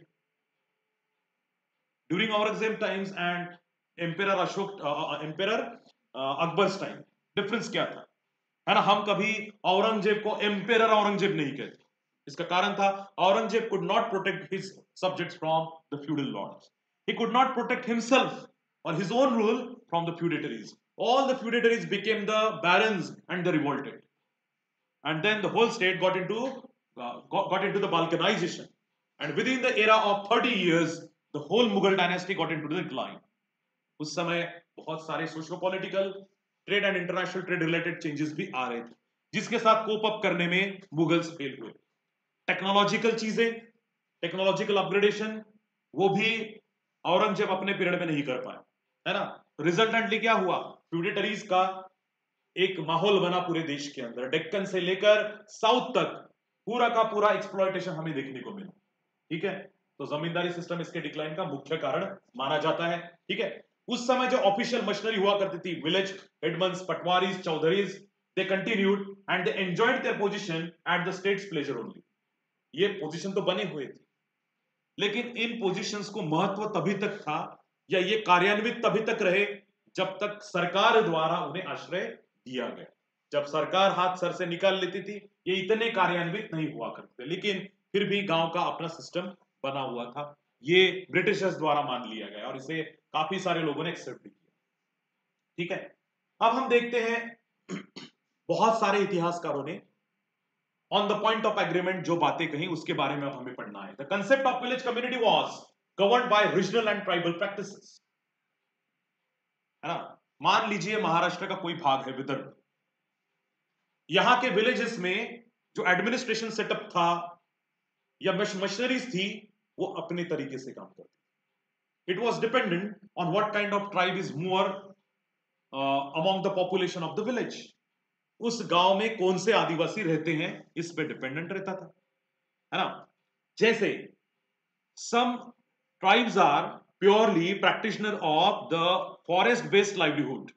during Aurangzeb times and emperor Ashok emperor Akbar's time difference क्या था, है ना। हम कभी औरंगजेब को एम्पेरर औरंगजेब नहीं कहते। इसका कारण था Aurangzeb could not protect his subjects from the feudal lords, he could not protect himself और his own rule from the feudatories. All the feudatories became the barons and the revolted, and then the whole state got into uh, got, got into the balkanization, and within the era of thirty years the whole Mughal dynasty got into the decline. उस समय बहुत सारे socio political trade and international trade related changes भी आ रहे थे, जिसके साथ कोप अप करने में मुगल्स फेल हुए। टेक्नोलॉजिकल चीजें, टेक्नोलॉजिकल अपग्रेडेशन, वो भी औरंगजेब अपने पीरियड में नहीं कर पाए, है ना। रिजल्टेंटली क्या हुआ, फ्यूडेटरीज का एक माहौल बना पूरे देश के अंदर, डेक्कन से लेकर साउथ तक पूरा का पूरा एक्सप्लॉयटेशन हमें देखने को मिला, ठीक है। तो जमींदारी सिस्टम इसके डिक्लाइन का मुख्य कारण माना जाता है, ठीक है। उस समय जो ऑफिशियल मशीनरी हुआ करती थी, village headmans, patwaris, chaudharis, they continued and they enjoyed their position at the state's pleasure only. ये पोजीशन तो बने हुए थे, लेकिन इन पोजीशंस को महत्व तभी तक था या ये कार्यान्वित तभी तक रहे जब तक सरकार द्वारा उन्हें आश्रय दिया गया। जब सरकार हाथ सर से निकाल लेती थी, ये इतने कार्यान्वित नहीं हुआ करते, लेकिन फिर भी गांव का अपना सिस्टम बना हुआ था। ये ब्रिटिशर्स द्वारा मान लिया गया और इसे काफी सारे लोगों ने एक्सेप्ट भी किया, ठीक है। अब हम देखते हैं बहुत सारे इतिहासकारों ने on the point of agreement जो बातें कही उसके बारे में अब हमें पढ़ना है। The concept of village community was governed by regional and tribal practices, है ना। मान लीजिए महाराष्ट्र का कोई भाग है, विदर्भ, यहां के विलेजेस में जो एडमिनिस्ट्रेशन सेटअप था या मशीनरीज थी वो अपने तरीके से काम करती। It was dependent on what kind of tribe is more among the population of the village. उस गांव में कौन से आदिवासी रहते हैं इस पे डिपेंडेंट रहता था, है ना। जैसे some tribes are purely practitioner of the forest based livelihood,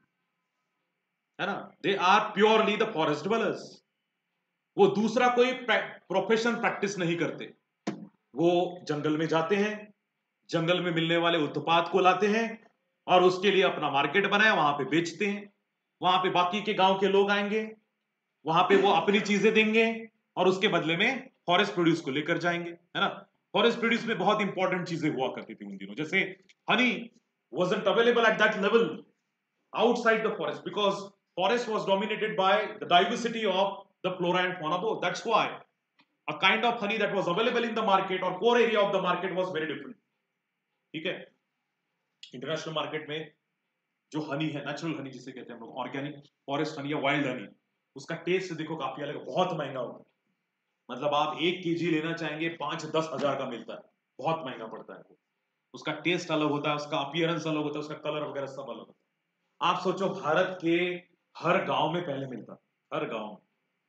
है ना, they are purely the forest dwellers. वो दूसरा कोई प्रोफेशन प्रैक्टिस नहीं करते, वो जंगल में जाते हैं, जंगल में मिलने वाले उत्पाद को लाते हैं और उसके लिए अपना मार्केट बनाया, वहां पे बेचते हैं। वहां पे बाकी के गांव के लोग आएंगे, वहां पे वो अपनी चीजें देंगे और उसके बदले में फॉरेस्ट प्रोड्यूस को लेकर जाएंगे, है ना। फॉरेस्ट प्रोड्यूस में बहुत इंपॉर्टेंट चीजें हुआ करती थी उन दिनों, जैसे Honey wasn't available at that level outside the forest because forest was dominated by the diversity of the flora and fauna both. That's why a kind of honey that was available in the market or core area of the market was very different. ठीक है, इंटरनेशनल मार्केट में जो हनी है, नेचुरल हनी जिसे कहते हैं हम लोग, ऑर्गेनिक फॉरेस्ट हनी या वाइल्ड हनी, उसका टेस्ट देखो काफी अलग, बहुत महंगा होता है। मतलब आप एक केजी लेना चाहेंगे पांच दस हजार का मिलता है, बहुत महंगा पड़ता है। उसका टेस्ट अलग होता है, उसका अपीयरेंस अलग होता है, उसका कलर वगैरह सब अलग होता है। आप सोचो भारत के हर गांव में पहले मिलता, हर गांव में,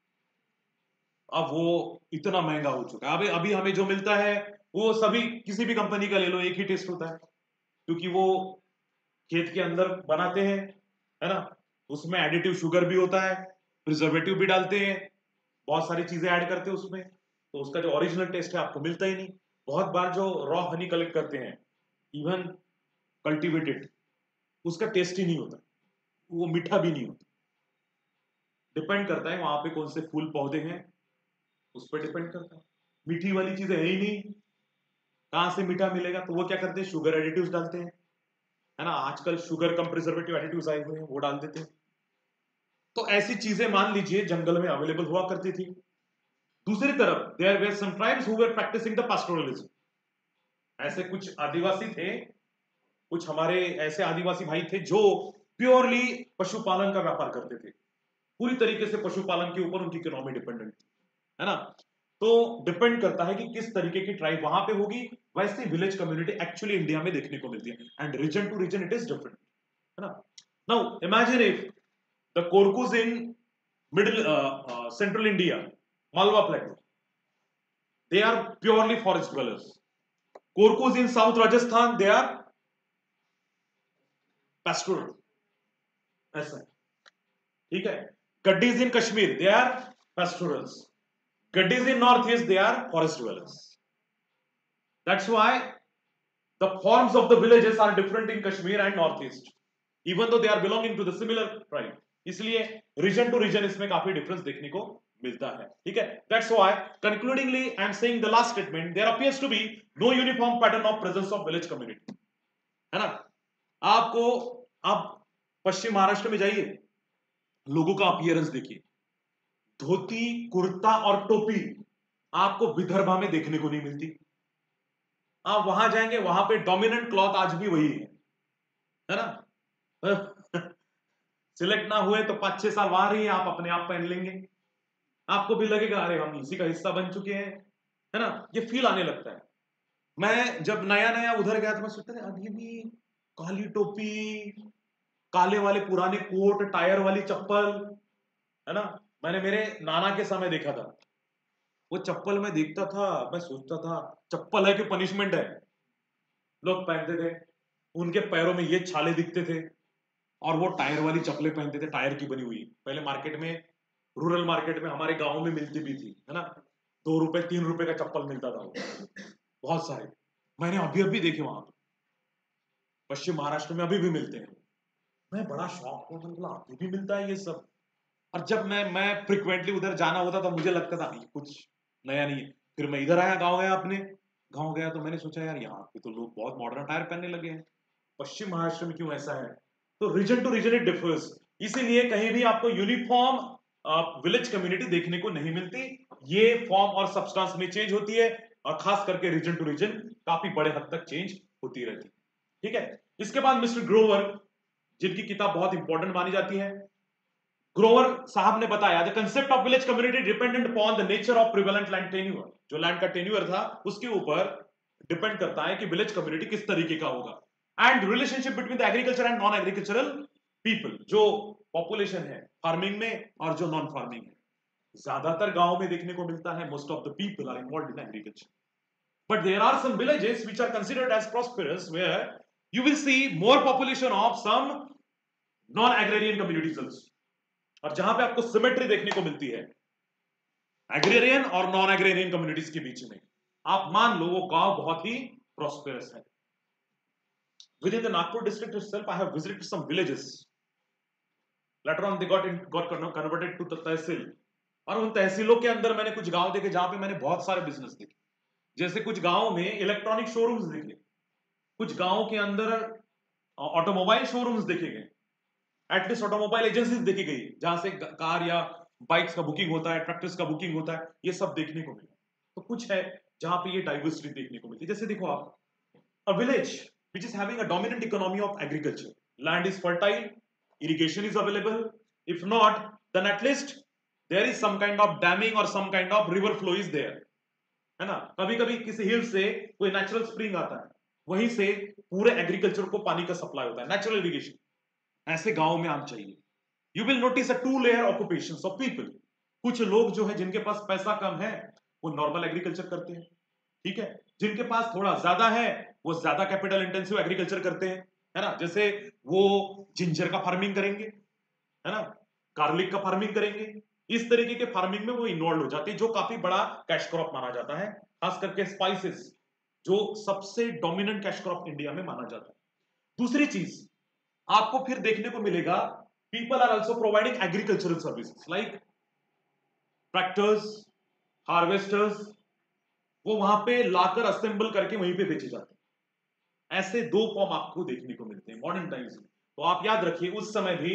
अब वो इतना महंगा हो चुका है। अभी अभी हमें जो मिलता है वो सभी किसी भी कंपनी का ले लो एक ही टेस्ट होता है, क्योंकि वो खेत के अंदर बनाते हैं, है ना, उसमें एडिटिव शुगर भी होता है, प्रिजर्वेटिव भी डालते हैं, बहुत सारी चीजें ऐड करते हैं उसमें, तो उसका जो ओरिजिनल टेस्ट है आपको मिलता ही नहीं। बहुत बार जो रॉ हनी कलेक्ट करते हैं, इवन कल्टीवेटेड, उसका टेस्ट ही नहीं होता, वो मीठा भी नहीं होता। डिपेंड करता है वहां पे कौन से फूल पौधे हैं, उस पर डिपेंड करता है। मीठी वाली चीजें है ही नहीं, कहां से मीठा मिलेगा, तो वो क्या करते हैं, शुगर एडिटिव्स डालते हैं, है ना। आजकल शुगर कम प्रिजर्वेटिव एडिटिव्स आए हुए हैं, वो डाल देते हैं। तो ऐसी चीजें मान लीजिए जंगल में अवेलेबल हुआ करती थी। दूसरी तरफ there were some tribes who were practising the pastoralism. ऐसे कुछ आदिवासी थे, कुछ हमारे ऐसे आदिवासी भाई थे जो प्योरली पशुपालन का व्यापार करते थे, पूरी तरीके से पशुपालन के ऊपर उनकी इकोनॉमी डिपेंडेंट थी, है ना। तो डिपेंड करता है कि किस तरीके की ट्राइब वहां पे होगी, वैसे विलेज कम्युनिटी एक्चुअली इंडिया में देखने को मिलती है, and region to region it is different, है ना। Now imagine if the Korkus in middle central India, Malwa plateau, they are purely forest dwellers. Korkus in south Rajasthan, they are pastoral, ऐसा, ठीक है। Gaddis in Kashmir, they are pastorals. Gaddis in northeast, they are forest dwellers. That's why the forms of the villages are different in Kashmir and northeast, even though they are belonging to the similar tribe. इसलिए region to region इसमें काफी difference देखने को मिलता है, ठीक है। That's why concludingly I am saying the last statement, there appears to be no uniform pattern of presence of village community, है ना। आपको आप पश्चिम महाराष्ट्र में जाइए, लोगों का अपीयरेंस देखिए, धोती कुर्ता और टोपी आपको विदर्भा में देखने को नहीं मिलती। आप वहां जाएंगे, वहां पे डोमिनेंट क्लॉथ आज भी वही है, है ना। सिलेक्ट ना हुए तो पांच छह साल वहां रहिए, आप अपने आप पहन लेंगे, आपको भी लगेगा अरे हम इसी का हिस्सा बन चुके हैं, है ना। ये फील आने लगता है। मैं जब नया नया उधर गया तो मैं सोचता था अभी भी काली टोपी, काले वाले पुराने कोट, टायर वाली चप्पल, है ना। मैंने मेरे नाना के समय देखा था, वो चप्पल में देखता था, मैं सोचता था चप्पल है कि पनिशमेंट है। लोग पहनते थे, उनके पैरों में ये छाले दिखते थे, और वो टायर वाली चप्पलें पहनते थे, टायर की बनी हुई। पहले मार्केट में, रूरल मार्केट में हमारे गांव में मिलती भी थी, है ना, दो रुपए तीन रुपए का चप्पल मिलता था वो, बहुत सारे। मैंने अभी अभी देखे वहां पे, पश्चिम महाराष्ट्र में अभी भी मिलते हैं। मैं बड़ा शौक हुआ, मतलब अभी भी मिलता है ये सब। और जब मैं मैं फ्रिक्वेंटली उधर जाना होता तो मुझे लगता था ये कुछ नया नहीं है। फिर मैं इधर आया, गांव गया, अपने गांव गया तो मैंने सोचा यार यहाँ पे तो लोग बहुत मॉडर्न टायर पहनने लगे हैं, पश्चिम महाराष्ट्र में क्यों ऐसा है। तो region to region it differs, इसीलिए कहीं भी आपको यूनिफॉर्म विलेज कम्युनिटी देखने को नहीं मिलती। ये फॉर्म और सब्सटेंस में चेंज होती है, और खास करके रीजन टू रीजन काफी बड़े हद तक चेंज होती रहती है, ठीक है। इसके बाद मिस्टर ग्रोवर, जिनकी किताब बहुत इंपॉर्टेंट मानी जाती है, ग्रोवर साहब ने बताया the concept of village community dependent upon the nature of prevalent land tenure, जो लैंड का टेन्यूअर था उसके ऊपर डिपेंड करता है कि विलेज कम्युनिटी किस तरीके का होगा, and relationship between the agriculture and non agricultural people, जो पॉपुलेशन है फार्मिंग में और जो नॉन फार्मिंग है। ज्यादातर गांव में देखने को मिलता है most of the people are involve in agriculture, but there are some villages which are considered as prosperous where you will see more population of some non agrarian communities also, और जहां पे आपको सिमेट्री देखने को मिलती है एग्रेरियन और नॉन एग्रेरियन कम्युनिटीज के बीच में, आप मान लो वो गांव बहुत ही प्रॉस्पेरस है। Within the Nagpur district itself, I have visited some villages. Later on, they got in, got converted to tehsil, और उन तहसीलों के अंदर मैंने कुछ गांव देखे जहां पे मैंने बहुत सारे बिजनेस देखे। जैसे कुछ गांव में इलेक्ट्रॉनिक शोरूम्स देखे, कुछ गांव के अंदर ऑटोमोबाइल शोरूम्स देखे गए, एटलीस्ट ऑटोमोबाइल एजेंसीज देखी गई जहां से कार या बाइक्स का बुकिंग होता है, ट्रैक्टर्स का बुकिंग होता है, ये सब देखने को मिला। तो कुछ है जहां पे ये डाइवर्सिटी देखने को मिलती है। जैसे देखो आप, a village which is having a dominant economy of agriculture, land is fertile, irrigation is available, if not then at least there is some kind of damming or some kind of river flow is there, है ना। कभी कभी किसी हिल से कोई नेचुरल स्प्रिंग आता है, वहीं से पूरे एग्रीकल्चर को पानी का सप्लाई होता है, नेचुरल इरिगेशन। ऐसे गांव में आप चाहिए, you will notice a two layer occupations of people. कुछ लोग जो है जिनके पास पैसा कम है वो नॉर्मल एग्रीकल्चर करते हैं, ठीक है। जिनके पास थोड़ा ज्यादा है वो ज्यादा कैपिटल इंटेंसिव एग्रीकल्चर करते हैं, है ना। जैसे वो जिंजर का फार्मिंग करेंगे, है ना, गार्लिक का फार्मिंग करेंगे, इस तरीके के फार्मिंग में वो इन्वॉल्व हो जाते हैं, जो काफी बड़ा कैश क्रॉप माना जाता है, खास करके स्पाइसेस जो सबसे डोमिनेंट कैश क्रॉप इंडिया में माना जाता है। दूसरी चीज आपको फिर देखने को मिलेगा, people are also providing agricultural services like tractors, harvesters, वो वहां पे लाकर असेंबल करके वहीं पे बेचे जाते हैं। ऐसे दो फॉर्म आपको देखने को मिलते हैं मॉडर्न टाइम्स में। तो आप याद रखिए उस समय भी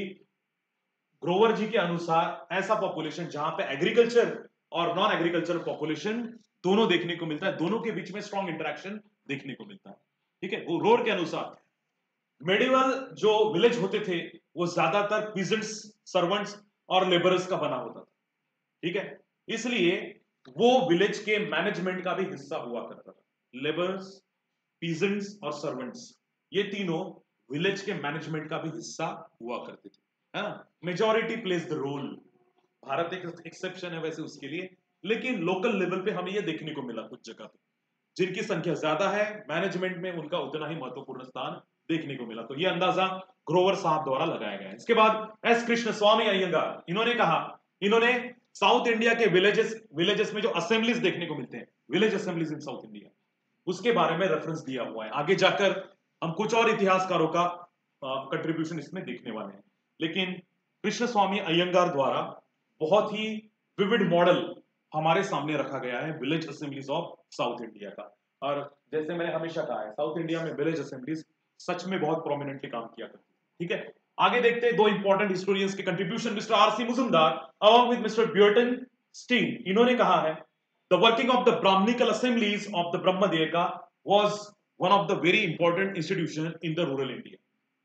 ग्रोवर जी के अनुसार ऐसा पॉपुलेशन जहां पे एग्रीकल्चर और नॉन एग्रीकल्चर पॉपुलेशन दोनों देखने को मिलता है, दोनों के बीच में स्ट्रॉन्ग इंटरेक्शन देखने को मिलता है, ठीक है। वो रोड के अनुसार मेडिवल जो विलेज होते थे वो ज्यादातर पीजेंट्स, सर्वेंट्स और लेबरर्स का बना होता था, ठीक है। इसलिए वो विलेज के मैनेजमेंट का भी हिस्सा हुआ करता था। लेबर्स, पीजेंट्स और सर्वेंट्स, ये तीनों विलेज के मैनेजमेंट का भी हिस्सा हुआ करते थे, है ना। Majority plays the role, Bharat एक एक्सेप्शन है वैसे उसके लिए, लेकिन लोकल लेवल पे हमें ये देखने को मिला कुछ जगह पे जिनकी संख्या ज्यादा है मैनेजमेंट में उनका उतना ही महत्वपूर्ण स्थान देखने को मिला। तो ये अंदाजा ग्रोवर साहब द्वारा लगाया गया है। इसके बाद एस कृष्ण स्वामी अयंगार, इन्होंने कहा, इन्होंने साउथ इंडिया के विलेजेस विलेजेस में जो असेंबलीज देखने को मिलते हैं, village assemblies in south India, उसके बारे में रेफरेंस दिया हुआ है। आगे जाकर हम कुछ और इतिहासकारों का कंट्रीब्यूशन इसमें देखने वाले हैं, लेकिन कृष्ण स्वामी अयंगार द्वारा बहुत ही विविड मॉडल हमारे सामने रखा गया है village assemblies of south India का। और जैसे मैंने हमेशा कहा है, साउथ इंडिया में विलेज असेंबलीज सच में बहुत प्रोमिनेंटली काम किया करती है, ठीक है। आगे देखते हैं दो इंपॉर्टेंट हिस्टोरियंस के contribution, mister R C Majumdar along with mister Burton Stein. इन्होंने कहा है the working of the brahmanical assemblies of the ब्रह्मदेयका was one of the very important institution in the rural India.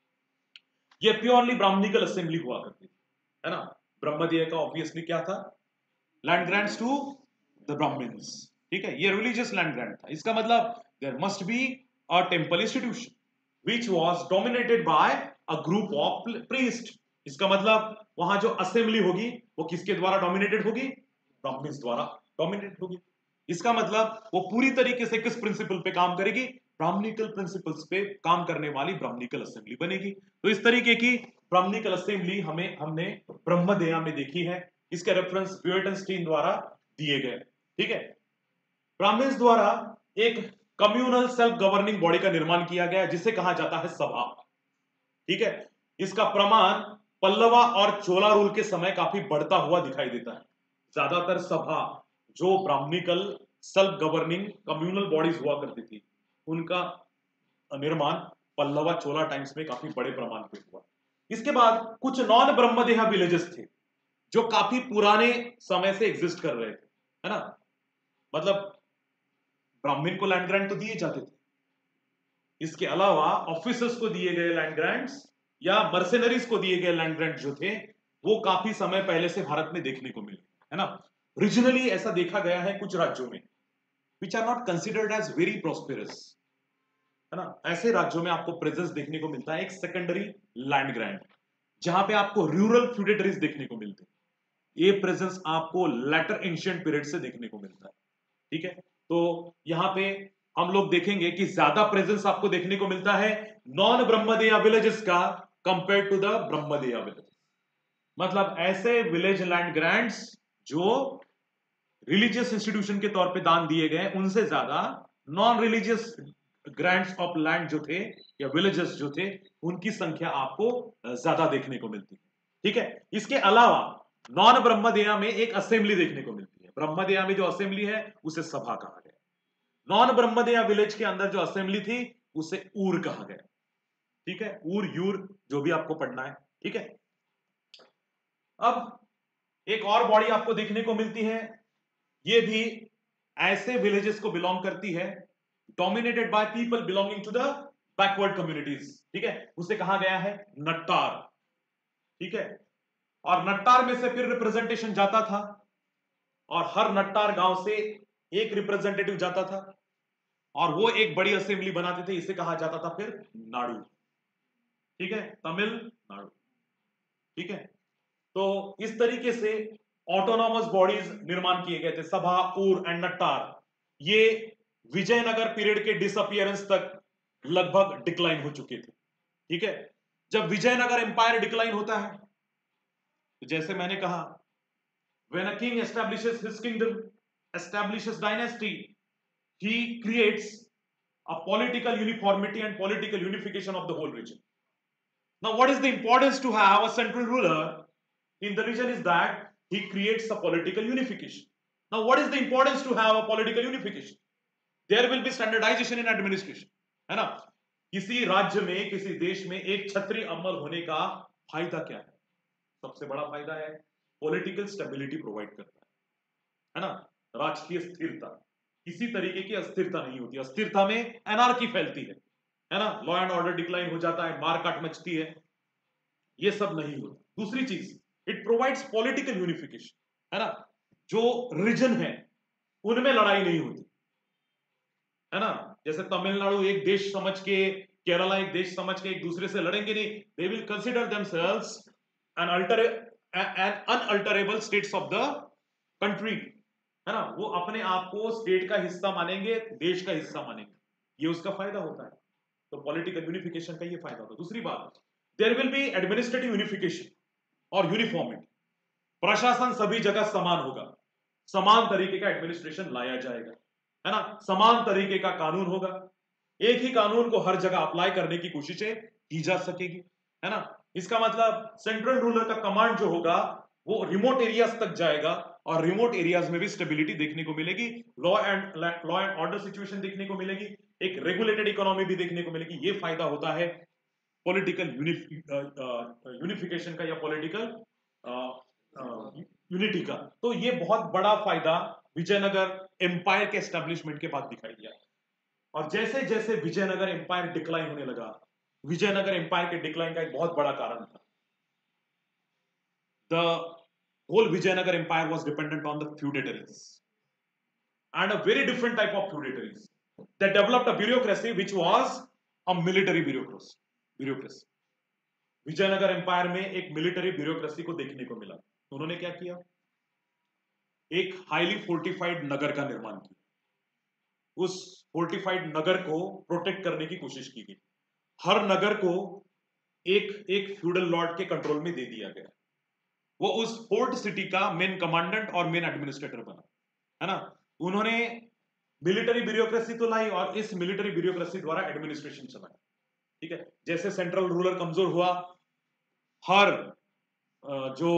ये प्योरली ब्राह्मणिकल असेंबली हुआ करती थी, है ना। ब्रह्मदेयका ऑब्वियसली क्या था, land grants to the brahmans, ठीक है। ये रिलीजियस लैंड ग्रांट था। इसका मतलब there must be a temple institution which was dominated by a group of priest। इसका मतलब वहां जो असेंबली होगी वो किसके द्वारा डोमिनेटेड होगी, ब्राह्मण्स द्वारा डोमिनेटेड होगी। इसका मतलब वो पूरी तरीके से किस प्रिंसिपल पे काम करेगी, ब्राह्मणिकल प्रिंसिपल्स पे काम करने वाली ब्राह्मणिकल असेंबली बनेगी। तो इस तरीके की ब्राह्मणिकल असेंबली हमें हमने ब्रह्मदेया में देखी है। इसके रेफरेंस ब्यूटनस्टीन द्वारा दिए गए, ठीक है। ब्राह्मण्स द्वारा एक कम्युनल सेल्फ गवर्निंग बॉडी का निर्माण किया गया जिसे कहा जाता है सभा, ठीक है। इसका प्रमाण पल्लवा और चोला रूल के समय काफी बढ़ता हुआ दिखाई देता है। ज्यादातर सभा जो brahmanical self governing communal bodies हुआ करती थी उनका निर्माण पल्लवा चोला टाइम्स में काफी बड़े प्रमाण पे हुआ। इसके बाद कुछ नॉन ब्रह्मदेहा विलेजेस थे जो काफी पुराने समय से एग्जिस्ट कर रहे थे, है ना। मतलब ब्राह्मण को लैंड ग्रांट तो दिए जाते थे, इसके अलावा ऑफिसर्स को दिए गए लैंड ग्रांट्स या मर्सेनरीज को दिए गए लैंड ग्रांट जो थे वो काफी समय पहले से भारत में देखने को मिले, है ना। रीजनली ऐसा देखा गया है कुछ राज्यों में which are not considered as very prosperous, है ना। ऐसे राज्यों में आपको प्रेजेंस देखने को मिलता है एक सेकेंडरी लैंड ग्रैंड, जहां पे आपको रूरल फ्यूडेटरीज देखने को मिलते हैं। ये प्रेजेंस आपको लेटर एंशिएंट पीरियड से देखने को मिलता है, ठीक है। तो यहां पे हम लोग देखेंगे कि ज्यादा प्रेजेंस आपको देखने को मिलता है नॉन ब्रह्मदेया विलेजेस का compare to the brahmadeya villages. मतलब ऐसे विलेज लैंड ग्रांट्स जो रिलीजियस इंस्टीट्यूशन के तौर पे दान दिए गए उनसे ज्यादा non religious grants of land जो थे या विलेजेस जो थे उनकी संख्या आपको ज्यादा देखने को मिलती है, ठीक है। इसके अलावा नॉन ब्रह्मदेया में एक असेंबली देखने को मिलती है। ब्रह्मदेया में जो असेंबली है उसे सभा कहा गया, नॉन ब्रह्मदेया विलेज के अंदर जो असेंबली थी उसे ऊर कहा गया, ठीक है। ऊर यूर जो भी आपको पढ़ना है, ठीक है। अब एक और बॉडी आपको देखने को मिलती है, ये भी ऐसे विलेजेस को बिलोंग करती है dominated by people belonging to the backward communities, ठीक है। उसे कहा गया है नट्टार, ठीक है। और नट्टार में से फिर रिप्रेजेंटेशन जाता था और हर नट्टार गांव से एक रिप्रेजेंटेटिव जाता था और वो एक बड़ी असेंबली बनाते थे, इसे कहा जाता था फिर नाडु, ठीक है, तमिलनाडु, ठीक है। तो इस तरीके से ऑटोनॉमस बॉडीज निर्माण किए गए थे, सभा, ऊर एंड नट्टार। ये विजयनगर पीरियड के डिसअपियरेंस तक लगभग डिक्लाइन हो चुके थे, ठीक है। जब विजयनगर एम्पायर डिक्लाइन होता है तो जैसे मैंने कहा when a king establishes his kingdom, establishes dynasty, he creates a political uniformity and political unification of the whole region. Now what is the importance to have a central ruler in the region is that he creates a political unification. Now what is the importance to have a political unification? There will be standardization in administration, है ना। किसी राज्य में किसी देश में एक छत्री अमल होने का फायदा क्या है? सबसे बड़ा फायदा है पॉलिटिकल स्टेबिलिटी प्रोवाइड करता है, है ना। राजकीय स्थिरता, किसी तरीके की अस्थिरता नहीं होती, अस्थिरता में एनार्की फैलती है, है ना। लॉ एंड ऑर्डर डिक्लाइन हो जाता है, मारकाट मचती है, ये सब नहीं होता। दूसरी चीज, इट प्रोवाइड्स पॉलिटिकल यूनिफिकेशन, है ना। जो रीजन है उनमें लड़ाई नहीं होती, है ना। जैसे तमिलनाडु एक देश समझ के, केरला एक देश समझ के एक दूसरे से लड़ेंगे नहीं, they will consider themselves an alter an unalterable states of the country, है ना। वो अपने आप को स्टेट का हिस्सा मानेंगे, देश का हिस्सा मानेंगे, ये उसका फायदा होता है। तो पॉलिटिकल यूनिफिकेशन का ये फायदा होता है। दूसरी बात, there will be administrative unification और यूनिफॉर्मिटी, प्रशासन सभी जगह समान होगा, समान तरीके का एडमिनिस्ट्रेशन लाया जाएगा, है ना। समान तरीके का कानून होगा, एक ही कानून को हर जगह अप्लाई करने की कोशिशें की जा सकेगी, है ना। इसका मतलब सेंट्रल रूलर का कमांड जो होगा वो रिमोट एरियाज तक जाएगा और रिमोट एरियाज में भी स्टेबिलिटी देखने को मिलेगी, law and law and order situation देखने को मिलेगी, एक रेगुलेटेड इकोनॉमी भी देखने को मिलेगी। ये फायदा होता है पॉलिटिकल यूनिफिकेशन का या पॉलिटिकल यूनिटी का। तो ये बहुत बड़ा फायदा विजयनगर एम्पायर के एस्टेब्लिशमेंट के बाद दिखाई दिया। और जैसे जैसे विजयनगर एम्पायर डिक्लाइन होने लगा, विजयनगर एम्पायर के डिक्लाइन का एक बहुत बड़ा कारण था, the whole Vijayanagar empire was dependent on the feudatories and a very different type of feudatories that developed a bureaucracy which was a military bureaucracy bureaucracy Vijayanagar empire में एक मिलिटरी ब्यूरोक्रेसी को देखने को मिला। तो उन्होंने क्या किया, एक हाईली फोर्टिफाइड नगर का निर्माण किया, उस फोर्टिफाइड नगर को प्रोटेक्ट करने की कोशिश की गई, हर नगर को एक एक फ्यूडल लॉर्ड के कंट्रोल में दे दिया गया, वो उस फोर्ट सिटी का मेन कमांडेंट और मेन एडमिनिस्ट्रेटर बना, है ना। उन्होंने मिलिटरी ब्यूरोक्रेसी तो लाई और इस मिलिटरी ब्यूरोक्रेसी द्वारा एडमिनिस्ट्रेशन चलाया, ठीक है। जैसे सेंट्रल रूलर कमजोर हुआ, हर जो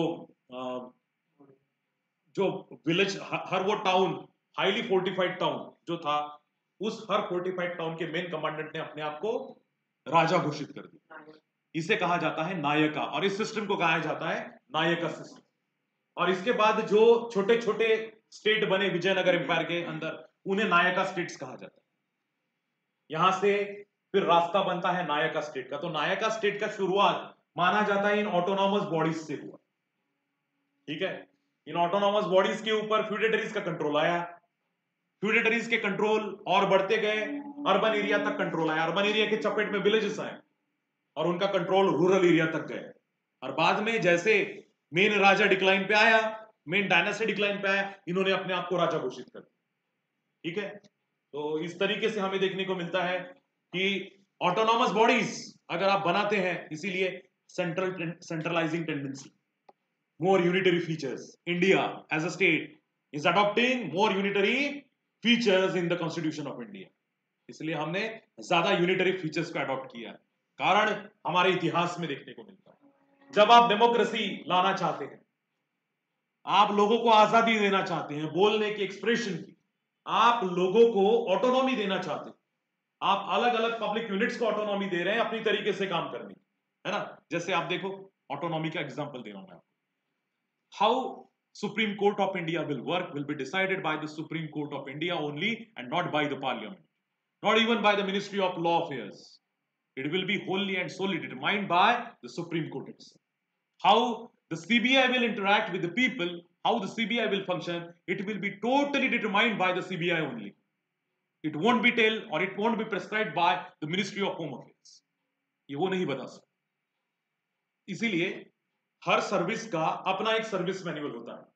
जो विलेज, हर वो टाउन, हाईली फोर्टिफाइड टाउन जो था, उस हर फोर्टिफाइड टाउन के मेन कमांडेंट ने अपने आप को राजा घोषित कर दिया। इसे कहा जाता है नायका, और इस सिस्टम को कहा जाता है नायका सिस्टम। और इसके बाद जो छोटे छोटे स्टेट बने विजयनगर एम्पायर के अंदर, उन्हें नायका स्टेट्स कहा जाता है। यहां से फिर रास्ता बनता है नायका स्टेट का। तो नायका स्टेट का शुरुआत माना जाता है इन ऑटोनॉमस बॉडीज से हुआ, ठीक है। इन ऑटोनॉमस बॉडीज के ऊपर फ्यूडेटरीज का कंट्रोल आया, फ्यूडेटरीज के कंट्रोल और बढ़ते गए, अर्बन एरिया तक कंट्रोल आया, अर्बन एरिया के चपेट में विलेजेस आए और उनका कंट्रोल रूरल एरिया तक गए। और बाद में जैसे मेन राजा डिक्लाइन पे आया, मेन डायनास्टी डिक्लाइन पे आया, इन्होंने अपने आप को राजा घोषित कर दिया। ठीक है, तो इस तरीके से हमें देखने को मिलता है कि ऑटोनॉमस बॉडीज अगर आप बनाते हैं, इसीलिए central centralising tendency, more unitary features. India as a state is adopting more unitary features in the constitution of India. इसलिए हमने ज्यादा यूनिटरी फीचर्स को अडॉप्ट किया है, कारण हमारे इतिहास में देखने को मिलता है। जब आप डेमोक्रेसी लाना चाहते हैं, आप लोगों को आजादी देना चाहते हैं बोलने की, एक्सप्रेशन की, आप लोगों को ऑटोनॉमी देना चाहते हैं, आप अलग अलग पब्लिक यूनिट्स को ऑटोनॉमी दे रहे हैं अपनी तरीके से काम करने की, है ना। जैसे आप देखो, ऑटोनॉमी का एग्जांपल दे रहा हूं मैं आपको। How Supreme Court of India will work will be decided by the Supreme Court of India only and not by the Parliament, not even by the Ministry of Law Affairs. It will be wholly and solely determined by the Supreme Court itself. How the C B I will interact with the people, how the C B I will function, it will be totally determined by the C B I only. It won't be tell or it won't be prescribed by the Ministry of Home Affairs. ये वो नहीं बता सकता। इसीलिए हर सर्विस का अपना एक सर्विस मैनुअल होता है,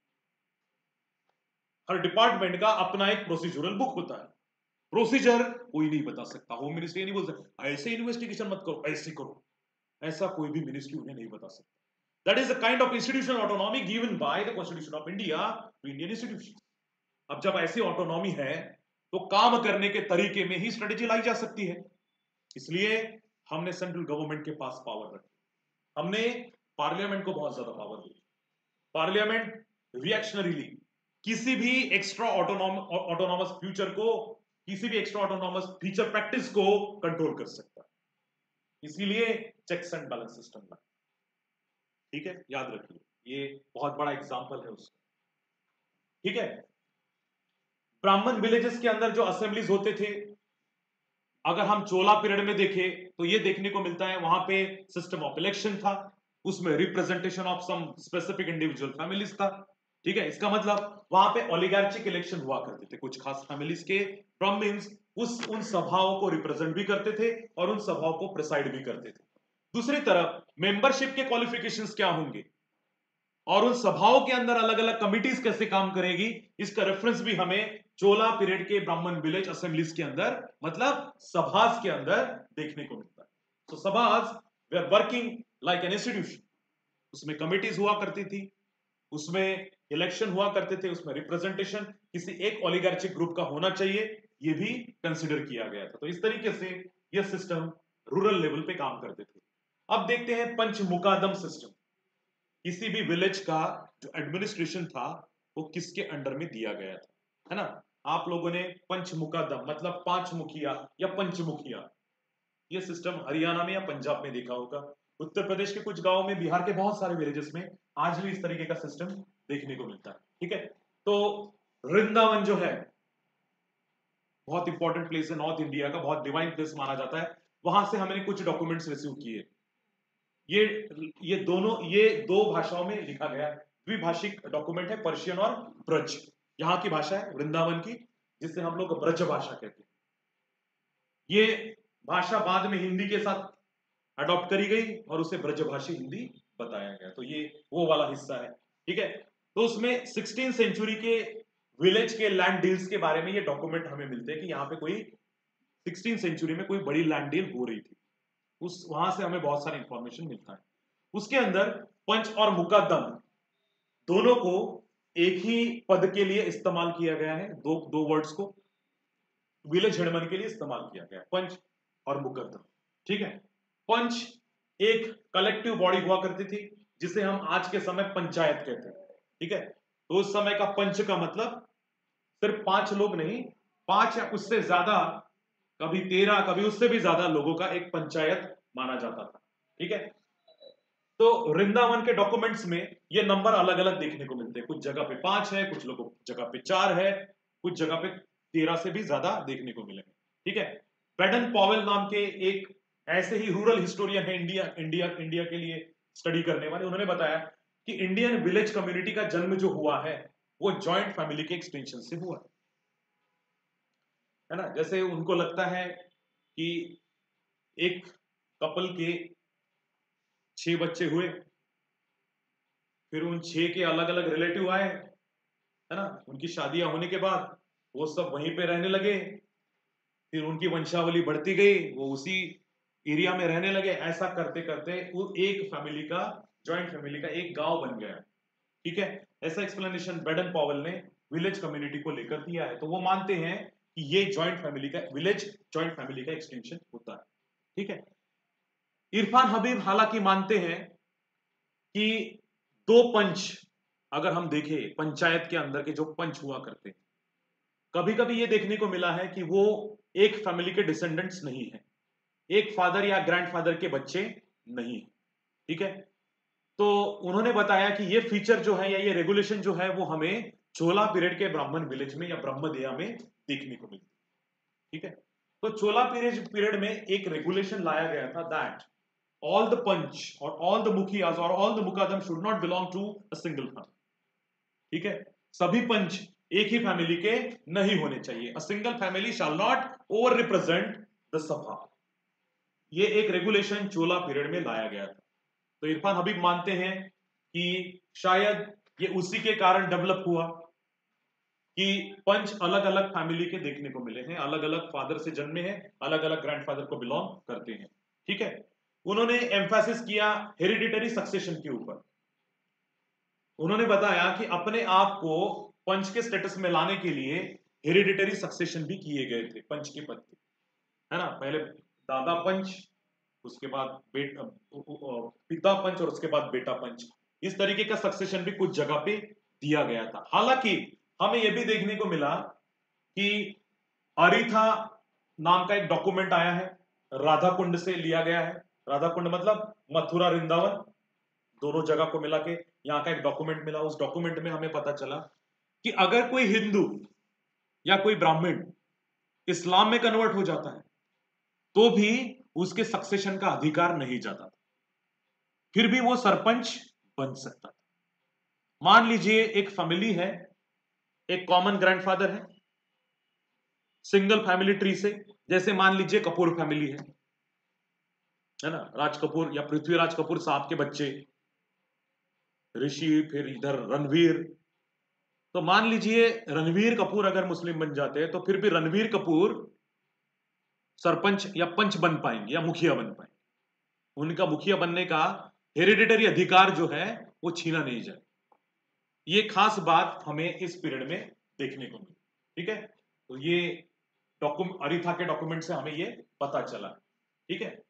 हर डिपार्टमेंट का अपना एक प्रोसीजरल बुक होता है। प्रोसीजर कोई नहीं बता सकता, होम मिनिस्ट्री नहीं बोल सकता ऐसे इन्वेस्टिगेशन मत करो, ऐसे करो, ऐसा कोई भी मिनिस्ट्री उन्हें नहीं बता सकता। That is a kind of institutional autonomy given by the constitution of India to Indian institution. अब जब ऐसी ऑटोनॉमी है तो काम करने के तरीके में ही स्ट्रेटेजी लाई जा सकती है। इसलिए हमने सेंट्रल गवर्नमेंट के पास पावर रखी, हमने पार्लियामेंट को बहुत ज्यादा पावर दी। पार्लियामेंट रिएक्शनरीली किसी भी एक्स्ट्रा ऑटोनॉमस फ्यूचर को, किसी भी एक्स्ट्रा ऑटोनॉमस फीचर प्रैक्टिस को कंट्रोल कर सकता है। इसीलिए चेक्स एंड बैलेंस सिस्टम में, ठीक है, याद रखिए, ये बहुत बड़ा एग्जांपल है उसका। ठीक है, ब्राह्मण विलेजेस के अंदर जो असेंबलीज होते थे, अगर हम चोला पीरियड में देखें तो ये देखने को मिलता है, वहां पे सिस्टम ऑफ इलेक्शन था, उसमें representation of some specific individual families था। ठीक है, इसका मतलब वहां पे ओलिगार्चिक इलेक्शन हुआ करते थे, कुछ खास फैमिलीज के ब्राह्मण्स उस उन सभाओं को रिप्रेजेंट भी करते थे और उन सभाओं को प्रिसाइड भी करते थे। दूसरी तरफ मेंबरशिप के क्वालिफिकेशंस क्या होंगे और उन सभाओं के अंदर अलग अलग कमिटीज कैसे काम करेगी, इसका रेफरेंस भी हमें चोला पीरियड के ब्राह्मण विलेज असेंबलीज के अंदर, मतलब सभास के अंदर देखने को मिलता है। तो sabhas we are working like an institution, उसमें कमिटीज हुआ करती थी, उसमें इलेक्शन हुआ करते थे, उसमें रिप्रेजेंटेशन किसी एक ओलिगार्चिक ग्रुप का होना चाहिए, ये भी कंसिडर किया गया था। तो इस तरीके से यह सिस्टम रूरल लेवल पे काम करते थे। अब देखते हैं पंच मुकादम सिस्टम। किसी भी विलेज का जो एडमिनिस्ट्रेशन था वो किसके अंडर में दिया गया था, है ना। आप लोगों ने पंच मुकादम मतलब पांच मुखिया या पंच मुखिया, ये सिस्टम हरियाणा में या पंजाब में देखा होगा। उत्तर प्रदेश के कुछ गांवों में, बिहार के बहुत सारे विलेजेस में आज भी इस तरीके का सिस्टम देखने को मिलता है। ठीक है, तो वृंदावन जो है बहुत इंपॉर्टेंट प्लेस है, नॉर्थ इंडिया का बहुत डिवाइन प्लेस माना जाता है। वहां से हमने कुछ डॉक्यूमेंट्स रिसीव किए। ये ये दोनों ये दो भाषाओं में लिखा गया द्विभाषिक डॉक्यूमेंट है, पर्शियन और ब्रज। यहाँ की भाषा है वृंदावन की, जिसे हम लोग ब्रज भाषा कहते हैं। ये भाषा बाद में हिंदी के साथ अडॉप्ट करी गई और उसे ब्रजभाषी हिंदी बताया गया। तो ये वो वाला हिस्सा है। ठीक है, तो उसमें सिक्सटीन सेंचुरी के विलेज के लैंड डील्स के बारे में ये डॉक्यूमेंट हमें मिलते हैं कि यहाँ पे कोई सिक्सटीन सेंचुरी में कोई बड़ी लैंड डील हो रही थी। उस वहां से हमें बहुत सारा इंफॉर्मेशन मिलता है। उसके अंदर पंच और मुकद्दम दोनों को एक ही पद के लिए इस्तेमाल किया गया है, दो दो वर्ड्स को विलेज हेडमैन के लिए इस्तेमाल किया गया है, पंच और मुकद्दम। ठीक है, पंच एक कलेक्टिव बॉडी हुआ करती थी जिसे हम आज के समय पंचायत कहते हैं। ठीक है, तो उस समय का पंच का मतलब सिर्फ पांच लोग नहीं, पांच या उससे ज्यादा, कभी तेरह, कभी उससे भी ज्यादा लोगों का एक पंचायत माना जाता था। ठीक है, तो वृंदावन के डॉक्यूमेंट्स में ये नंबर अलग अलग देखने को मिलते हैं। कुछ जगह पे पांच है, कुछ लोगों जगह पे चार है, कुछ जगह पे तेरह से भी ज्यादा देखने को मिलेंगे। ठीक है, बेडन पॉवेल नाम के एक ऐसे ही रूरल हिस्टोरियन है इंडिया इंडिया इंडिया के लिए स्टडी करने वाले, उन्होंने बताया कि इंडियन विलेज कम्युनिटी का जन्म जो हुआ है वो जॉइंट फैमिली के एक्सटेंशन से हुआ है ना। जैसे उनको लगता है कि एक कपल के छह बच्चे हुए, फिर उन छह के अलग अलग रिलेटिव आए, है ना, उनकी शादियां होने के बाद वो सब वहीं पे रहने लगे, फिर उनकी वंशावली बढ़ती गई, वो उसी एरिया में रहने लगे। ऐसा करते करते वो एक फैमिली का, जॉइंट फैमिली का एक गांव बन गया। ठीक है, ऐसा एक्सप्लेनेशन बेडन पॉवेल ने विलेज कम्युनिटी को लेकर दिया है। तो वो मानते हैं कि ये जॉइंट फैमिली का, विलेज जॉइंट फैमिली का एक्सटेंशन होता है। ठीक है, इरफान हबीब हालांकि मानते हैं कि दो पंच, अगर हम देखें पंचायत के अंदर के जो पंच हुआ करते, कभी कभी ये देखने को मिला है कि वो एक फैमिली के डिसेंडेंट्स नहीं है, एक फादर या ग्रैंडफादर के बच्चे नहीं है। ठीक है, तो उन्होंने बताया कि ये फीचर जो है या ये रेगुलेशन जो है वो हमें चोला पीरियड के ब्राह्मण विलेज में या ब्रह्मदेया में देखने को मिलती। ठीक है, तो चोला पीरियड पीरियड में एक रेगुलेशन लाया गया था that all the punch or all the mukhiyas or all the mukaddam should not belong to a single family. ठीक है, सभी पंच एक ही फैमिली के नहीं होने चाहिए। a single family shall not over represent the sabha। ये एक रेगुलेशन चोला पीरियड में लाया गया था। तो इरफान हबीब मानते हैं कि शायद ये उसी के कारण डेवलप हुआ कि पंच अलग अलग फैमिली के देखने को मिले हैं, अलग अलग फादर से जन्मे हैं, अलग अलग ग्रैंडफादर को बिलोंग करते हैं। ठीक है, उन्होंने एम्फेसिस किया हेरिडिटरी सक्सेशन के ऊपर। उन्होंने बताया कि अपने आप को पंच के स्टेटस में लाने के लिए हेरिडिटरी सक्सेशन भी किए गए थे पंच के पद, है ना। पहले दादा पंच, उसके बाद बेटा, पिता पंच और उसके बाद बेटा पंच। इस तरीके का सक्सेशन भी कुछ जगह पे दिया गया था। हालांकि हमें यह भी देखने को मिला कि अरीथा नाम का एक डॉक्यूमेंट आया है, राधा कुंड से लिया गया है। राधा कुंड मतलब मथुरा वृंदावन, दोनों जगह को मिला के यहाँ का एक डॉक्यूमेंट मिला। उस डॉक्यूमेंट में हमें पता चला कि अगर कोई हिंदू या कोई ब्राह्मण इस्लाम में कन्वर्ट हो जाता है तो भी उसके सक्सेशन का अधिकार नहीं जाता था, फिर भी वो सरपंच बन सकता था। मान लीजिए एक फैमिली है, एक कॉमन ग्रैंडफादर है, सिंगल फैमिली ट्री से, जैसे मान लीजिए कपूर फैमिली है, है ना, राज कपूर या पृथ्वीराज कपूर साहब के बच्चे ऋषि, फिर इधर रणवीर। तो मान लीजिए रणवीर कपूर अगर मुस्लिम बन जाते हैं तो फिर भी रणवीर कपूर सरपंच या पंच बन पाएंगे या मुखिया बन पाएंगे। उनका मुखिया बनने का हेरिडिटरी अधिकार जो है वो छीना नहीं जाए। ये खास बात हमें इस पीरियड में देखने को मिली। ठीक है, तो ये डॉक्यूमेंट, अरीथा के डॉक्यूमेंट से हमें ये पता चला। ठीक है,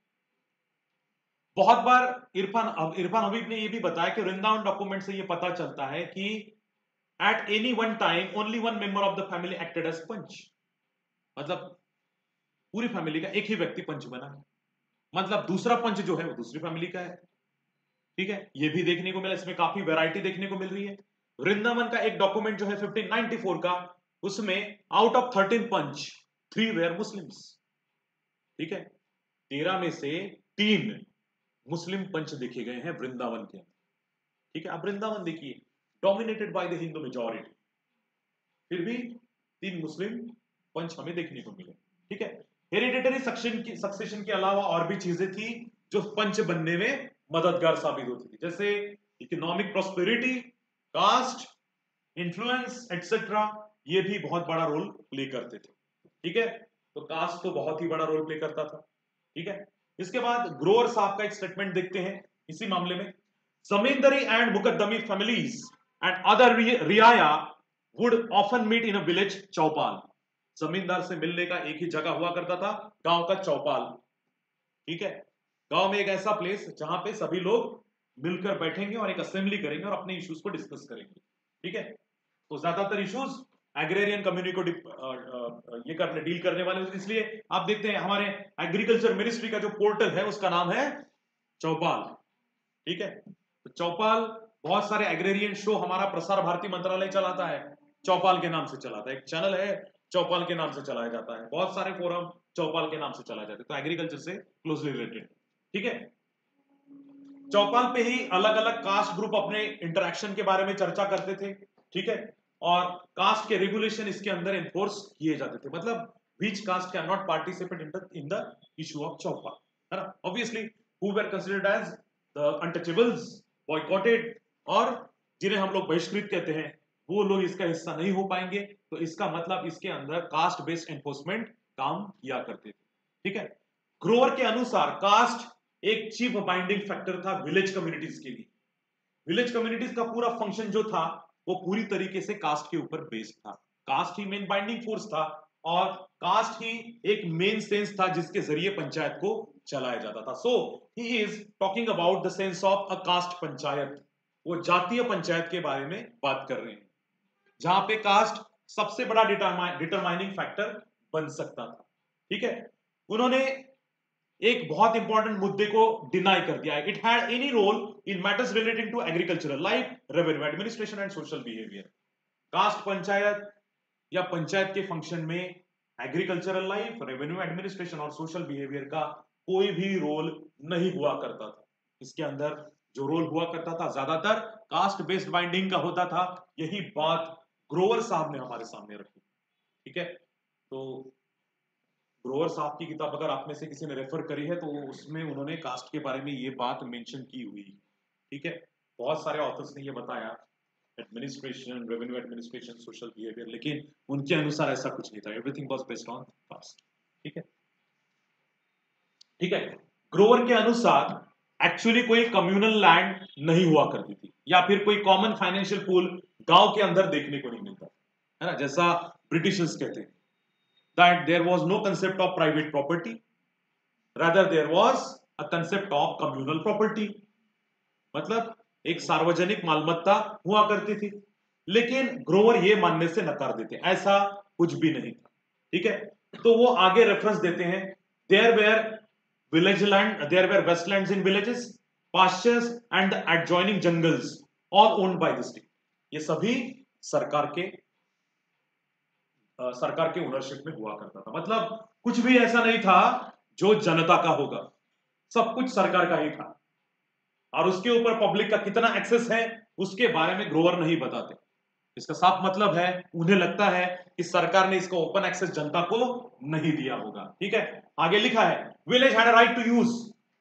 बहुत बार इरफान इरफान हबीब ने ये भी बताया कि वृंदावन डॉक्यूमेंट से ये पता चलता है कि at any one time only one member of the family acted as panch. मतलब पूरी फैमिली का एक ही व्यक्ति पंच बना है, मतलब दूसरा पंच जो है वो दूसरी फैमिली का है। ठीक है, ये भी देखने को मिला, इसमें काफी वैरायटी देखने को मिल रही है। वृंदावन का एक डॉक्यूमेंट जो है फिफ्टीन नाइंटी फोर का, उसमें out of thirteen panch three were Muslims. ठीक है, तेरह में से तीन मुस्लिम पंच देखे गए हैं वृंदावन के अंदर। ठीक है, आप वृंदावन देखिए, dominated by the Hindu majority, फिर भी तीन मुस्लिम पंच हमें देखने को मिले। ठीक है, हेरिडिटरी सक्सेशन की सक्सेशन के अलावा और भी चीजें थी जो पंच बनने में मददगार साबित होती थी, जैसे economic prosperity, caste, influence etcetera, ये भी बहुत बड़ा रोल प्ले करते थे। ठीक है, तो कास्ट तो बहुत ही बड़ा रोल प्ले करता था। ठीक है, इसके बाद ग्रोवर साहब का एक स्टेटमेंट देखते हैं इसी मामले में। Zamindari and muqaddami families and other riaya would often meet in a village chaupal. Zamindar से मिलने का एक ही जगह हुआ करता था, गांव का चौपाल। ठीक है, गांव में एक ऐसा प्लेस जहां पे सभी लोग मिलकर बैठेंगे और एक असेंबली करेंगे और अपने इश्यूज को डिस्कस करेंगे। ठीक है, तो ज्यादातर इश्यूज एग्रेरियन कम्युनिटी को ये करने डील करने वाले, इसलिए आप देखते हैं हमारे एग्रीकल्चर मिनिस्ट्री का जो पोर्टल है उसका नाम है चौपाल। ठीक है, तो चौपाल, बहुत सारे एग्रेरियन शो हमारा प्रसार भारती मंत्रालय चलाता है, चौपाल के नाम से चलाता है। एक चैनल है चौपाल के नाम से चलाया जाता है, बहुत सारे फोरम चौपाल के नाम से चलाए जाते हैं, तो एग्रीकल्चर से क्लोजली रिलेटेड। ठीक है, चौपाल पे ही अलग अलग कास्ट ग्रुप अपने इंटरेक्शन के बारे में चर्चा करते थे, ठीक है, और कास्ट के रेगुलेशन इसके अंदर एनफोर्स किए जाते थे। मतलब which caste can not participate in the in the issue of chaupal, है ना। Obviously who were considered as the untouchables, boycotted, और जिन्हें हम लोग बहिष्कृत कहते हैं, वो लोग इसका हिस्सा नहीं हो पाएंगे। तो इसका मतलब इसके अंदर कास्ट बेस्ड एनफोर्समेंट काम किया करते थे, ठीक है। ग्रोवर के अनुसार कास्ट एक चीफ बाइंडिंग फैक्टर था विलेज कम्युनिटीज के लिए। विलेज कम्युनिटीज का पूरा फंक्शन जो था वो पूरी तरीके से कास्ट के ऊपर बेस्ड था। कास्ट ही मेन बाइंडिंग फोर्स था और कास्ट ही एक मेन सेंस था जिसके जरिए पंचायत को चलाया जाता था। So he is talking about the sense of a caste panchayat. वो जातीय पंचायत के बारे में बात कर रहे हैं जहां पे कास्ट सबसे बड़ा डिटरमाइनिंग फैक्टर बन सकता था, ठीक है। उन्होंने एक बहुत इंपॉर्टेंट मुद्दे को डिनाई कर दिया है, it had any role in matters relating to agricultural life, revenue administration and social behaviour. Caste panchayat या पंचायत के फंक्शन में एग्रीकल्चरल लाइफ, रेवेन्यू एडमिनिस्ट्रेशन और सोशल बिहेवियर का कोई भी रोल नहीं हुआ करता था। इसके अंदर जो रोल हुआ करता था ज्यादातर कास्ट बेस्ड बाइंडिंग का होता था। यही बात ग्रोवर साहब ने हमारे सामने रखी, ठीक है। तो ग्रोवर साहब की किताब अगर आप में से किसी ने रेफर करी है तो उसमें उन्होंने कास्ट के बारे में ये बात मेंशन की हुई, ठीक है। बहुत सारे ऑथर्स ने ये बताया, administration, revenue administration, social behaviour, लेकिन उनके अनुसार ऐसा कुछ नहीं था। Everything was based on caste, ठीक है, ठीक है। ग्रोवर के अनुसार एक्चुअली कोई कम्युनल लैंड नहीं हुआ करती थी या फिर कोई कॉमन फाइनेंशियल पूल गांव के अंदर देखने को नहीं मिलता, है ना। जैसा ब्रिटिशर्स कहते हैं that there was no concept of private property, rather there was a concept of communal property। मतलब एक सार्वजनिक मालमत्ता हुआ करती थी, लेकिन ग्रोवर ये मानने से नकार देते ऐसा कुछ भी नहीं था, ठीक है। तो वो आगे रेफरेंस देते हैं, there were village land, there were wastelands in villages, pastures and the adjoining jungles all owned by the state. ये सभी सरकार के Uh, सरकार के ओनरशिप में हुआ करता था। मतलब कुछ भी ऐसा नहीं था जो जनता का होगा, सब कुछ सरकार का ही था। और उसके ऊपर पब्लिक का कितना एक्सेस है उसके बारे में ग्रोवर नहीं बताते। इसका साफ मतलब है उन्हें लगता है कि सरकार ने इसका ओपन एक्सेस जनता को नहीं दिया होगा, ठीक है। आगे लिखा है, village had a right to use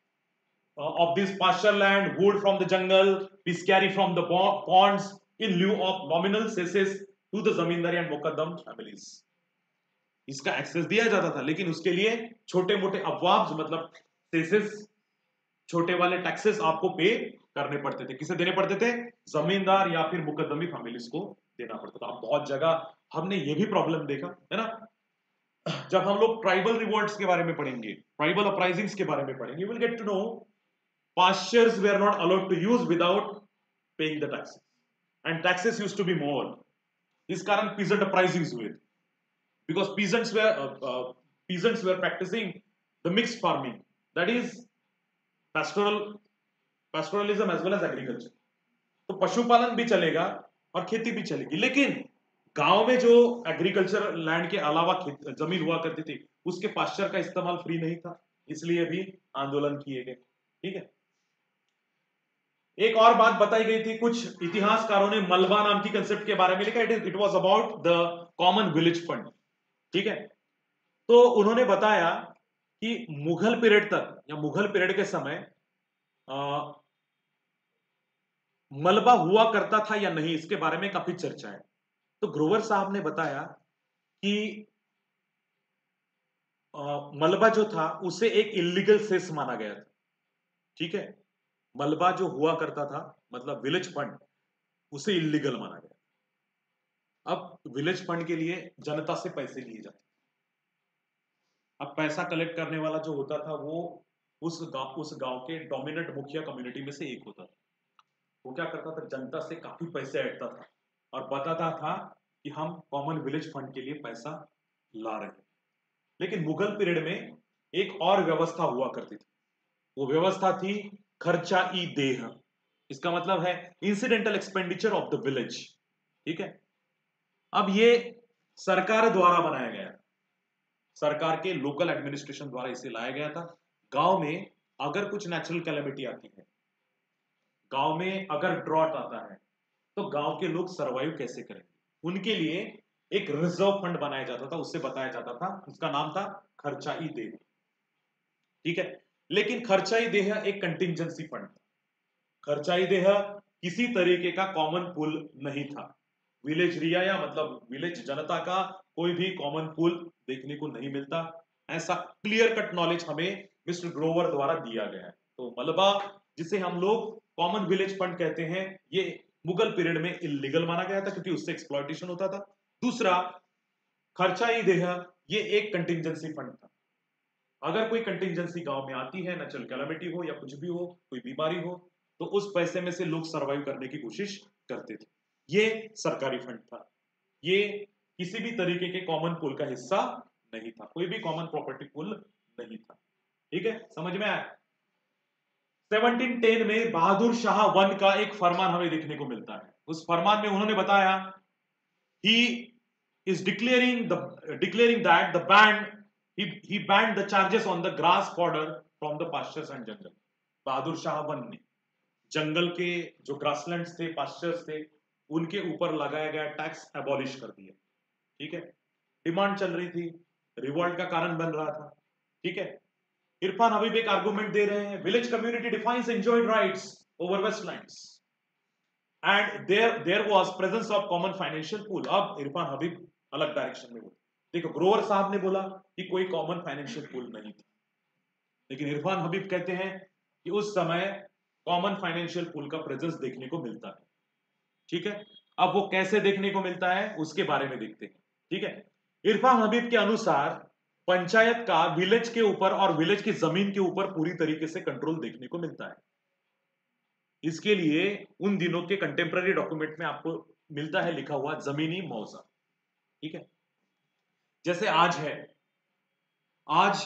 of this pasture land, wood from the jungle, piscary from the ponds in lieu of nominal cesses to the zamindari and muqaddam families. इसका एक्सेस दिया जाता था, लेकिन उसके लिए छोटे मोटे अफवाब मतलब सेसेस, छोटे वाले टैक्सेस आपको पे करने पड़ते थे। किसे देने पड़ते थे? जमींदार या फिर मुकद्दमी फैमिलीज को देना पड़ता था। अब बहुत जगह हमने ये भी प्रॉब्लम देखा है ना, जब हम लोग ट्राइबल रिवॉल्ट्स के बारे में पढ़ेंगे, ट्राइबल अपराइजिंग्स के बारे में पढ़ेंगे, will get to know pastures were not allowed to use without paying the taxes and taxes used to be more। इस कारण peasant uprisings हुए because peasants were uh, uh, peasants were practicing the mixed farming, that is pastoral pastoralism as well as agriculture। तो पशुपालन भी चलेगा और खेती भी चलेगी, लेकिन गांव में जो एग्रीकल्चर लैंड के अलावा जमीन हुआ करती थी उसके पास्चर का इस्तेमाल फ्री नहीं था, इसलिए भी आंदोलन किए गए, ठीक है। एक और बात बताई गई थी, कुछ इतिहासकारों ने मलबा नाम की कंसेप्ट के बारे में लिखा, it it was about the common village fund, ठीक है। तो उन्होंने बताया कि मुगल पीरियड तक या मुगल पीरियड के समय आ, मलबा हुआ करता था या नहीं, इसके बारे में काफी चर्चा है। तो ग्रोवर साहब ने बताया कि आ, मलबा जो था उसे एक इलीगल सेस माना गया था, ठीक है। मलबा जो हुआ करता था मतलब विलेज फंड, उसे इलीगल माना गया। अब विलेज फंड के लिए जनता से पैसे लिए जाते, अब पैसा कलेक्ट करने वाला जो होता था वो उस गांव उस गांव के डोमिनेंट मुखिया कम्युनिटी में से एक होता था। वो क्या करता था, जनता से काफी पैसे ऐंठता था और बताता था कि हम कॉमन विलेज फंड के लिए पैसा ला रहे हैं। लेकिन मुगल पीरियड में एक और व्यवस्था हुआ करती थी, वो व्यवस्था थी खर्चा ई देह। इसका मतलब है incidental expenditure of the village, ठीक है। अब ये सरकार द्वारा बनाया गया, सरकार के लोकल एडमिनिस्ट्रेशन द्वारा इसे लाया गया था। गांव में अगर कुछ नेचुरल कैलेमिटी आती है गांव में अगर ड्रॉट आता है तो गांव के लोग सरवाइव कैसे करेंगे, उनके लिए एक रिजर्व फंड बनाया जाता था, उससे बताया जाता था, उसका नाम था खर्चाई देह। ठीक है, लेकिन खर्चाई देह एक कंटिंजेंसी फंड था। खर्चाई देह किसी तरीके का कॉमन पूल नहीं था। विलेज रिया या मतलब विलेज जनता का कोई भी कॉमन पूल देखने को नहीं मिलता, ऐसा क्लियर कट नॉलेज हमें मिस्टर ग्रोवर द्वारा दिया गया है। तो मलबा जिसे हम लोग कॉमन विलेज फंड कहते हैं, ये मुगल पीरियड में इलीगल माना गया था क्योंकि उससे एक्सप्लॉयटेशन होता था। दूसरा, खर्चाई देह ये एक कंटिंजेंसी फंड था। अगर कोई कंटिंजेंसी गांव में आती है, नेचुरल कैलामिटी हो या कुछ भी हो, कोई बीमारी हो, तो उस पैसे में से लोग सरवाइव करने की कोशिश करते थे। ये सरकारी फंड था, ये किसी भी तरीके के कॉमन पूल का हिस्सा नहीं था, कोई भी कॉमन प्रॉपर्टी पूल नहीं था। ठीक है, समझ में आया? सत्रह सौ दस में बहादुर शाह वन का एक फरमान हमें देखने को मिलता है। उस फरमान में उन्होंने बताया, he is declaring the declaring that the band he he banned the charges on the grass fodder from the pastures and jungle। Bahadur Shah one ने जंगल के जो ग्रासलैंड्स थे, पास्चर्स थे, उनके ऊपर लगाया गया टैक्स एबॉलिश कर दिया। ठीक है, डिमांड चल रही थी, रिवॉल्ट का कारण बन रहा था। ठीक है, इरफान हबीब एक आर्गुमेंट दे रहे हैं, village community defines enjoyed rights over wastelands and there there was presence of common financial pool. अब इरफान हबीब अलग डायरेक्शन में बोले। देखो, ग्रोवर साहब ने बोला कि कोई कॉमन फाइनेंशियल पूल नहीं था, लेकिन इरफान हबीब कहते हैं कि उस समय कॉमन फाइनेंशियल पूल का प्रेजेंस देखने को मिलता है। ठीक है, अब वो कैसे देखने को मिलता है उसके बारे में देखते हैं। ठीक है, इरफान हबीब के अनुसार पंचायत का विलेज के ऊपर और विलेज की जमीन के ऊपर पूरी तरीके से कंट्रोल देखने को मिलता है। इसके लिए उन दिनों के कंटेम्प्रेरी डॉक्यूमेंट में आपको मिलता है लिखा हुआ जमीनी मुआवजा। ठीक है, जैसे आज है, आज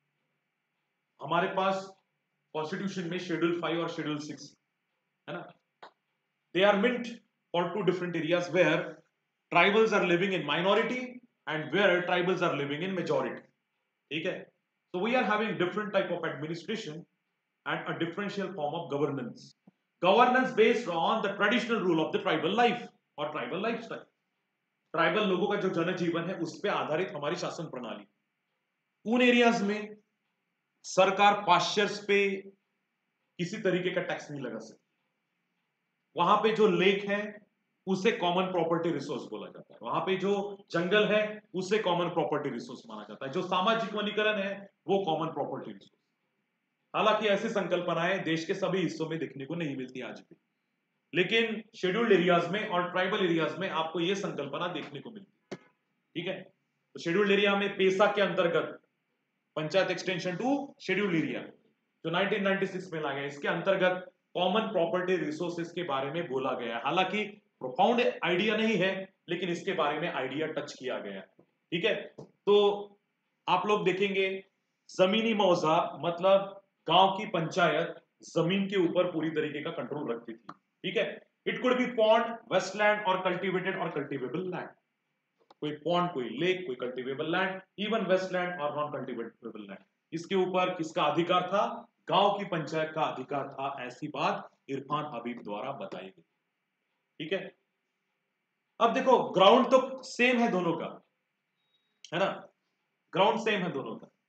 हमारे पास कॉन्स्टिट्यूशन में शेड्यूल फाइव और शेड्यूल सिक्स है ना, they are meant for two different areas where tribals are living in minority and where tribals are living in majority। ठीक है, so we are having different type of administration and a differential form of governance governance based on the traditional rule of the tribal life और tribal lifestyle। ट्राइबल लोगों का जो जनजीवन है उस पर आधारित हमारी शासन प्रणाली। उन एरियाज में सरकार पास्चर्स पे किसी तरीके का टैक्स नहीं लगा सकती। वहां पे जो लेक है उसे कॉमन प्रॉपर्टी रिसोर्स बोला जाता है, वहां पे जो जंगल है उसे कॉमन प्रॉपर्टी रिसोर्स माना जाता है, जो सामाजिक वनीकरण है वो कॉमन प्रॉपर्टी रिसोर्स। हालांकि ऐसी संकल्पनाएं देश के सभी हिस्सों में देखने को नहीं मिलती आज भी, लेकिन शेड्यूल्ड एरियाज में और ट्राइबल एरियाज में आपको यह संकल्पना देखने को मिलती है। ठीक है, तो शेड्यूल्ड एरिया में पेसा के अंतर्गत panchayat extension to scheduled area जो नाइनटीन नाइंटी सिक्स में लाया गया, इसके अंतर्गत कॉमन प्रॉपर्टी रिसोर्सेज के बारे में बोला गया। हालांकि प्रोफाउंड आइडिया नहीं है, लेकिन इसके बारे में आइडिया टच किया गया। ठीक है, तो आप लोग देखेंगे जमीनी मुआवजा मतलब गांव की पंचायत जमीन के ऊपर पूरी तरीके का कंट्रोल रखती थी। ठीक है, it could be pond, wasteland और कल्टीवेटेड और कल्टीवेबल लैंड। कोई पॉन्ड, कोई लेक, कोई कल्टीवेबल लैंड, इवन वेस्टलैंड और नॉन कल्टीवेटेबल लैंड, इसके ऊपर किसका अधिकार था? गांव की पंचायत का अधिकार था। ऐसी बात इरफान हबीब द्वारा बताई गई। ठीक है, अब देखो ग्राउंड तो सेम है दोनों का, है ना, ग्राउंड सेम है दोनों का,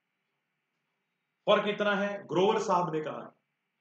फर्क इतना है, ग्रोवर साहब ने कहा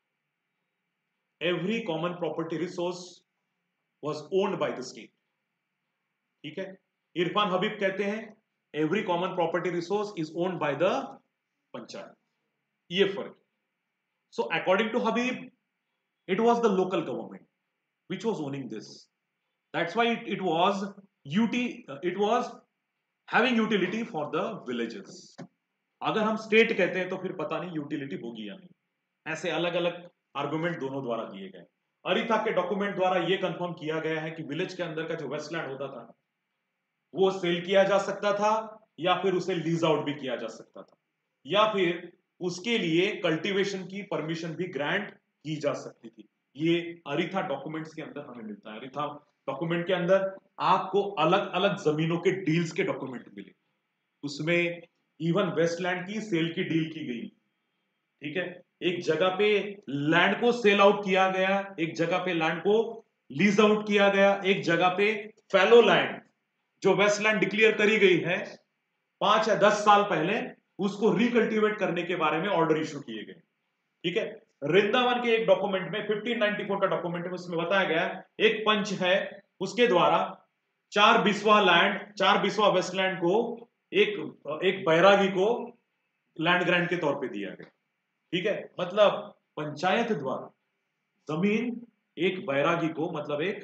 every common property resource was owned by the state. ठीक है, इरफान हबीब कहते हैं every common property resource is owned by the panchayat. ये फर्क। So according to Habib it was the local government which was owning this, that's why it, it was ut uh, it was having utility for the villages। अगर हम स्टेट कहते हैं तो फिर पता नहीं यूटिलिटी होगी या नहीं। ऐसे अलग अलग आर्गुमेंट दोनों द्वारा दिए गए। अरिथा के डॉक्यूमेंट द्वारा यह कंफर्म किया गया है कि विलेज के अंदर का जो वेस्टलैंड होता था वो सेल किया जा सकता था या फिर उसे लीज आउट भी किया जा सकता था, या फिर उसके लिए कल्टीवेशन की परमिशन भी ग्रांट की जा सकती थी। ये अरिथा डॉक्यूमेंट्स के अंदर हमें मिलता है। अरिथा डॉक्यूमेंट के अंदर आपको अलग अलग जमीनों के डील्स के डॉक्यूमेंट मिले, उसमें इवन वेस्टलैंड की सेल की डील की गई। ठीक है, एक जगह पे लैंड को सेल आउट किया गया, एक जगह पे लैंड को लीज आउट किया गया, एक जगह पे फैलो लैंड जो वेस्टलैंड डिक्लेयर करी गई है पांच या दस साल पहले, उसको रिकल्टिवेट करने के बारे में ऑर्डर इशू किए गए। ठीक है, वृंदावन के एक डॉक्यूमेंट में फिफ्टीन नाइंटी फोर का डॉक्यूमेंट है, उसमें बताया गया एक पंच है, उसके द्वारा चार बिस्वा लैंड, चार बिस्वा वेस्टलैंड को एक एक बैरागी को लैंड ग्रांट के तौर पे दिया गया। ठीक है, मतलब पंचायत द्वारा जमीन एक बैरागी को, मतलब एक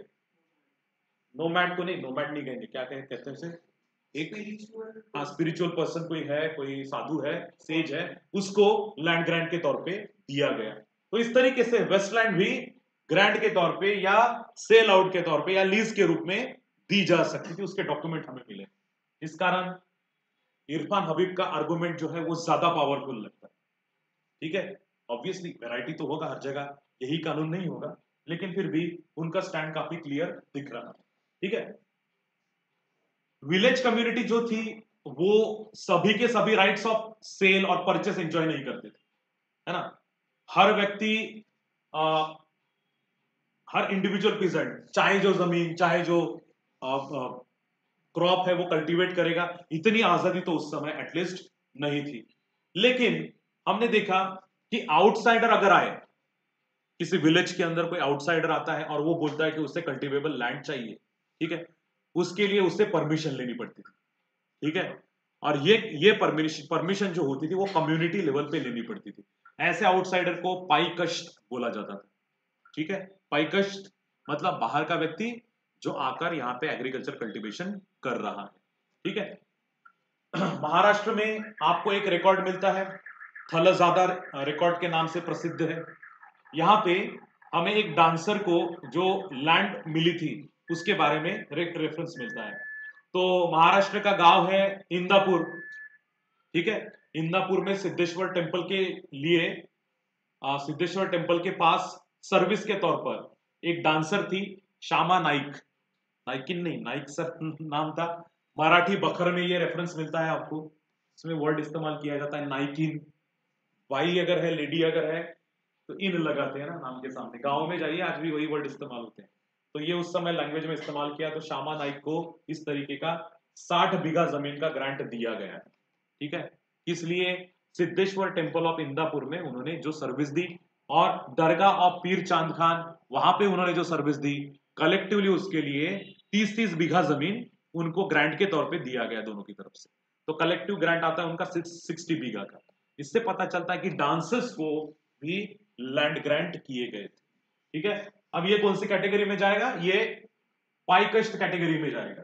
नोमैड को नहीं, नोमैड नहीं कहेंगे, क्या कहते हैं उसे, एक हाँ स्पिरिचुअल पर्सन कोई है, कोई साधु है, सेज है, उसको लैंड ग्रांट के तौर पे दिया गया। तो इस तरीके से वेस्टलैंड भी ग्रांट के तौर पे या सेल आउट के तौर पे या लीज के रूप में दी जा सकती थी, उसके डॉक्यूमेंट हमें मिले। इस कारण इरफान हबीब का आर्गुमेंट जो है वो ज्यादा पावरफुल लगता है। ठीक है, ऑब्वियसली वैरायटी तो होगा हर जगह, यही कानून नहीं होगा, लेकिन फिर भी उनका स्टैंड काफी क्लियर दिख रहा है। ठीक है, विलेज कम्युनिटी जो थी वो सभी के सभी राइट्स ऑफ सेल और परचेस एंजॉय नहीं करते थे, है ना। हर व्यक्ति आ, हर इंडिविजुअल पीजेंट चाहे जो जमीन, चाहे जो क्रॉप है वो कल्टीवेट करेगा, इतनी आजादी तो उस समय एटलीस्ट नहीं थी। लेकिन हमने देखा कि आउटसाइडर अगर आए, किसी विलेज के अंदर कोई आउटसाइडर आता है और वो बोलता है कि उसे कल्टीवेबल लैंड चाहिए, ठीक है, उसके लिए उसे परमिशन लेनी पड़ती थी। ठीक है, और ये ये परमिशन परमिशन जो होती थी वो कम्युनिटी लेवल पे लेनी पड़ती थी। ऐसे आउटसाइडर को पाईकष्ट बोला जाता था। ठीक है, पाईकष्ट मतलब बाहर का व्यक्ति जो आकर यहाँ पे एग्रीकल्चर कल्टीवेशन कर रहा है। ठीक है, महाराष्ट्र में आपको एक रिकॉर्ड मिलता है, थलजादा रिकॉर्ड के नाम से प्रसिद्ध है। यहाँ पे हमें एक डांसर को जो लैंड मिली थी उसके बारे में रेफरेंस मिलता है। तो महाराष्ट्र का गांव है इंदापुर। ठीक है, इंदापुर में सिद्धेश्वर टेम्पल के लिए, आ, सिद्धेश्वर टेम्पल के पास सर्विस के तौर पर एक डांसर थी, श्यामा नाइक, नाइकिन नहीं, नाइक सर नाम था। मराठी बखर में ये रेफरेंस मिलता है आपको, इसमें वर्ड इस्तेमाल किया जाता है नाइकिन। वाई अगर है, लेडी अगर है तो इन लगाते हैं ना नाम के सामने। गांव में जाइए आज भी वही वर्ड इस्तेमाल होते हैं। तो ये उस समय लैंग्वेज में इस्तेमाल किया। तो श्यामा नाइक को इस तरीके का साठ बीघा जमीन का ग्रांट दिया गया है। ठीक है, इसलिए सिद्धेश्वर टेम्पल ऑफ इंदापुर में उन्होंने जो सर्विस दी और दरगाह ऑफ पीर चांद खान, वहां पे उन्होंने जो सर्विस दी, कलेक्टिवली उसके लिए तीस तीस बीघा जमीन उनको ग्रांट के तौर पे दिया गया दोनों की तरफ से। तो कलेक्टिव ग्रांट आता है उनका सिक्सटी बीघा का। इससे पता चलता है कि डांसर्स को भी लैंड ग्रांट किए गए थे। ठीक है, अब ये कौन सी कैटेगरी में जाएगा, ये पाईकष्ट कैटेगरी में जाएगा।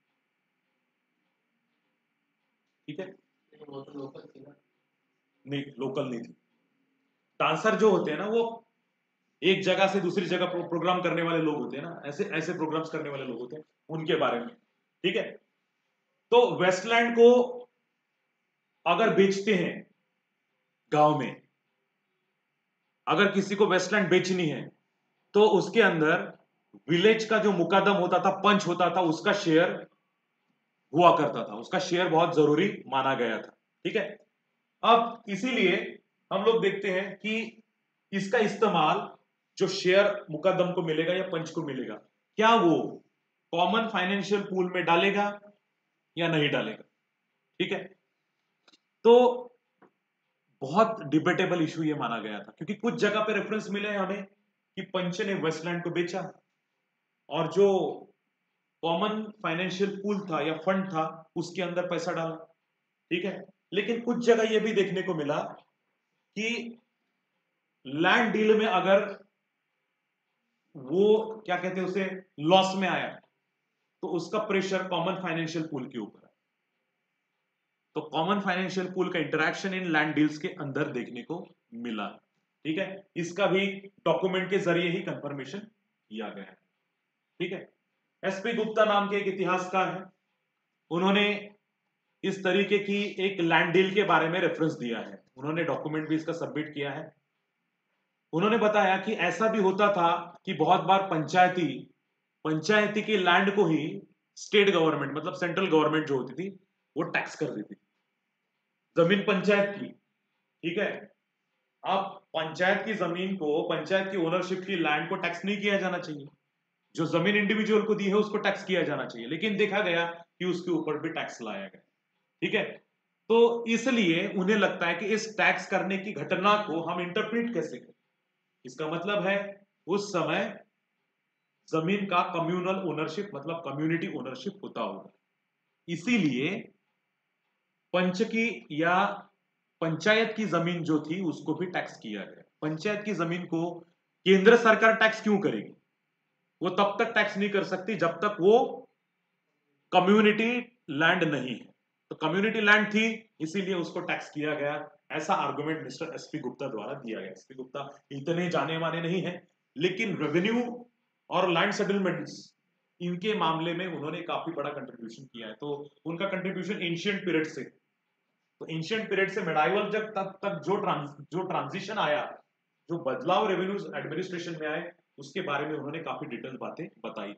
ठीक है, वो तो लोकल थी ना, नहीं लोकल नहीं थी। डांसर जो होते हैं ना वो एक जगह से दूसरी जगह प्रो, प्रोग्राम करने वाले लोग होते हैं ना, ऐसे ऐसे प्रोग्राम्स करने वाले लोग होते हैं, उनके बारे में। ठीक है, तो वेस्टलैंड को अगर बेचते हैं गांव में, अगर किसी को वेस्टलैंड बेचनी है तो उसके अंदर विलेज का जो मुकदम होता था, पंच होता था, उसका शेयर हुआ करता था, उसका शेयर बहुत जरूरी माना गया था। ठीक है, अब इसीलिए हम लोग देखते हैं कि इसका इस्तेमाल जो शेयर मुकदम को मिलेगा या पंच को मिलेगा, क्या वो कॉमन फाइनेंशियल पूल में डालेगा या नहीं डालेगा। ठीक है, तो बहुत डिबेटेबल इशू ये माना गया था, क्योंकि कुछ जगह पे रेफरेंस मिले हैं हमें कि पंच ने वेस्टलैंड को बेचा और जो कॉमन फाइनेंशियल पूल था या फंड था उसके अंदर पैसा डाला। ठीक है, लेकिन कुछ जगह यह भी देखने को मिला कि लैंड डील में अगर वो क्या कहते हैं उसे लॉस में आया तो उसका प्रेशर कॉमन फाइनेंशियल पूल के ऊपर है। तो कॉमन फाइनेंशियल पूल का इंटरेक्शन इन लैंड डील्स के अंदर देखने को मिला। ठीक है, इसका भी डॉक्यूमेंट के जरिए ही कंफर्मेशन किया गया है। ठीक है, एसपी गुप्ता नाम के एक इतिहासकार हैं, उन्होंने इस तरीके की एक लैंड डील के बारे में रेफरेंस दिया है, उन्होंने डॉक्यूमेंट भी इसका सबमिट किया है। उन्होंने बताया कि ऐसा भी होता था कि बहुत बार पंचायती पंचायती की लैंड को ही स्टेट गवर्नमेंट मतलब सेंट्रल गवर्नमेंट जो होती थी वो टैक्स कर देती थी, जमीन पंचायत की। ठीक है, अब पंचायत की जमीन को, पंचायत की ओनरशिप की लैंड को टैक्स नहीं किया जाना चाहिए, जो जमीन इंडिविजुअल को दी है उसको टैक्स किया जाना चाहिए, लेकिन देखा गया कि उसके ऊपर भी टैक्स लाया गया। ठीक है, तो इसलिए उन्हें लगता है कि इस टैक्स करने की घटना को हम इंटरप्रेट कैसे करें। इसका मतलब है उस समय जमीन का कम्युनल ओनरशिप मतलब कम्युनिटी ओनरशिप होता होगा, इसीलिए पंच की या पंचायत की जमीन जो थी उसको भी टैक्स किया गया। पंचायत की जमीन को केंद्र सरकार टैक्स क्यों करेगी? वो तब तक टैक्स नहीं कर सकती जब तक वो कम्युनिटी लैंड नहीं है। तो कम्युनिटी लैंड थी इसीलिए उसको टैक्स किया गया, ऐसा आर्गुमेंट मिस्टर एसपी गुप्ता द्वारा दिया गया। एसपी गुप्ता इतने जाने माने नहीं है, लेकिन रेवेन्यू और लैंड सेटलमेंट्स इनके मामले में उन्होंने काफी बड़ा कंट्रीब्यूशन किया है। तो उनका कंट्रीब्यूशन एंशिएंट पीरियड से, तो एंशिएंट पीरियड से मेडाइवल जब तक तक जो ट्रांस जो ट्रांजिशन आया, जो बदलाव रेवेन्यू एडमिनिस्ट्रेशन में आए, उसके बारे में उन्होंने काफी डिटेल बातें बताई।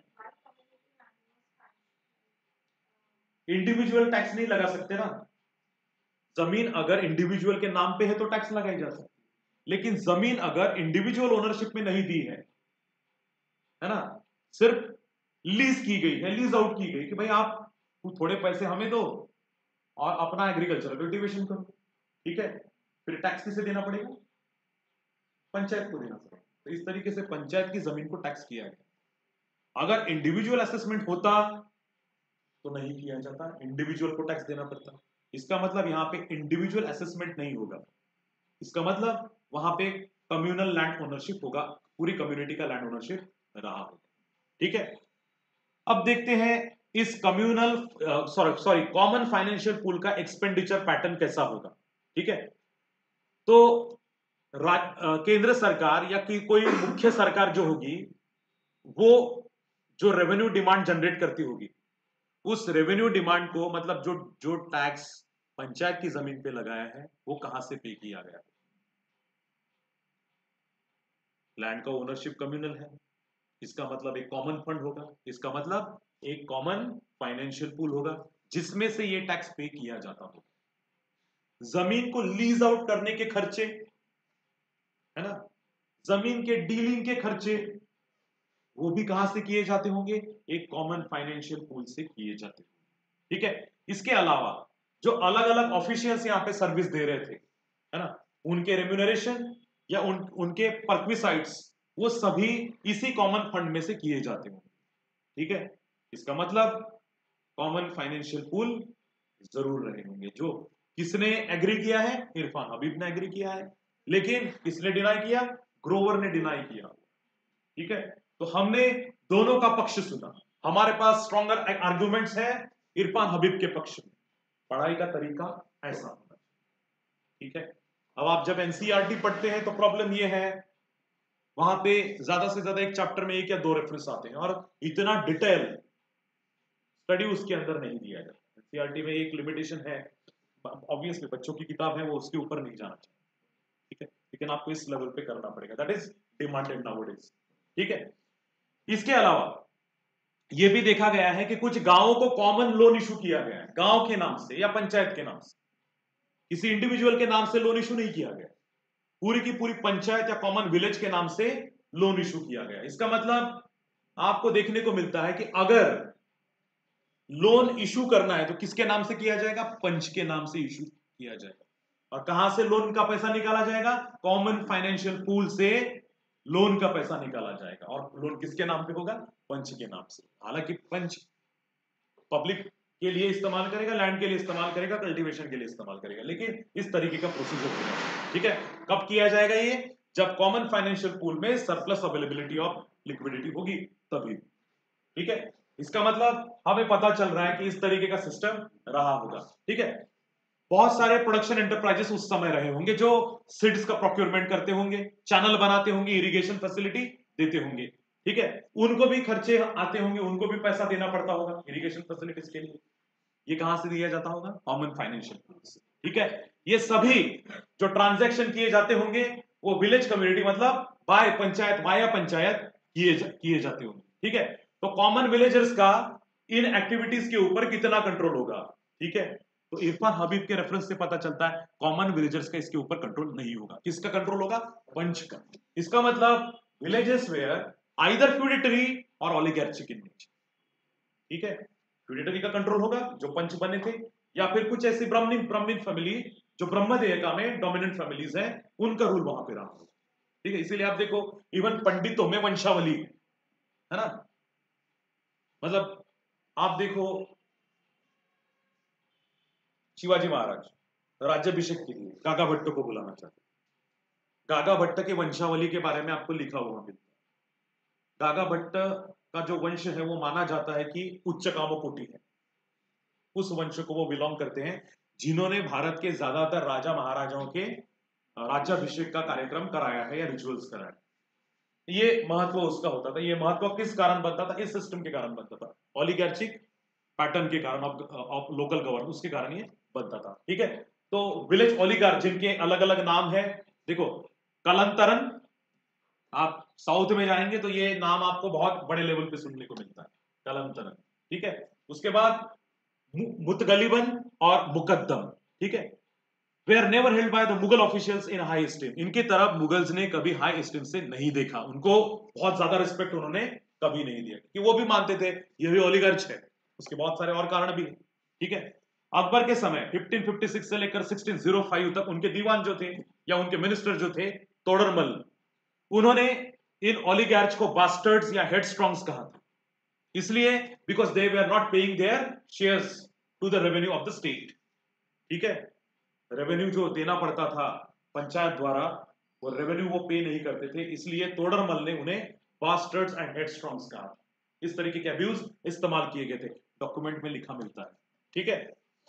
इंडिविजुअल टैक्स नहीं लगा सकते ना, जमीन अगर इंडिविजुअल के नाम पे है तो टैक्स लगाई जा सकती है, लेकिन जमीन अगर इंडिविजुअल ओनरशिप में नहीं दी है, है ना, सिर्फ लीज की गई है, लीज आउट की गई कि भाई आप थोड़े पैसे हमें दो और अपना एग्रीकल्चरल कल्टीवेशन करो, ठीक है, फिर टैक्स किसे देना पड़ेगा? पंचायत को देना पड़ेगा। तो इस तरीके से पंचायत की जमीन को टैक्स किया गया। अगर इंडिविजुअल असेसमेंट होता तो नहीं किया जाता, इंडिविजुअल को टैक्स देना पड़ता। इसका मतलब यहाँ पे इंडिविजुअल असेसमेंट नहीं होगा, इसका मतलब वहां पे कम्युनल लैंड ओनरशिप होगा, पूरी कम्युनिटी का लैंड ओनरशिप रहा होगा। ठीक है, अब देखते हैं इस communal sorry sorry common financial pool का एक्सपेंडिचर पैटर्न कैसा होगा। ठीक है, तो केंद्र सरकार या कि कोई मुख्य सरकार जो होगी वो जो रेवेन्यू डिमांड जनरेट करती होगी, उस रेवेन्यू डिमांड को मतलब जो जो टैक्स पंचायत की जमीन पे लगाया है वो कहां से पे किया गया? लैंड का ओनरशिप कम्युनल है, इसका मतलब एक कॉमन फंड होगा, इसका मतलब एक कॉमन फाइनेंशियल पूल होगा जिसमें से ये टैक्स पे किया जाता होगा। जमीन को लीज आउट करने के खर्चे, है ना, जमीन के डीलिंग के खर्चे, वो भी कहां से किए जाते होंगे? एक कॉमन फाइनेंशियल पूल से किए जाते होंगे। ठीक है, इसके अलावा जो अलग अलग ऑफिशियल्स यहां पे सर्विस दे रहे थे, है ना, उनके रेम्यूनरेशन या उन उनके परक्विसाइट्स वो सभी इसी कॉमन फंड में से किए जाते होंगे। ठीक है, इसका मतलब कॉमन फाइनेंशियल पूल जरूर रहे होंगे। जो किसने एग्री किया है? इरफान हबीब ने एग्री किया है, लेकिन किसने डिनाई किया? ग्रोवर ने डिनाई किया। ठीक है, तो हमने दोनों का पक्ष सुना, हमारे पास स्ट्रॉन्गर आर्गुमेंट्स है इरफान हबीब के पक्ष में। पढ़ाई का तरीका ऐसा होना। ठीक है, अब आप जब एनसीईआरटी पढ़ते हैं तो प्रॉब्लम ये है वहां पे ज्यादा से ज्यादा एक चैप्टर में एक या दो रेफरेंस आते हैं और इतना डिटेल स्टडी उसके अंदर नहीं दिया जाता। एनसीईआरटी में एक लिमिटेशन है, ऑब्वियसली बच्चों की किताब है वो उसके ऊपर नहीं जाना चाहिए। ठीक है, लेकिन आपको इस लेवल पे करना पड़ेगा, दैट इज डिमांडेड नाउअडेज। ठीक है, इसके अलावा यह भी देखा गया है कि कुछ गांवों को कॉमन लोन इशू किया गया है, गांव के नाम से या पंचायत के नाम से, किसी इंडिविजुअल के नाम से लोन इशू नहीं किया गया, पूरी की पूरी पंचायत या कॉमन विलेज के नाम से लोन इशू किया गया। इसका मतलब आपको देखने को मिलता है कि अगर लोन इशू करना है तो किसके नाम से किया जाएगा? पंच के नाम से इशू किया जाएगा। और कहां से लोन का पैसा निकाला जाएगा? कॉमन फाइनेंशियल पूल से लोन का पैसा निकाला जाएगा। और लोन किसके नाम पे होगा? पंच के नाम से। हालांकि पंच पब्लिक के लिए इस्तेमाल करेगा, लैंड के लिए इस्तेमाल करेगा, कल्टीवेशन के लिए इस्तेमाल करेगा, लेकिन इस तरीके का प्रोसीजर होगा। ठीक है, कब किया जाएगा ये? जब कॉमन फाइनेंशियल पूल में सरप्लस अवेलेबिलिटी ऑफ लिक्विडिटी होगी तभी। ठीक है, इसका मतलब हमें पता चल रहा है कि इस तरीके का सिस्टम रहा होगा। ठीक है, बहुत सारे प्रोडक्शन एंटरप्राइजेस उस समय रहे होंगे जो सीड्स का प्रोक्योरमेंट करते होंगे, चैनल बनाते होंगे, इरिगेशन फैसिलिटी देते होंगे। ठीक है, उनको भी खर्चे आते होंगे, उनको भी पैसा देना पड़ता होगा इरिगेशन फैसिलिटीज के लिए। ये कहां से दिया जाता होगा? कॉमन फाइनेंशियल पूल से। ठीक है, ये सभी जो ट्रांजैक्शन किए जाते होंगे वो विलेज कम्युनिटी मतलब बाय पंचायत, वाया पंचायत किए जा, किए जाते होंगे। ठीक है, तो कॉमन विलेजर्स का इन एक्टिविटीज के ऊपर कितना कंट्रोल होगा? ठीक है, तो इरफान हबीब के रेफरेंस से पता चलता है कॉमन विलेजर्स का इसके ऊपर कंट्रोल नहीं होगा। किसका कंट्रोल होगा? पंच का। इसका मतलब विलेजेस वेयर आइदर फ्यूडेटरी और ओलिगार्चिक इन नेचर। ठीक है, फ्यूडेटरी का कंट्रोल होगा जो पंच बने थे, या फिर कुछ ऐसी ब्राह्मण ब्राह्मण फैमिली जो ब्रह्मदेयका में डोमिनेंट फैमिलीज हैं, उनका रूल वहां पे रहा। ठीक है, इसीलिए आप देखो इवन पंडितों में वंशावली है ना, मतलब आप देखो शिवाजी महाराज राज्याभिषेक के लिए गागा भट्ट को बुलाना चाहते, गागा भट्ट के वंशावली के बारे में आपको लिखा हुआ मिलता है। गागा भट्ट का जो वंश है वो माना जाता है कि उच्च कामकोटि है, उस वंश को वो बिलोंग करते हैं जिन्होंने भारत के ज्यादातर राजा महाराजाओं के राज्याभिषेक का कार्यक्रम कराया है या रिचुअल्स कराया। ये महत्व उसका होता था। ये महत्व किस कारण बनता था? इस सिस्टम के कारण बनता था, ओलिगार्चिक पैटर्न के कारण, ऑफ लोकल गवर्न, उसके कारण ये बनता था। ठीक है, तो विलेज ओलिगार्च जिनके अलग अलग नाम है, देखो कलंतरन, आप साउथ में जाएंगे तो ये नाम आपको बहुत बड़े लेवल पे सुनने को मिलता है, कलंतरन। ठीक है, उसके बाद मुतगलिबन और मुकद्दम। ठीक है, we are never held by the Mughal officials in high esteem. इनकी तरफ मुगल्स ने कभी हाई एस्टीम से नहीं देखा, उनको बहुत ज्यादा रिस्पेक्ट उन्होंने कभी नहीं दिया, कि वो भी मानते थे ये भी ओलिगार्च है। उसके बहुत सारे और कारण भी है। ठीक है, अकबर के समय फिफ्टीन फिफ्टी सिक्स से लेकर सिक्सटीन ओ फाइव तक उनके दीवान जो थे या उनके मिनिस्टर जो थे तोडरमल, उन्होंने इन ओलिगार्च को बास्टर्ड्स या हेडस्ट्रॉन्ग्स कहा था, इसलिए because they were not paying their shares to the revenue of the state. ठीक है, रेवेन्यू जो देना पड़ता था पंचायत द्वारा, वो रेवेन्यू वो पे नहीं करते थे, इसलिए तोडरमल ने उन्हें बास्टर्ड्स एंड हेडस्ट्रॉन्ग्स कहा। इस तरीके के अब्यूज इस्तेमाल किए गए थे, डॉक्यूमेंट में लिखा मिलता है। ठीक है,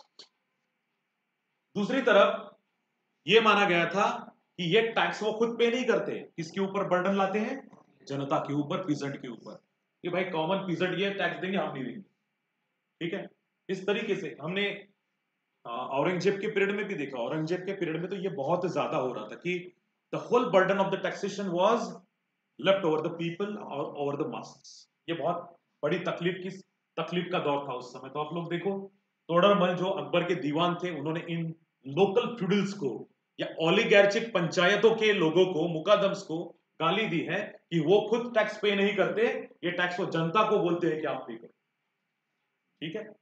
दूसरी तरफ यह माना गया था कि ये टैक्स वो खुद पे नहीं करते, किसके ऊपर बर्डन लाते हैं? जनता के ऊपर, पीजेंट के ऊपर, कि भाई कॉमन पीजेंट ये टैक्स देंगे, हम नहीं देंगे। ठीक है, इस तरीके से हमने औरंगजेब के पीरियड में भी देखा। औरंगजेब के पीरियड में तो ये बहुत ज्यादा हो रहा था कि the whole burden of the taxation was left over the people और ओवर द मासेस। ये बहुत बड़ी तकलीफ की तकलीफ का दौर था उस समय। तो आप लोग देखो, तोडरमल जो अकबर के दीवान थे, उन्होंने इन लोकल फ्यूडल्स को या ओलिगार्चिक पंचायतों के लोगों को, मुकादम्स को गाली दी है कि वो खुद टैक्स पे नहीं करते, ये टैक्स वो जनता को बोलते हैं कि आप पे करो। ठीक है,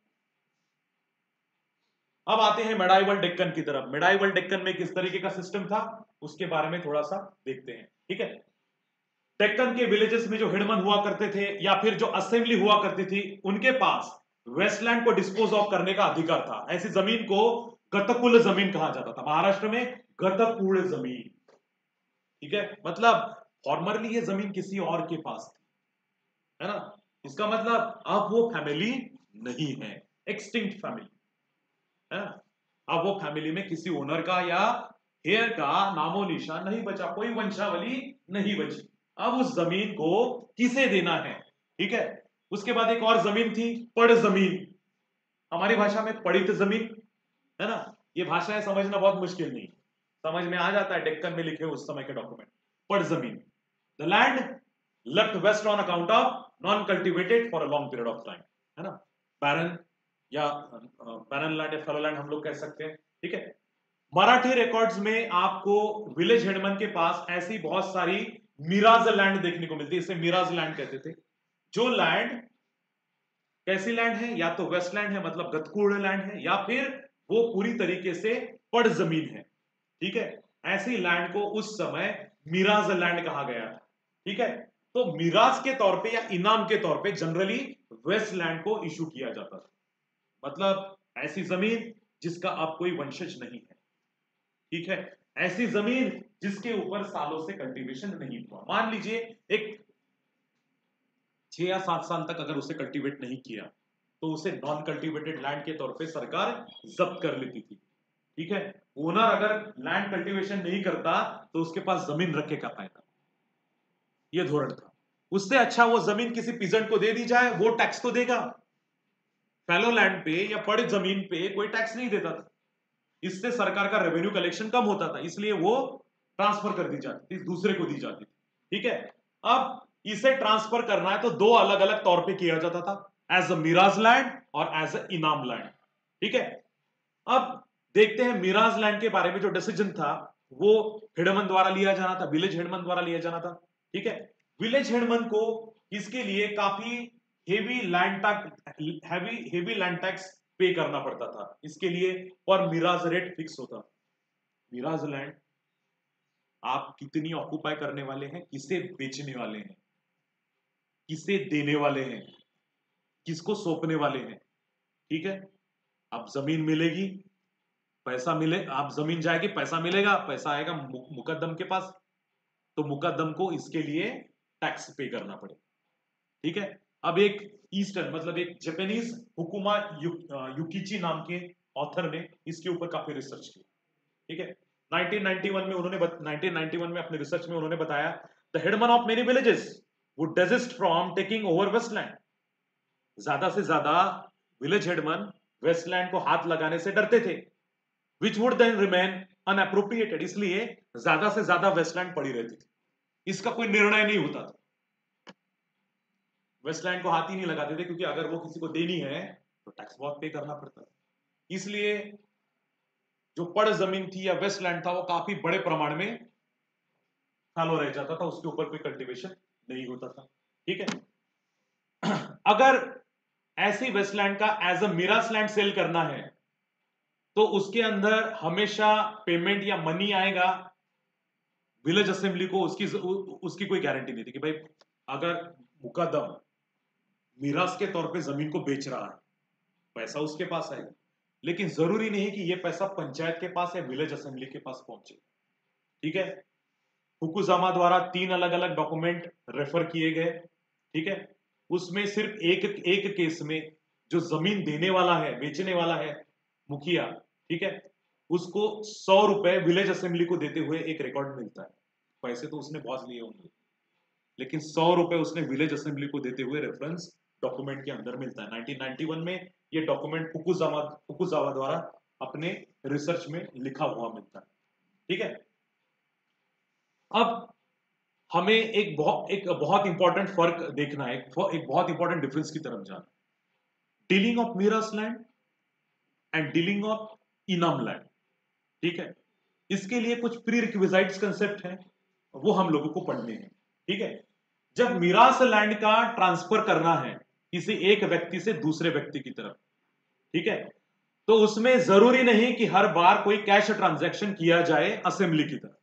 अब आते हैं मेडाइवल डेक्कन की तरफ। मेडाइवल डेक्कन में किस तरीके का सिस्टम था उसके बारे में थोड़ा सा देखते हैं। ठीक है, डेक्कन के विलेजेस में जो हेडमन हुआ करते थे या फिर जो असेंबली हुआ करती थी, उनके पास वेस्टलैंड को डिस्पोज ऑफ करने का अधिकार था। ऐसी जमीन को गतकुल जमीन कहा जाता था, महाराष्ट्र में गतकुल जमीन। ठीक है, मतलब फॉर्मरली ये जमीन किसी और के पास थी, है ना। इसका मतलब अब वो फैमिली नहीं है, एक्सटिंक्ट फैमिली है ना। अब वो फैमिली में किसी ओनर का या हेयर का नामो निशान नहीं बचा, कोई वंशावली नहीं बची। अब उस जमीन को किसे देना है? ठीक है, उसके बाद एक और जमीन थी, पड़ जमीन। हमारी भाषा में पड़ित जमीन है ना। ये भाषाएं समझना बहुत मुश्किल नहीं, समझ में आ जाता है डेक्कन में लिखे उस समय के डॉक्यूमेंट। पड़ जमीन, the land left waste on account of non cultivated for a long period of time, है ना। बैरन या बैरन लैंड या फेलो लैंड हम लोग कह सकते हैं। ठीक है, मराठी रिकॉर्ड्स में आपको विलेज हेडमन के पास ऐसी बहुत सारी मिराज लैंड देखने को मिलती है, इसे मिराज लैंड कहते थे। जो लैंड कैसी लैंड है? या तो वेस्ट लैंड है, मतलब गतकुड़ लैंड है, या फिर वो पूरी तरीके से पड़ जमीन है। ठीक है, ऐसी लैंड को उस समय मिराज लैंड कहा गया था। ठीक है, तो मिराज के तौर पे या इनाम के तौर पे जनरली वेस्ट लैंड को इशू किया जाता था, मतलब ऐसी जमीन जिसका अब कोई वंशज नहीं है। ठीक है, ऐसी जमीन जिसके ऊपर सालों से कल्टीवेशन नहीं हुआ। मान लीजिए एक छह या सात साल तक अगर उसे कल्टीवेट नहीं किया तो उसे नॉन कल्टीवेटेड लैंड के तौर पे सरकार जब्त कर लेती थी। ठीक है, ओनर अगर लैंड कल्टीवेशन नहीं करता तो उसके पास जमीन रखे का फायदा, यह धोरण था। उससे अच्छा वो जमीन किसी पीजेंट को दे दी जाए, वो टैक्स तो देगा। फैलो लैंड पे या पड़ जमीन पे कोई टैक्स नहीं देता था, इससे सरकार का रेवेन्यू कलेक्शन कम होता था, इसलिए वो ट्रांसफर कर दी जाती थी, दूसरे को दी जाती थी। ठीक है, अब इसे ट्रांसफर करना है तो दो अलग अलग तौर पे किया जाता था, एज अ मिराज लैंड और एज अ इनाम लैंड। ठीक है, अब देखते हैं मिराज लैंड के बारे में जो डिसीजन था वो हिडमन द्वारा लिया जाना था, विलेज हिडमन द्वारा लिया जाना था। ठीक है, विलेज हिडमन को इसके लिए काफी heavy land tax heavy heavy land tax pay करना पड़ता था। इसके लिए और मिराज रेट फिक्स होता। मिराज लैंड आप कितनी ऑक्युपाई करने वाले हैं, किसे बेचने वाले हैं, किसे देने वाले हैं, किसको सौंपने वाले हैं। ठीक है, अब जमीन मिलेगी, पैसा मिले, आप जमीन जाएगी, पैसा मिलेगा, पैसा आएगा मु, मुकद्दम के पास, तो मुकद्दम को इसके लिए टैक्स पे करना पड़े। ठीक है, अब एक ईस्टर्न मतलब एक जापानीज हुकुमा यु, युकिची नाम के ऑथर ने इसके ऊपर काफी रिसर्च की। ठीक है, नाइनटीन नाइंटी वन में उन्होंने नाइनटीन नाइंटी वन में अपने रिसर्च में उन्होंने बताया the headman of many villages would desist from taking over wasteland. ज्यादा से ज्यादा विलेज हेडमन वेस्टलैंड को हाथ लगाने से डरते थे, which would then remain unappropriated. इसलिए ज्यादा से ज्यादा वेस्टलैंड पड़ी रहती थी, इसका कोई निर्णय नहीं होता था, वेस्टलैंड को हाथ ही नहीं लगाते थे, क्योंकि अगर वो किसी को देनी है तो टैक्स बहुत पे करना पड़ता था। इसलिए जो पड़ जमीन थी या वेस्टलैंड था वो काफी बड़े प्रमाण में खालो रह जाता था, उसके ऊपर कोई कल्टीवेशन नहीं होता था। ठीक है, अगर ऐसी वेस्टलैंड का एज अ मिराज लैंड सेल करना है तो उसके अंदर हमेशा पेमेंट या मनी आएगा विलेज असेंबली को, उसकी उसकी कोई गारंटी नहीं थी कि भाई अगर मुकद्दम मिराज के तौर पे जमीन को बेच रहा है, पैसा उसके पास आएगा, लेकिन जरूरी नहीं कि यह पैसा पंचायत के पास या विलेज असेंबली के पास पहुंचे। ठीक है, फुकुजामा द्वारा तीन अलग अलग डॉक्यूमेंट रेफर किए गए। ठीक है, उसमें सिर्फ एक एक केस में जो जमीन देने वाला है, बेचने वाला है मुखिया, ठीक है, उसको सौ रुपए विलेज असेंबली को देते हुए एक रिकॉर्ड मिलता है। पैसे तो उसने बहुत लिए होंगे, लेकिन सौ रुपए उसने विलेज असेंबली को देते हुए रेफरेंस डॉक्यूमेंट के अंदर मिलता है। नाइनटीन नाइंटी वन में ये डॉक्यूमेंट फुकुजामा फुकुजावा द्वारा अपने रिसर्च में लिखा हुआ मिलता है। ठीक है, अब हमें एक बहुत एक बहुत इंपॉर्टेंट फर्क देखना है, एक बहुत इंपॉर्टेंट डिफरेंस की तरफ जाना। डीलिंग ऑफ मिराज लैंड एंड डीलिंग ऑफ इनाम लैंड। ठीक है, इसके लिए कुछ प्री रिक्विजाइट्स कंसेप्ट हैं, वो हम लोगों को पढ़ने हैं। ठीक है, जब मिराज लैंड का ट्रांसफर करना है किसी एक व्यक्ति से दूसरे व्यक्ति की तरफ, ठीक है, तो उसमें जरूरी नहीं कि हर बार कोई कैश ट्रांजैक्शन किया जाए असेंबली की तरफ।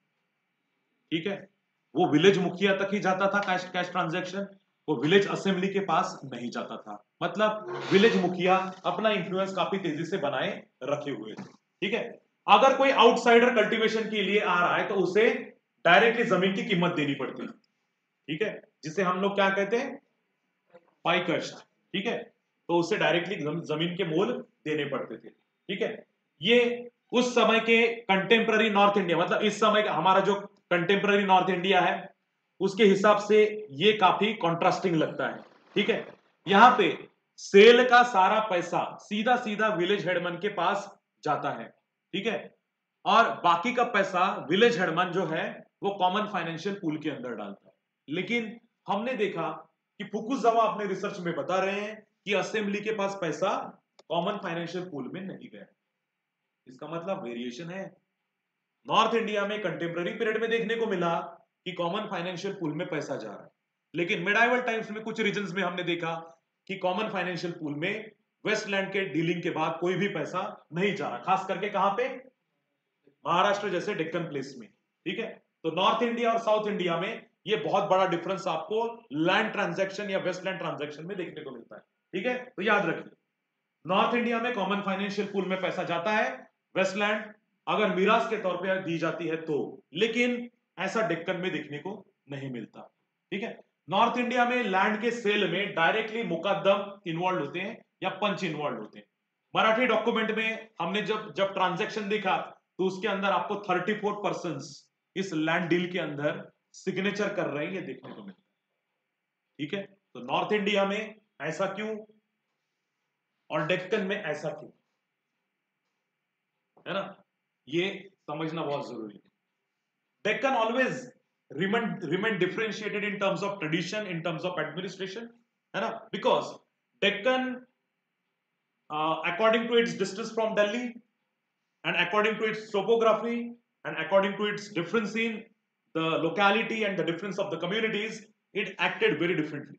ठीक है, वो विलेज मुखिया तक ही जाता था कैश कैश ट्रांजैक्शन, वो विलेज असेंबली के पास नहीं जाता था। मतलब विलेज मुखिया अपना इंफ्लुएंस काफी तेजी से बनाए रखे हुए थे। ठीक है, अगर कोई आउटसाइडर कल्टीवेशन के लिए आ रहा है तो उसे डायरेक्टली जमीन की कीमत देनी पड़ती है। ठीक है, जिसे हम लोग क्या कहते हैं, पाइकस्ट। ठीक है, तो उसे डायरेक्टली जमीन के मोल देने पड़ते थे। ठीक है, ये उस समय के कंटेम्प्ररी नॉर्थ इंडिया, मतलब इस समय का हमारा जो कंटेम्प्ररी नॉर्थ इंडिया है उसके हिसाब से ये काफी कॉन्ट्रास्टिंग लगता है। ठीक है, यहां पे सेल का सारा पैसा सीधा सीधा विलेज हेडमन के पास जाता है। ठीक है, और बाकी का पैसा विलेज हेडमन जो है वो कॉमन फाइनेंशियल पूल के अंदर डालता है। लेकिन हमने देखा कि फुकुजावा अपने रिसर्च में बता रहे हैं कि असेंबली के पास पैसा कॉमन फाइनेंशियल पूल में नहीं गया। इसका मतलब वेरिएशन है। नॉर्थ इंडिया में कंटेम्प्ररी पीरियड में देखने को मिला कि कॉमन फाइनेंशियल पूल में पैसा जा रहा है, लेकिन मिडाइवल टाइम्स में कुछ रीजन्स में हमने देखा कि कॉमन फाइनेंशियल पूल में वेस्टलैंड के डीलिंग के बाद कोई भी पैसा नहीं जा रहा, खास करके कहां पे, महाराष्ट्र जैसे डेक्कन प्लेस में। ठीक है, तो नॉर्थ इंडिया और साउथ इंडिया में ये बहुत बड़ा डिफरेंस आपको लैंड ट्रांजैक्शन या वेस्टलैंड ट्रांजैक्शन में देखने को मिलता है। ठीक है, तो याद रखिए, नॉर्थ इंडिया में कॉमन फाइनेंशियल पूल में पैसा जाता है, वेस्टलैंड अगर मिराज के तौर पे दी जाती है तो, लेकिन ऐसा डेक्कन में देखने को नहीं मिलता। ठीक है, नॉर्थ इंडिया में लैंड के सेल में डायरेक्टली मुकद्दम इन्वॉल्व होते हैं या पंच इन्वॉल्व होते हैं। मराठी डॉक्यूमेंट में हमने जब जब ट्रांजैक्शन देखा तो उसके अंदर आपको चौंतीस पर्सन इस लैंड डील के अंदर सिग्नेचर कर रहे हैं, ये देखने को मिलता है। ठीक है, तो नॉर्थ इंडिया में ऐसा क्यों और डेक्कन में ऐसा क्यों, है ना, ये समझना बहुत जरूरी है। Deccan always remain remain differentiated in terms of tradition, in terms of administration, है ना, because Deccan uh, according to its distance from Delhi and according to its topography and according to its difference in the locality and the difference of the communities, it acted very differently.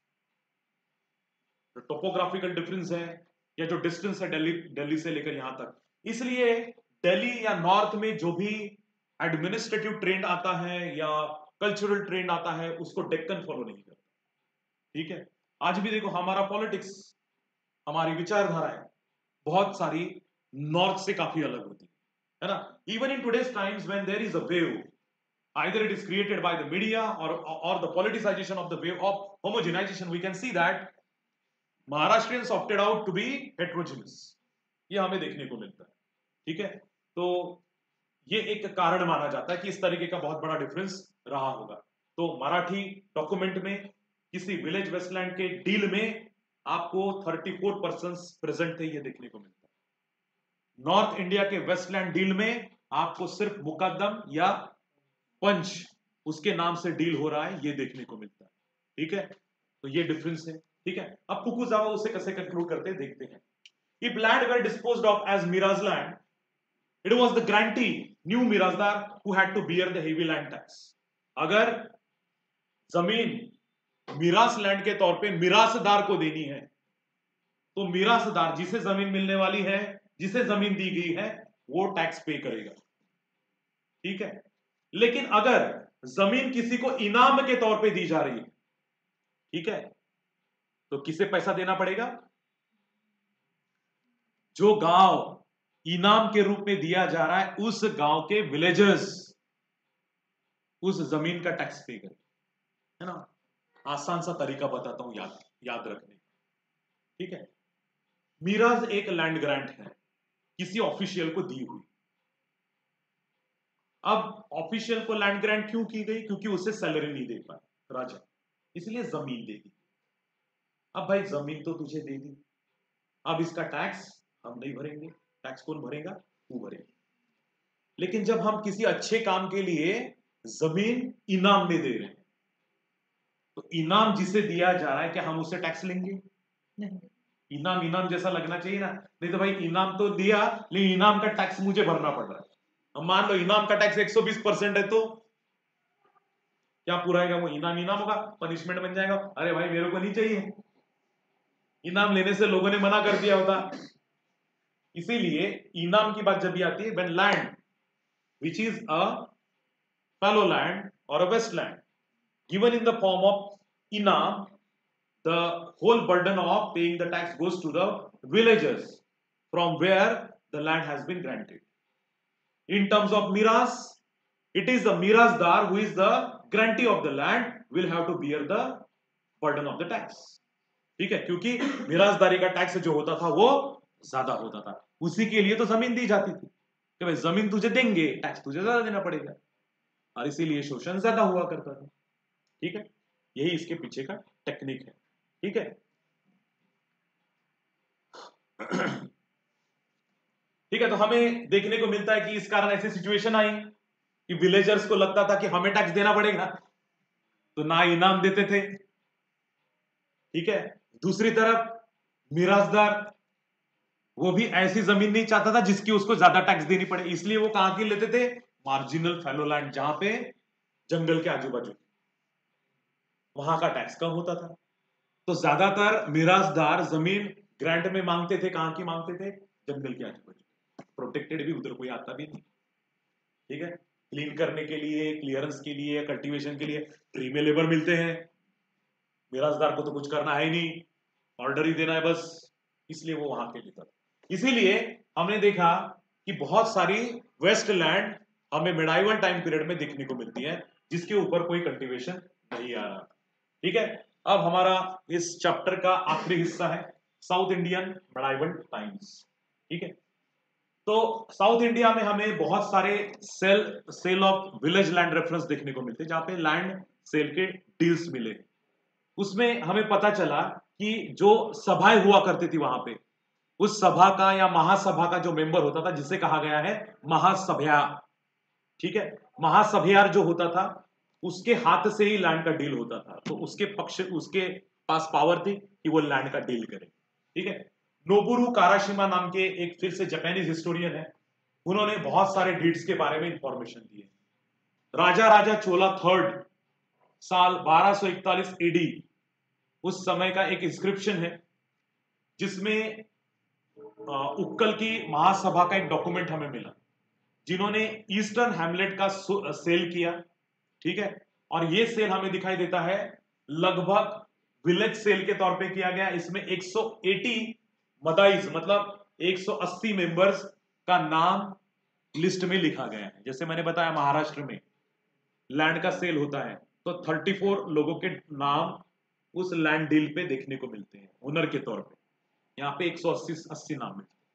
जो टोपोग्राफिकल डिफरेंस है या जो डिस्टेंस है दिल्ली दिल्ली से लेकर यहां तक, इसलिए दिल्ली या नॉर्थ में जो भी एडमिनिस्ट्रेटिव ट्रेंड आता है या कल्चरल ट्रेंड आता है उसको डेक्कन फॉलो नहीं करता। ठीक है, आज भी देखो हमारा पॉलिटिक्स, हमारी विचारधाराएं बहुत सारी नॉर्थ से काफी अलग होती है ना। Even in today's times when there is a wave, either it is created by the media or or the politicization of the wave of homogenization, we can see that Maharashtrians opted out to be heterogeneous, ये हमें देखने को मिलता है। ठीक है, तो ये एक कारण माना जाता है कि इस तरीके का बहुत बड़ा डिफरेंस रहा होगा। तो मराठी डॉक्यूमेंट में किसी विलेज वेस्टलैंड के डील में आपको चौंतीस पर्सन्स प्रेजेंट थे, ये देखने को मिलता है। नॉर्थ इंडिया के वेस्टलैंड डील में आपको सिर्फ मुकद्दम या पंच उसके नाम से डील हो रहा है, ये देखने को मिलता है। ठीक है, तो ये डिफरेंस है। ठीक है, अब फुकुजावा उसे कैसे कंक्लूड करते हैं देखते हैं। If land were disposed of as Miraz land, it was the grantee, new Mirazdar, who had to bear the heavy land tax. अगर जमीन मिरास लैंड के तौर पे मिरासदार को देनी है तो मिरासदार, जिसे जमीन मिलने वाली है, जिसे जमीन दी गई है, वो टैक्स पे करेगा। ठीक है, लेकिन अगर जमीन किसी को इनाम के तौर पे दी जा रही है, ठीक है, तो किसे पैसा देना पड़ेगा? जो गांव इनाम के रूप में दिया जा रहा है उस गांव के विलेजर्स उस जमीन का टैक्स पे करें, है ना। आसान सा तरीका बताता हूं याद याद रखने का। ठीक है, मिराज एक लैंड ग्रांट है किसी ऑफिशियल को दी हुई। अब ऑफिशियल को लैंड ग्रांट क्यों की गई? क्योंकि उसे सैलरी नहीं दे पाए राजा, इसलिए जमीन दे दी। अब भाई जमीन तो तुझे दे दी, अब इसका टैक्स हम नहीं भरेंगे। टैक्स कौन भरेगा? तू भरेगा। लेकिन जब हम किसी अच्छे काम के लिए जमीन इनाम में दे रहे हैं तो इनाम जिसे दिया जा रहा है क्या हम उससे टैक्स लेंगे? नहीं। इनाम इनाम जैसा लगना चाहिए ना, नहीं तो भाई इनाम तो दिया लेकिन इनाम का टैक्स मुझे भरना पड़ रहा है। अब मान लो इनाम का टैक्स एक सौ बीस परसेंट है तो क्या पूरा है? वो इनाम इनाम होगा, पनिशमेंट बन जाएगा। अरे भाई मेरे को नहीं चाहिए, इनाम लेने से लोगों ने मना कर दिया होता। इसीलिए इनाम की बात जब भी आती है, when land which is a fallow land or a westland given in the form of inam, the whole burden of paying the tax goes to the villagers from where the land has been granted. In terms of miras, it is the mirazdar who is the grantee of the land will have to bear the burden of the tax. ठीक है, क्योंकि मिराजदारी का टैक्स जो होता था वो ज्यादा होता था, उसी के लिए तो जमीन दी जाती थी कि भाई जमीन तुझे देंगे, टैक्स तुझे ज्यादा देना पड़ेगा, और इसीलिए शोषण ज्यादा हुआ करता था। ठीक है, यही इसके पीछे का टेक्निक है। ठीक है, ठीक है, तो हमें देखने को मिलता है कि इस कारण ऐसी सिचुएशन आई कि विलेजर्स को लगता था कि हमें टैक्स देना पड़ेगा, तो ना इनाम देते थे। ठीक है, दूसरी तरफ मिराजदार वो भी ऐसी जमीन नहीं चाहता था जिसकी उसको ज्यादा टैक्स देनी पड़े, इसलिए वो कहां की लेते थे? मार्जिनल फैलो लैंड, जहां पे जंगल के आजू बाजू वहां का टैक्स कम होता था। तो ज्यादातर मिरासदार जमीन ग्रांट में मांगते थे, कहां की मांगते थे? जंगल के आजू बाजू। प्रोटेक्टेड भी उधर कोई आता भी नहीं। ठीक है, क्लीन करने के लिए, क्लियरेंस के लिए, कल्टीवेशन के लिए ट्री में लेबर मिलते हैं, मिरासदार को तो कुछ करना है ही नहीं, ऑर्डर ही देना है बस, इसलिए वो वहां के लेता था। इसीलिए हमने देखा कि बहुत सारी वेस्ट लैंड हमें मिडाइवल टाइम पीरियड में देखने को मिलती है जिसके ऊपर कोई कल्टीवेशन नहीं आ रहा। ठीक है, अब हमारा इस चैप्टर का आखिरी हिस्सा है साउथ इंडियन मिडाइवल टाइम्स। ठीक है, तो साउथ इंडिया में हमें बहुत सारे sale sale of village land reference देखने को मिलते हैं जहां पे लैंड सेल के डील्स मिले। उसमें हमें पता चला कि जो सभाएं हुआ करती थी वहां पे, उस सभा का या महासभा का जो मेंबर होता था जिसे कहा गया है महासभ्या। ठीक है, महासभ्यार जो होता था उसके हाथ से ही लैंड का डील होता था, तो उसके पक्ष उसके पास पावर थी कि वो लैंड का डील करे। ठीक है, नोबुरु काराशिमा नाम के एक फिर से जापानीज हिस्टोरियन है, उन्होंने बहुत सारे डीड्स के बारे में इंफॉर्मेशन दी है। राजा राजा चोला थर्ड साल बारह सौ इकतालीस एडी उस समय का एक इंस्क्रिप्शन है जिसमें उक्कल की महासभा का एक डॉक्यूमेंट हमें मिला, जिन्होंने ईस्टर्न हैमलेट का सेल किया, ठीक है। और ये सेल हमें दिखाई देता है लगभग विलेज सेल के तौर पे किया गया। इसमें एक सौ अस्सी मदाइज मतलब एक सौ अस्सी मेंबर्स का नाम लिस्ट में लिखा गया है। जैसे मैंने बताया महाराष्ट्र में लैंड का सेल होता है तो चौंतीस लोगों के नाम उस लैंड डील पे देखने को मिलते हैं ओनर के तौर पे। यहाँ पे एक सौ अस्सी अस्सी नाम मिलते हैं,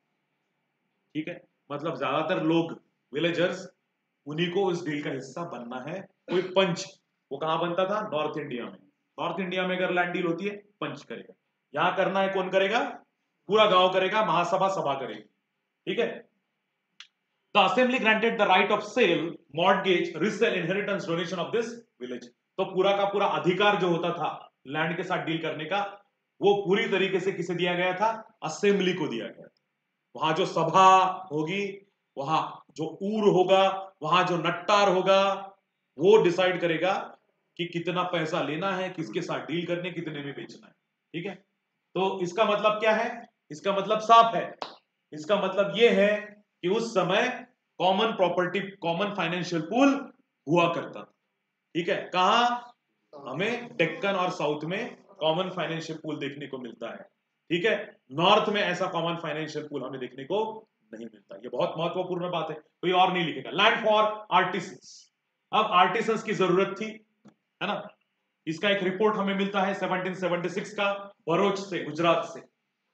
ठीक है। मतलब ज्यादातर लोग विलेजर्स उन्हीं को उस डील का हिस्सा बनना है। कोई पंच वो कहां बनता था? नॉर्थ इंडिया में। नॉर्थ इंडिया में अगर लैंड डील होती है पंच करेगा, यहां करना है कौन करेगा? पूरा गांव करेगा, महासभा सभा करेगी, ठीक है। The assembly granted the right of sale, mortgage, resale, inheritance, donation of this village. तो पूरा का पूरा अधिकार जो होता था लैंड के साथ डील करने का वो पूरी तरीके से किसे दिया गया था? असेंबली को दिया गया था। वहां जो सभा होगी, वहां जो ऊर होगा, वहां जो नट्टार होगा, वो डिसाइड करेगा कि कितना पैसा लेना है, किसके साथ डील करने, कितने में बेचना है, ठीक है। तो इसका मतलब क्या है? इसका मतलब साफ है। इसका मतलब यह है कि उस समय common property, common financial pool हुआ करता था, ठीक है। कहां? हमें डेक्कन और साउथ में कॉमन फाइनेंशियल पूल देखने को मिलता है, ठीक है। नॉर्थ में ऐसा कॉमन फाइनेंशियल पूल हमें देखने को नहीं मिलता। ये बहुत महत्वपूर्ण बात है, कोई और नहीं लिखेगा। Land for artisans. अब आर्टिसंस की जरूरत थी, है ना। इसका एक रिपोर्ट हमें मिलता है सत्रह सौ छिहत्तर का, भरूच से, गुजरात से।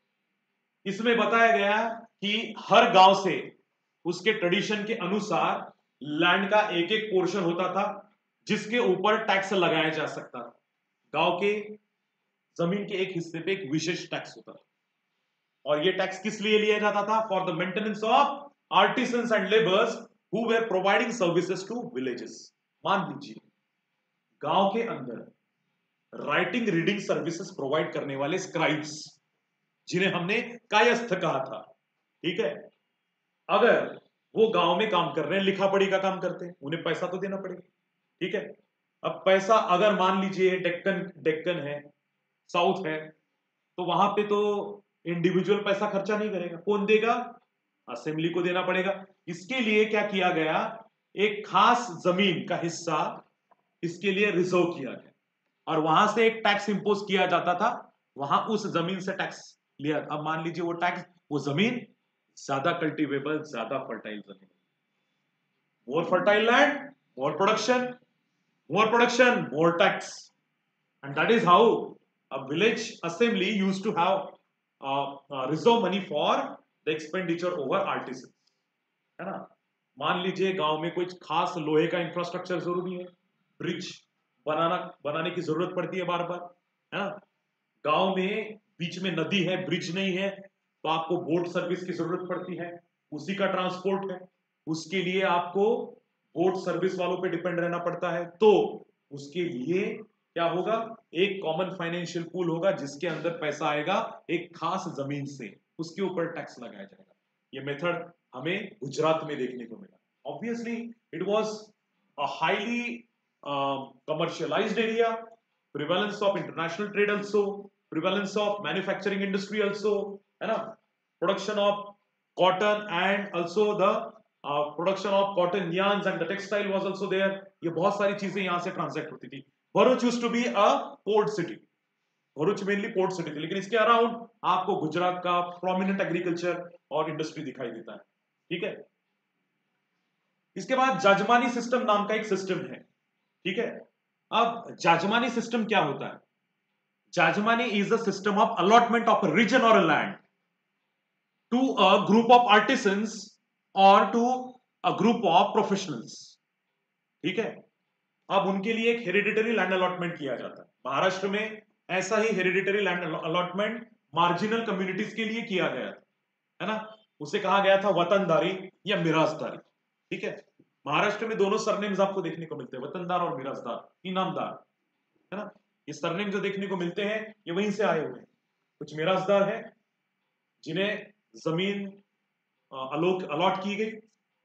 इसमें बताया गया कि हर गांव से उसके ट्रेडिशन के अनुसार लैंड का एक एक पोर्शन होता था जिसके ऊपर टैक्स लगाया जा सकता था। गांव के जमीन के एक हिस्से पे एक विशेष टैक्स होता था, और ये टैक्स किस लिए लिया जाता था? For the maintenance of artisans and labours who were providing services to villages. मान लीजिए गांव के अंदर राइटिंग रीडिंग सर्विसेज प्रोवाइड करने वाले स्क्राइब्स, जिन्हें हमने कायस्थ कहा था, ठीक है। अगर वो गांव में काम कर रहे हैं, लिखा पढ़ी का काम करते हैं, उन्हें पैसा तो देना पड़ेगा, ठीक है। अब पैसा अगर मान लीजिए डेक्कन डेक्कन है, साउथ है, तो वहां पे तो इंडिविजुअल पैसा खर्चा नहीं करेगा। कौन देगा? असेंबली को देना पड़ेगा। इसके लिए क्या किया गया? एक खास जमीन का हिस्सा इसके लिए रिजर्व किया गया, और वहां से एक टैक्स इंपोज किया जाता था। वहां उस जमीन से टैक्स लिया। अब मान लीजिए वो टैक्स, वो जमीन ज्यादा कल्टीवेबल, ज्यादा फर्टाइल जमीन, more fertile land, more production, more production, more tax, and that is how a village assembly used to have reserve money for the expenditure over artisan, है ना। मान लीजिए गांव में कुछ खास लोहे का इंफ्रास्ट्रक्चर जरूरी है, ब्रिज बनाना बनाने की जरूरत पड़ती है बार बार, है ना। गांव में बीच में नदी है, ब्रिज नहीं है, तो आपको बोट सर्विस की जरूरत पड़ती है, उसी का ट्रांसपोर्ट है, उसके लिए आपको बोट सर्विस वालों पे डिपेंड रहना पड़ता है। तो उसके लिए क्या होगा? एक कॉमन फाइनेंशियल पूल होगा जिसके अंदर पैसा आएगा एक खास जमीन से, उसके ऊपर टैक्स लगाया जाएगा। ये मेथड हमें गुजरात में देखने को मिला। Obviously it was a highly commercialised area, prevalence of international trade also, prevalence of manufacturing industry also, है ना, production of cotton and also the production of cotton yarns and the textile was also there. ये बहुत सारी चीजें यहां से ट्रांसैक्ट होती थी। Bharuch used to be a port city, Bharuch mainly port city थी, लेकिन इसके अराउंड आपको गुजरात का प्रोमिनेंट एग्रीकल्चर और इंडस्ट्री दिखाई देता है, ठीक है। इसके बाद जाजमानी सिस्टम नाम का एक सिस्टम है, ठीक है। अब जाजमानी सिस्टम क्या होता है? Jajmani is a system of allotment of a region or a land to a group of artisans or to a group of professionals, ठीक है। अब उनके लिए एक हेरिडिटरी लैंड अलॉटमेंट किया जाता है। महाराष्ट्र में ऐसा ही hereditary land allotment marginal communities के लिए किया गया था, है ना। उसे कहा गया था वतनदारी या मिराजदारी, ठीक है। महाराष्ट्र में दोनों सरनेम्स आपको देखने को मिलते हैं, वतनदार और मिराजदार, इनामदार, है ना। ये सरनेम जो देखने को मिलते हैं ये वहीं से आए हुए हैं। कुछ मिराजदार है जिन्हें जमीन अलॉट अलॉट की गई,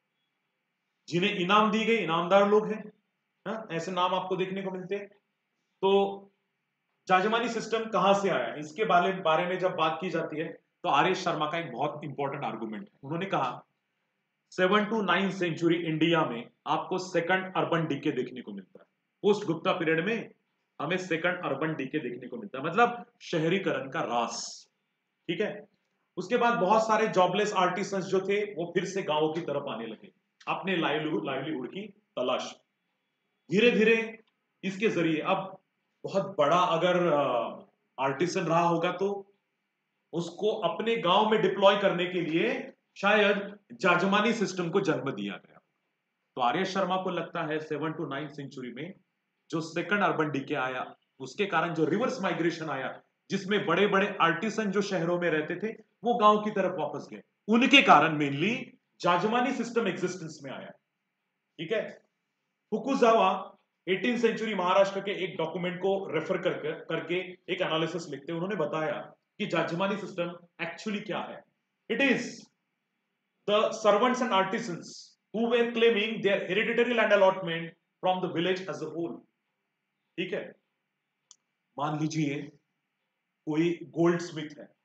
जिन्हें इनाम दी गई, इनामदार लोग हैं, हाँ, ऐसे नाम आपको देखने को मिलते हैं। तो जाजमानी सिस्टम कहां से आया, इसके बारे बारे में जब बात की जाती है तो आर एस शर्मा का एक बहुत इंपॉर्टेंट आर्गुमेंट है। उन्होंने कहा seven to nine century India में आपको सेकंड अर्बन डीके देखने को मिलता है। पोस्ट गुप्ता पीरियड में हमें सेकंड अर्बन डीके देखने को मिलता है, मतलब शहरीकरण का रास। ठीक है, उसके बाद बहुत सारे जॉबलेस आर्टिसंस जो थे वो फिर से गांवों की तरफ आने लगे अपने लाइवलीहुड लाइवलीहुड की तलाश। धीरे धीरे इसके जरिए अब बहुत बड़ा अगर आर्टिसन रहा होगा तो उसको अपने गांव में डिप्लॉय करने के लिए शायद जाजमानी सिस्टम को जन्म दिया गया। तो आर्य शर्मा को लगता है सेवन टू नाइन सेंचुरी में जो सेकंड अर्बन डीके आया उसके कारण जो रिवर्स माइग्रेशन आया, जिसमें बड़े बड़े आर्टिसन जो शहरों में रहते थे वो गांव की तरफ वापस गए, उनके कारण मेनली जाजमानी सिस्टम एग्जिस्टेंस में आया। ठीक है, फुकुजावा एटीन सेंचुरी महाराष्ट्र के एक डॉक्यूमेंट को रेफर कर करके एक एनालिसिस लिखते हैं। उन्होंने बताया कि जाजमानी सिस्टम एक्चुअली क्या है। It is the servants and artisans who were claiming their hereditary land allotment from the village as a whole. ठीक है, मान लीजिए कोई गोल्ड स्मिथ है,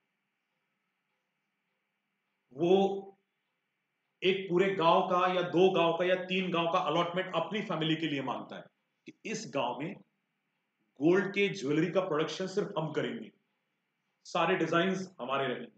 वो एक पूरे गांव का या दो गांव का या तीन गांव का अलॉटमेंट अपनी फैमिली के लिए मांगता है कि इस गांव में गोल्ड के ज्वेलरी का प्रोडक्शन सिर्फ हम करेंगे, सारे डिजाइन्स हमारे रहेंगे।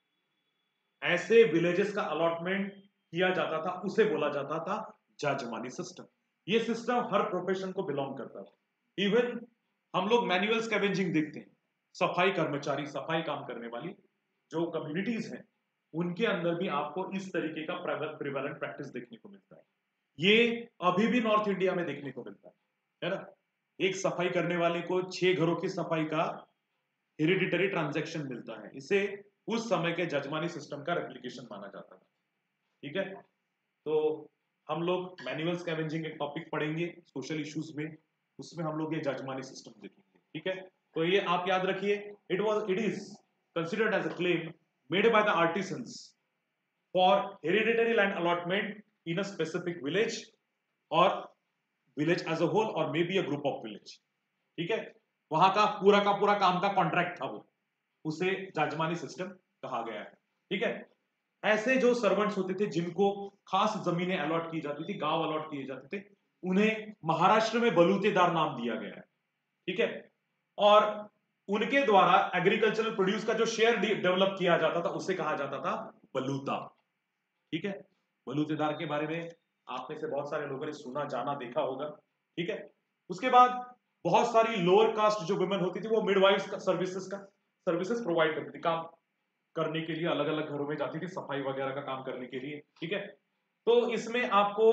ऐसे विलेजेस का अलॉटमेंट किया जाता था, उसे बोला जाता था जाजमानी सिस्टम। ये सिस्टम हर प्रोफेशन को बिलोंग करता था। इवन हम लोग मैनुअल स्कैवेंजिंग देखते हैं, सफाई कर्मचारी, सफाई काम करने वाली जो कम्युनिटीज हैं उनके अंदर भी आपको इस तरीके का प्रिवेलेंट प्रैक्टिस देखने को मिलता है। ये अभी भी नॉर्थ इंडिया में देखने को मिलता है, है ना। एक सफाई करने वाले को छह घरों की सफाई का हेरिडिटरी ट्रांजैक्शन मिलता है। इसे उस समय के जजमानी सिस्टम का रेप्लिकेशन माना जाता था। ठीक है, तो हम लोग मैनुअल स्कैवेंजिंग एक टॉपिक पढ़ेंगे सोशल इश्यूज में, उसमें हम लोग ये जजमानी सिस्टम देखेंगे। ठीक है, तो ये आप याद रखिए, it was it is considered as a claim made by the artisans for hereditary land allotment in a specific village or village as a whole or maybe a group of village। ठीक है, वहां का पूरा का पूरा काम का कॉन्ट्रैक्ट था वो, उसे जाजमानी सिस्टम कहा गया है। ठीक है, ऐसे जो सर्वेंट्स होते थे जिनको खास जमीनें अलॉट की जाती थी, गांव अलॉट किए जाते थे, उन्हें महाराष्ट्र में बलूतेदार नाम दिया गया है। ठीक है, और उनके द्वारा एग्रीकल्चरल प्रोड्यूस का जो शेयर डेवलप किया जाता था उसे कहा जाता था बलूता। ठीक है, बलूतेदार के बारे में आप में से बहुत सारे लोगों ने सुना, जाना, देखा होगा। ठीक है, उसके बाद बहुत सारी लोअर कास्ट जो वुमेन होती थी वो मिडवाइफ्स का सर्विसेज का सर्विसेज प्रोवाइड करती थी, काम करने के लिए अलग अलग घरों में जाती थी, सफाई वगैरह का काम करने के लिए। ठीक है, तो इसमें आपको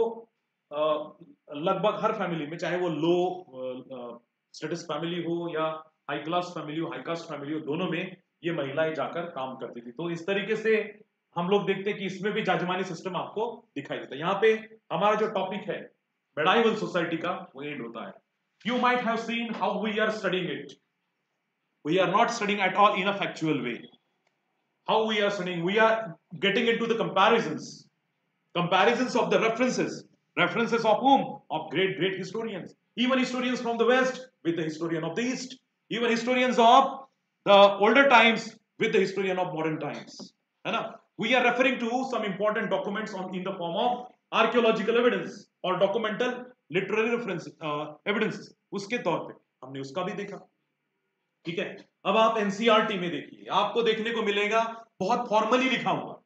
लगभग हर फैमिली में, चाहे वो लो स्टेटस फैमिली हो या हाई क्लास फैमिली हो, हाई कास्ट फैमिली हो, दोनों में ये महिलाएं जाकर काम करती थी। तो इस तरीके से हम लोग देखते हैं कि इसमें भी जाजमानी सिस्टम आपको दिखाई देता है। यहाँ पे हमारा जो टॉपिक है मेडाइवल सोसाइटी का, वो एंड होता है। You might have seen how we are studying it, we are not studying at all in a factual way. How we are studying, we are getting into the comparisons comparisons of the references references of whom, of great great historians, even historians from the west with the historian of the east, even historians of the older times with the historian of modern times, है ना। we are referring to some important documents on in the form of archaeological evidence or documental literary reference uh, evidences, उसके तौर पे हमने उसका भी देखा। ठीक है, अब आप एनसीईआरटी में देखिए, आपको देखने को मिलेगा बहुत फॉर्मली लिखा हुआ,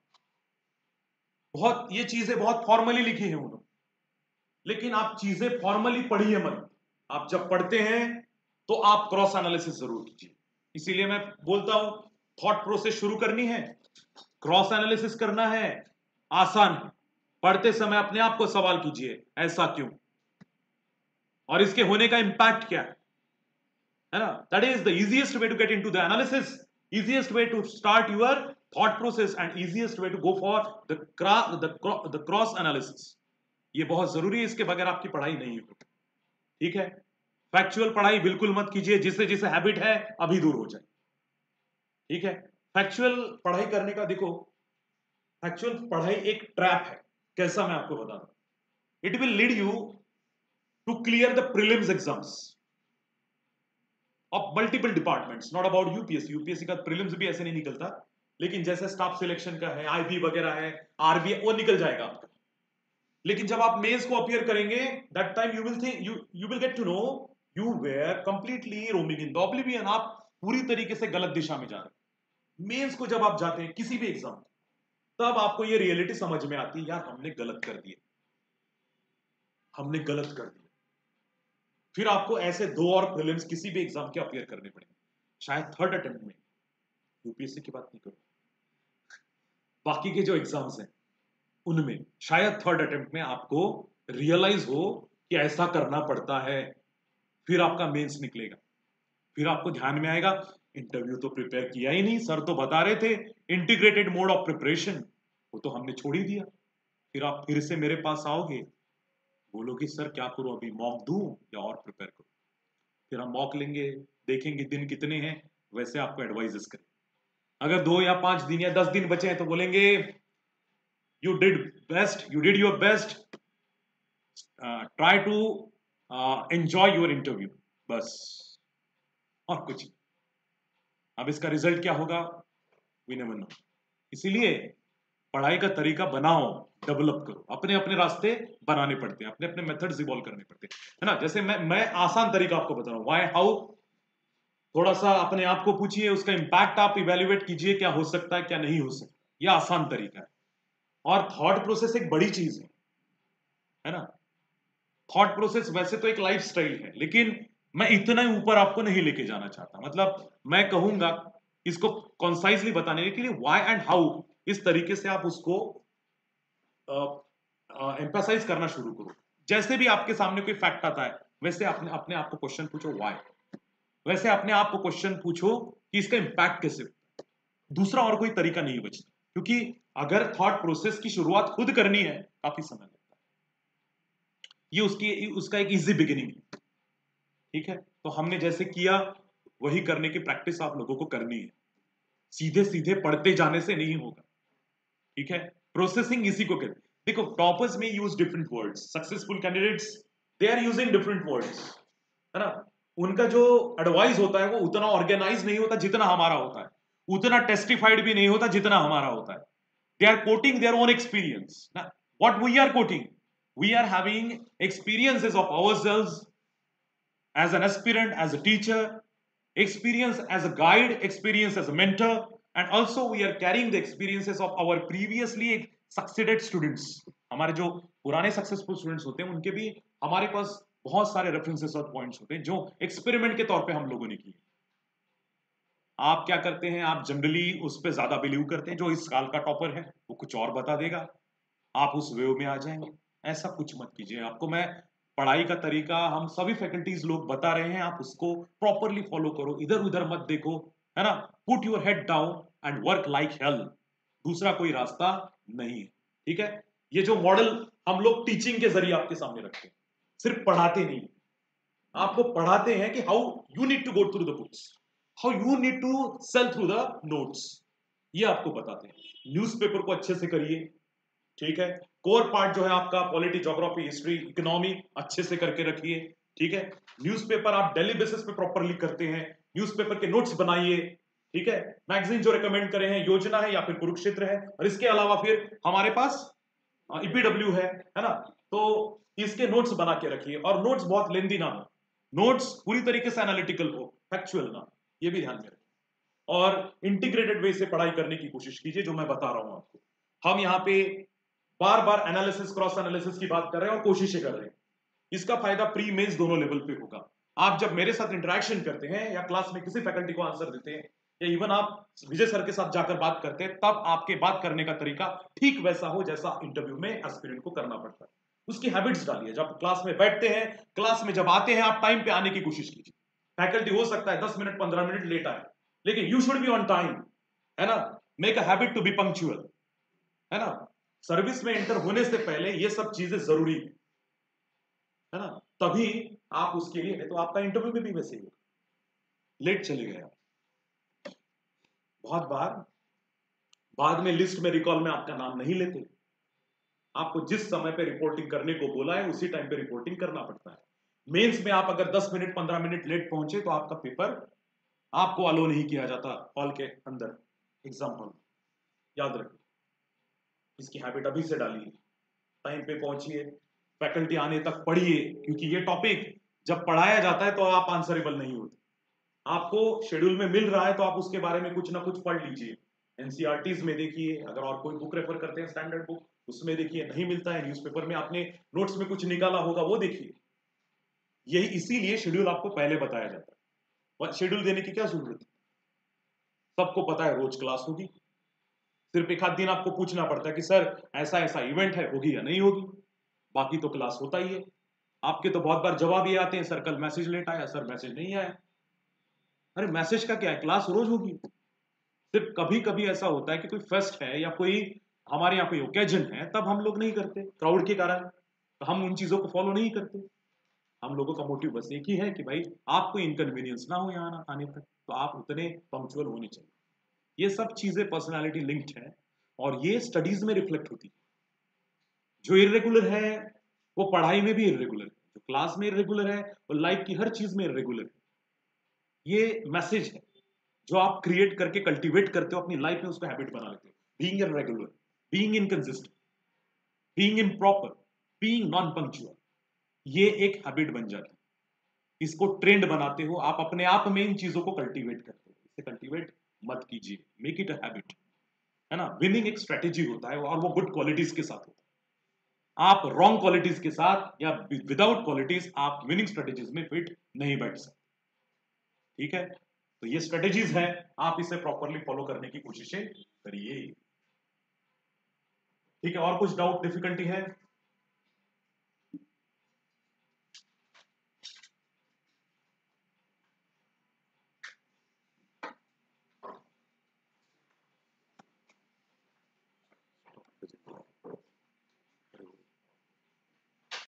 बहुत ये चीजें बहुत फॉर्मली लिखी है उन्होंने, लेकिन आप चीजें फॉर्मली पढ़िए मत। आप जब पढ़ते हैं तो आप क्रॉस एनालिसिस जरूर कीजिए। इसीलिए मैं बोलता हूं थॉट प्रोसेस शुरू करनी है, क्रॉस एनालिसिस करना है, आसान है। पढ़ते समय अपने आप को सवाल कीजिए ऐसा क्यों, और इसके होने का इंपैक्ट क्या है, है ना। That is the easiest way to get into the analysis, easiest way to start your thought process and easiest way to go for the the, the cross analysis। ये बहुत जरूरी है, इसके बगैर आपकी पढ़ाई नहीं होगी। ठीक है, फैक्चुअल पढ़ाई बिल्कुल मत कीजिए, जिससे जिसे हैबिट है अभी दूर हो जाए। ठीक है, फैक्चुअल पढ़ाई करने का देखो, फैक्चुअल पढ़ाई एक ट्रैप है। कैसा, मैं आपको बता दूं, It will lead you to clear the prelims exams of multiple departments, not about UPSC. UPSC का प्रीलिम्स भी ऐसे नहीं निकलता, लेकिन जैसे स्टाफ सिलेक्शन का है, आईबी वगैरह है, आरबीआई, वो निकल जाएगा आपका. लेकिन जब आप मेंस को अपीयर करेंगे, that time you will think, you you will get to know you were completely roaming in the oblivion. आप पूरी तरीके से गलत दिशा में जा रहे हैं. मेंस को जब आप जाते हैं किसी भी एग्जाम, तब आपको ये रियलिटी समझ में आती है, यार हमने गलत कर दिया, हमने गलत कर दिया. फिर आपको ऐसे दो और प्रीलिम्स किसी भी एग्जाम के अपीयर करने पड़ेंगे. शायद थर्ड अटेम्प्ट में, यूपीएससी की बात नहीं करूं, बाकी के जो एग्जाम्स हैं उनमें शायद थर्ड अटेम्प्ट में आपको रियलाइज हो कि ऐसा करना पड़ता है. फिर आपका मेंस निकलेगा, फिर आपको ध्यान में आएगा इंटरव्यू तो प्रिपेयर किया ही नहीं, सर तो बता रहे थे इंटीग्रेटेड मोड ऑफ प्रिपरेशन, वो तो हमने छोड़ ही दिया. फिर आप फिर से मेरे पास आओगे, बोलोगे सर क्या करूं, अभी मॉक दूं या और प्रिपेयर करूं. फिर हम मॉक लेंगे, देखेंगे दिन कितने हैं, वैसे आपको एडवाइजेस करें. अगर दो या पांच दिन या दस दिन बचे हैं तो बोलेंगे you did best, you did your best, try to enjoy your interview, बस, और कुछ नहीं. अब इसका रिजल्ट क्या होगा, वी नेवर नो. इसीलिए पढ़ाई का तरीका बनाओ, डेवलप करो. अपने अपने रास्ते बनाने पड़ते हैं, अपने अपने मेथड्स इवॉल्व करने पड़ते हैं, है ना. जैसे मैं मैं आसान तरीका आपको बता रहा हूं, व्हाई हाउ. थोड़ा सा अपने आप को पूछिए, उसका इंपैक्ट आप इवेल्युएट कीजिए, क्या हो सकता है क्या नहीं हो सकता. यह आसान तरीका है. और थॉट प्रोसेस एक बड़ी चीज है, है ना. थॉट प्रोसेस वैसे तो एक लाइफ स्टाइल है, लेकिन मैं इतना ही ऊपर आपको नहीं लेके जाना चाहता. मतलब मैं कहूंगा इसको कॉन्साइजली बताने के लिए व्हाई एंड हाउ, इस तरीके से आप उसको एम्फसाइज करना शुरू करो. जैसे भी आपके सामने कोई फैक्ट आता है, वैसे अपने अपने आप को क्वेश्चन पूछो व्हाई. वैसे अपने आप को क्वेश्चन पूछो कि इसका इंपैक्ट कैसे होता है. दूसरा और कोई तरीका नहीं बचता, क्योंकि अगर थॉट प्रोसेस की शुरुआत खुद करनी है काफी समय लगता है. ये उसकी उसका एक इजी बिगिनिंग है. ठीक है, तो हमने जैसे किया वही करने की प्रैक्टिस आप लोगों को करनी है. सीधे सीधे पढ़ते जाने से नहीं होगा. ठीक है, प्रोसेसिंग इसी को कहते हैं. देखो टॉपर्स में use different words, successful candidates they are using different words, है ना. उनका जो एडवाइस होता है वो उतना ऑर्गेनाइज नहीं होता जितना हमारा होता है, उतना टेस्टिफाइड भी नहीं होता जितना हमारा होता है. They are quoting their own experience. What we are quoting, we are having experiences of ourselves as an aspirant, as a teacher, experience as a guide, experience as a mentor, and also we are carrying the experiences of our previously succeeded students. हमारे जो पुराने सक्सेसफुल स्टूडेंट्स होते हैं उनके भी हमारे पास बहुत सारे रेफरेंसेस और पॉइंट्स होते हैं जो एक्सपेरिमेंट के तौर पे हम लोगों ने किए. आप क्या करते हैं, आप जनरली उस पर ज्यादा बिलीव करते हैं. जो इस साल का टॉपर है वो कुछ और बता देगा, आप उस वेव में आ जाएंगे. ऐसा कुछ मत कीजिए. आपको मैं पढ़ाई का तरीका हम सभी फैकल्टीज लोग बता रहे हैं, आप उसको प्रॉपरली फॉलो करो, इधर उधर मत देखो, है ना. Put your head down and work like hell. दूसरा कोई रास्ता नहीं है. ठीक है, ये जो मॉडल हम लोग टीचिंग के जरिए आपके सामने रखते हैं, सिर्फ पढ़ाते नहीं, आपको पढ़ाते हैं कि how you need to go through the books, how you need to sail through the notes. ये आपको बताते हैं. न्यूज़पेपर को अच्छे से करिए. ठीक है, कोर पार्ट जो है आपका पॉलिटी, ज्योग्राफी, हिस्ट्री, इकोनॉमी अच्छे से करके रखिए. ठीक है, न्यूज़पेपर आप डेली बेसिस पे प्रॉपरली करते हैं, न्यूज़पेपर के नोट्स बनाइए. ठीक है, मैगजीन जो रेकमेंड करे हैं योजना है या फिर कुरुक्षेत्र है, और इसके अलावा फिर हमारे पास ईपीडब्ल्यू है, है ना. तो इसके नोट्स बना के रखिए, और नोट्स बहुत लेंदी ना हो, नोट्स पूरी तरीके से एनालिटिकल हो, फैक्चुअल ना, ये भी ध्यान में रखिए. और इंटीग्रेटेड वे से पढ़ाई करने की कोशिश कीजिए, जो मैं बता रहा हूं आपको. हम यहाँ पे बार बार एनालिसिस, क्रॉस एनालिसिस की बात कर रहे हैं और कोशिशें कर रहे हैं. इसका फायदा प्री मेंस दोनों लेवल पे होगा. आप जब मेरे साथ इंटरेक्शन करते हैं या क्लास में किसी फैकल्टी को आंसर देते हैं, या इवन आप विजय सर के साथ जाकर बात करते हैं, तब आपके बात करने का तरीका ठीक वैसा हो जैसा इंटरव्यू में एस्पिरेंट को करना पड़ता है. उसकी हैबिट्स डालिए. जब क्लास में बैठते हैं, क्लास में जब आते हैं, आप टाइम पे आने की कोशिश कीजिए. फैकल्टी हो सकता है दस मिनट पंद्रह मिनट लेट आए, लेकिन you should be on time, है ना. Make a habit to be punctual, है ना. सर्विस में एंटर होने से पहले ये सब चीजें जरूरी है ना, तभी आप उसके लिए, तो आपका इंटरव्यू में भी वैसे ही होगा. लेट चले गए आप, बहुत बार बाद में लिस्ट में, रिकॉल में आपका नाम नहीं लेते, आपको जिस समय पे रिपोर्टिंग करने को बोला है उसी टाइम पे रिपोर्टिंग करना पड़ता है। मेंस में आप अगर दस मिनट पंद्रह मिनट लेट पहुंचे तो आपका पेपर आपको अलो नहीं किया जाता हॉल के अंदर, एग्जाम हॉल। याद रखिए, इसकी हैबिट अभी से डालिए, टाइम पे पहुंचिए, फैकल्टी आने तक पढ़िए, क्योंकि ये टॉपिक जब पढ़ाया जाता है तो आप आंसरेबल नहीं होते। आपको शेड्यूल में मिल रहा है तो आप उसके बारे में कुछ ना कुछ पढ़ लीजिए, एनसीईआरटीज में देखिए, अगर और कोई बुक रेफर करते हैं स्टैंडर्ड बुक उसमें देखिए, नहीं मिलता है न्यूज़पेपर में आपने नोट्स में कुछ निकाला होगा वो देखिए। यही इसीलिए शेड्यूल आपको पहले बताया जाता है, और शेड्यूल देने की क्या जरूरत है, सबको पता है रोज क्लास होगी, सिर्फ एक आध दिन आपको पूछना पड़ता है कि सर ऐसा ऐसा इवेंट है, होगी या नहीं होगी, बाकी तो क्लास होता ही है। आपके तो बहुत बार जवाब ये आते हैं, सर कल मैसेज लेट आया, सर मैसेज नहीं आया। अरे मैसेज का क्या है, क्लास रोज होगी। सिर्फ कभी कभी ऐसा होता है कि कोई फेस्ट है या कोई हमारे यहाँ कोई ओकेजन है, तब हम लोग नहीं करते क्राउड के कारण, तो हम उन चीजों को फॉलो नहीं करते। हम लोगों का मोटिव बस एक ही है कि भाई आपको इनकन्वीनियंस ना हो यहाँ आने तक, तो आप उतने पंक्चुअल होने चाहिए। ये सब चीजें पर्सनालिटी लिंक्ड है और ये स्टडीज में रिफ्लेक्ट होती है। जो इरेगुलर है वो पढ़ाई में भी इरेगुलर है, जो क्लास में इरेगुलर है वो लाइफ की हर चीज में इरेगुलर है। ये मैसेज है जो आप क्रिएट करके कल्टीवेट करते हो अपनी लाइफ में, उसको हैबिट बना लेते हो। Being irregular, being inconsistent, being improper, being non punctual, ये एक हैबिट बन जाती है। इसको ट्रेंड बनाते हो आप, अपने आप में इन चीजों को कल्टीवेट करते हो। इसे कल्टीवेट मत कीजिए, मेक इट अ हैबिट, है ना। विनिंग एक स्ट्रेटेजी होता है और वो गुड क्वालिटीज के साथ होता है। आप रॉन्ग क्वालिटीज के साथ या विदाउट क्वालिटीज आप विनिंग स्ट्रेटेजीज में फिट नहीं बैठ सकते, ठीक है। तो ये स्ट्रेटेजीज हैं, आप इसे प्रॉपरली फॉलो करने की कोशिशें करिए, ठीक है। और कुछ डाउट डिफिकल्टी है?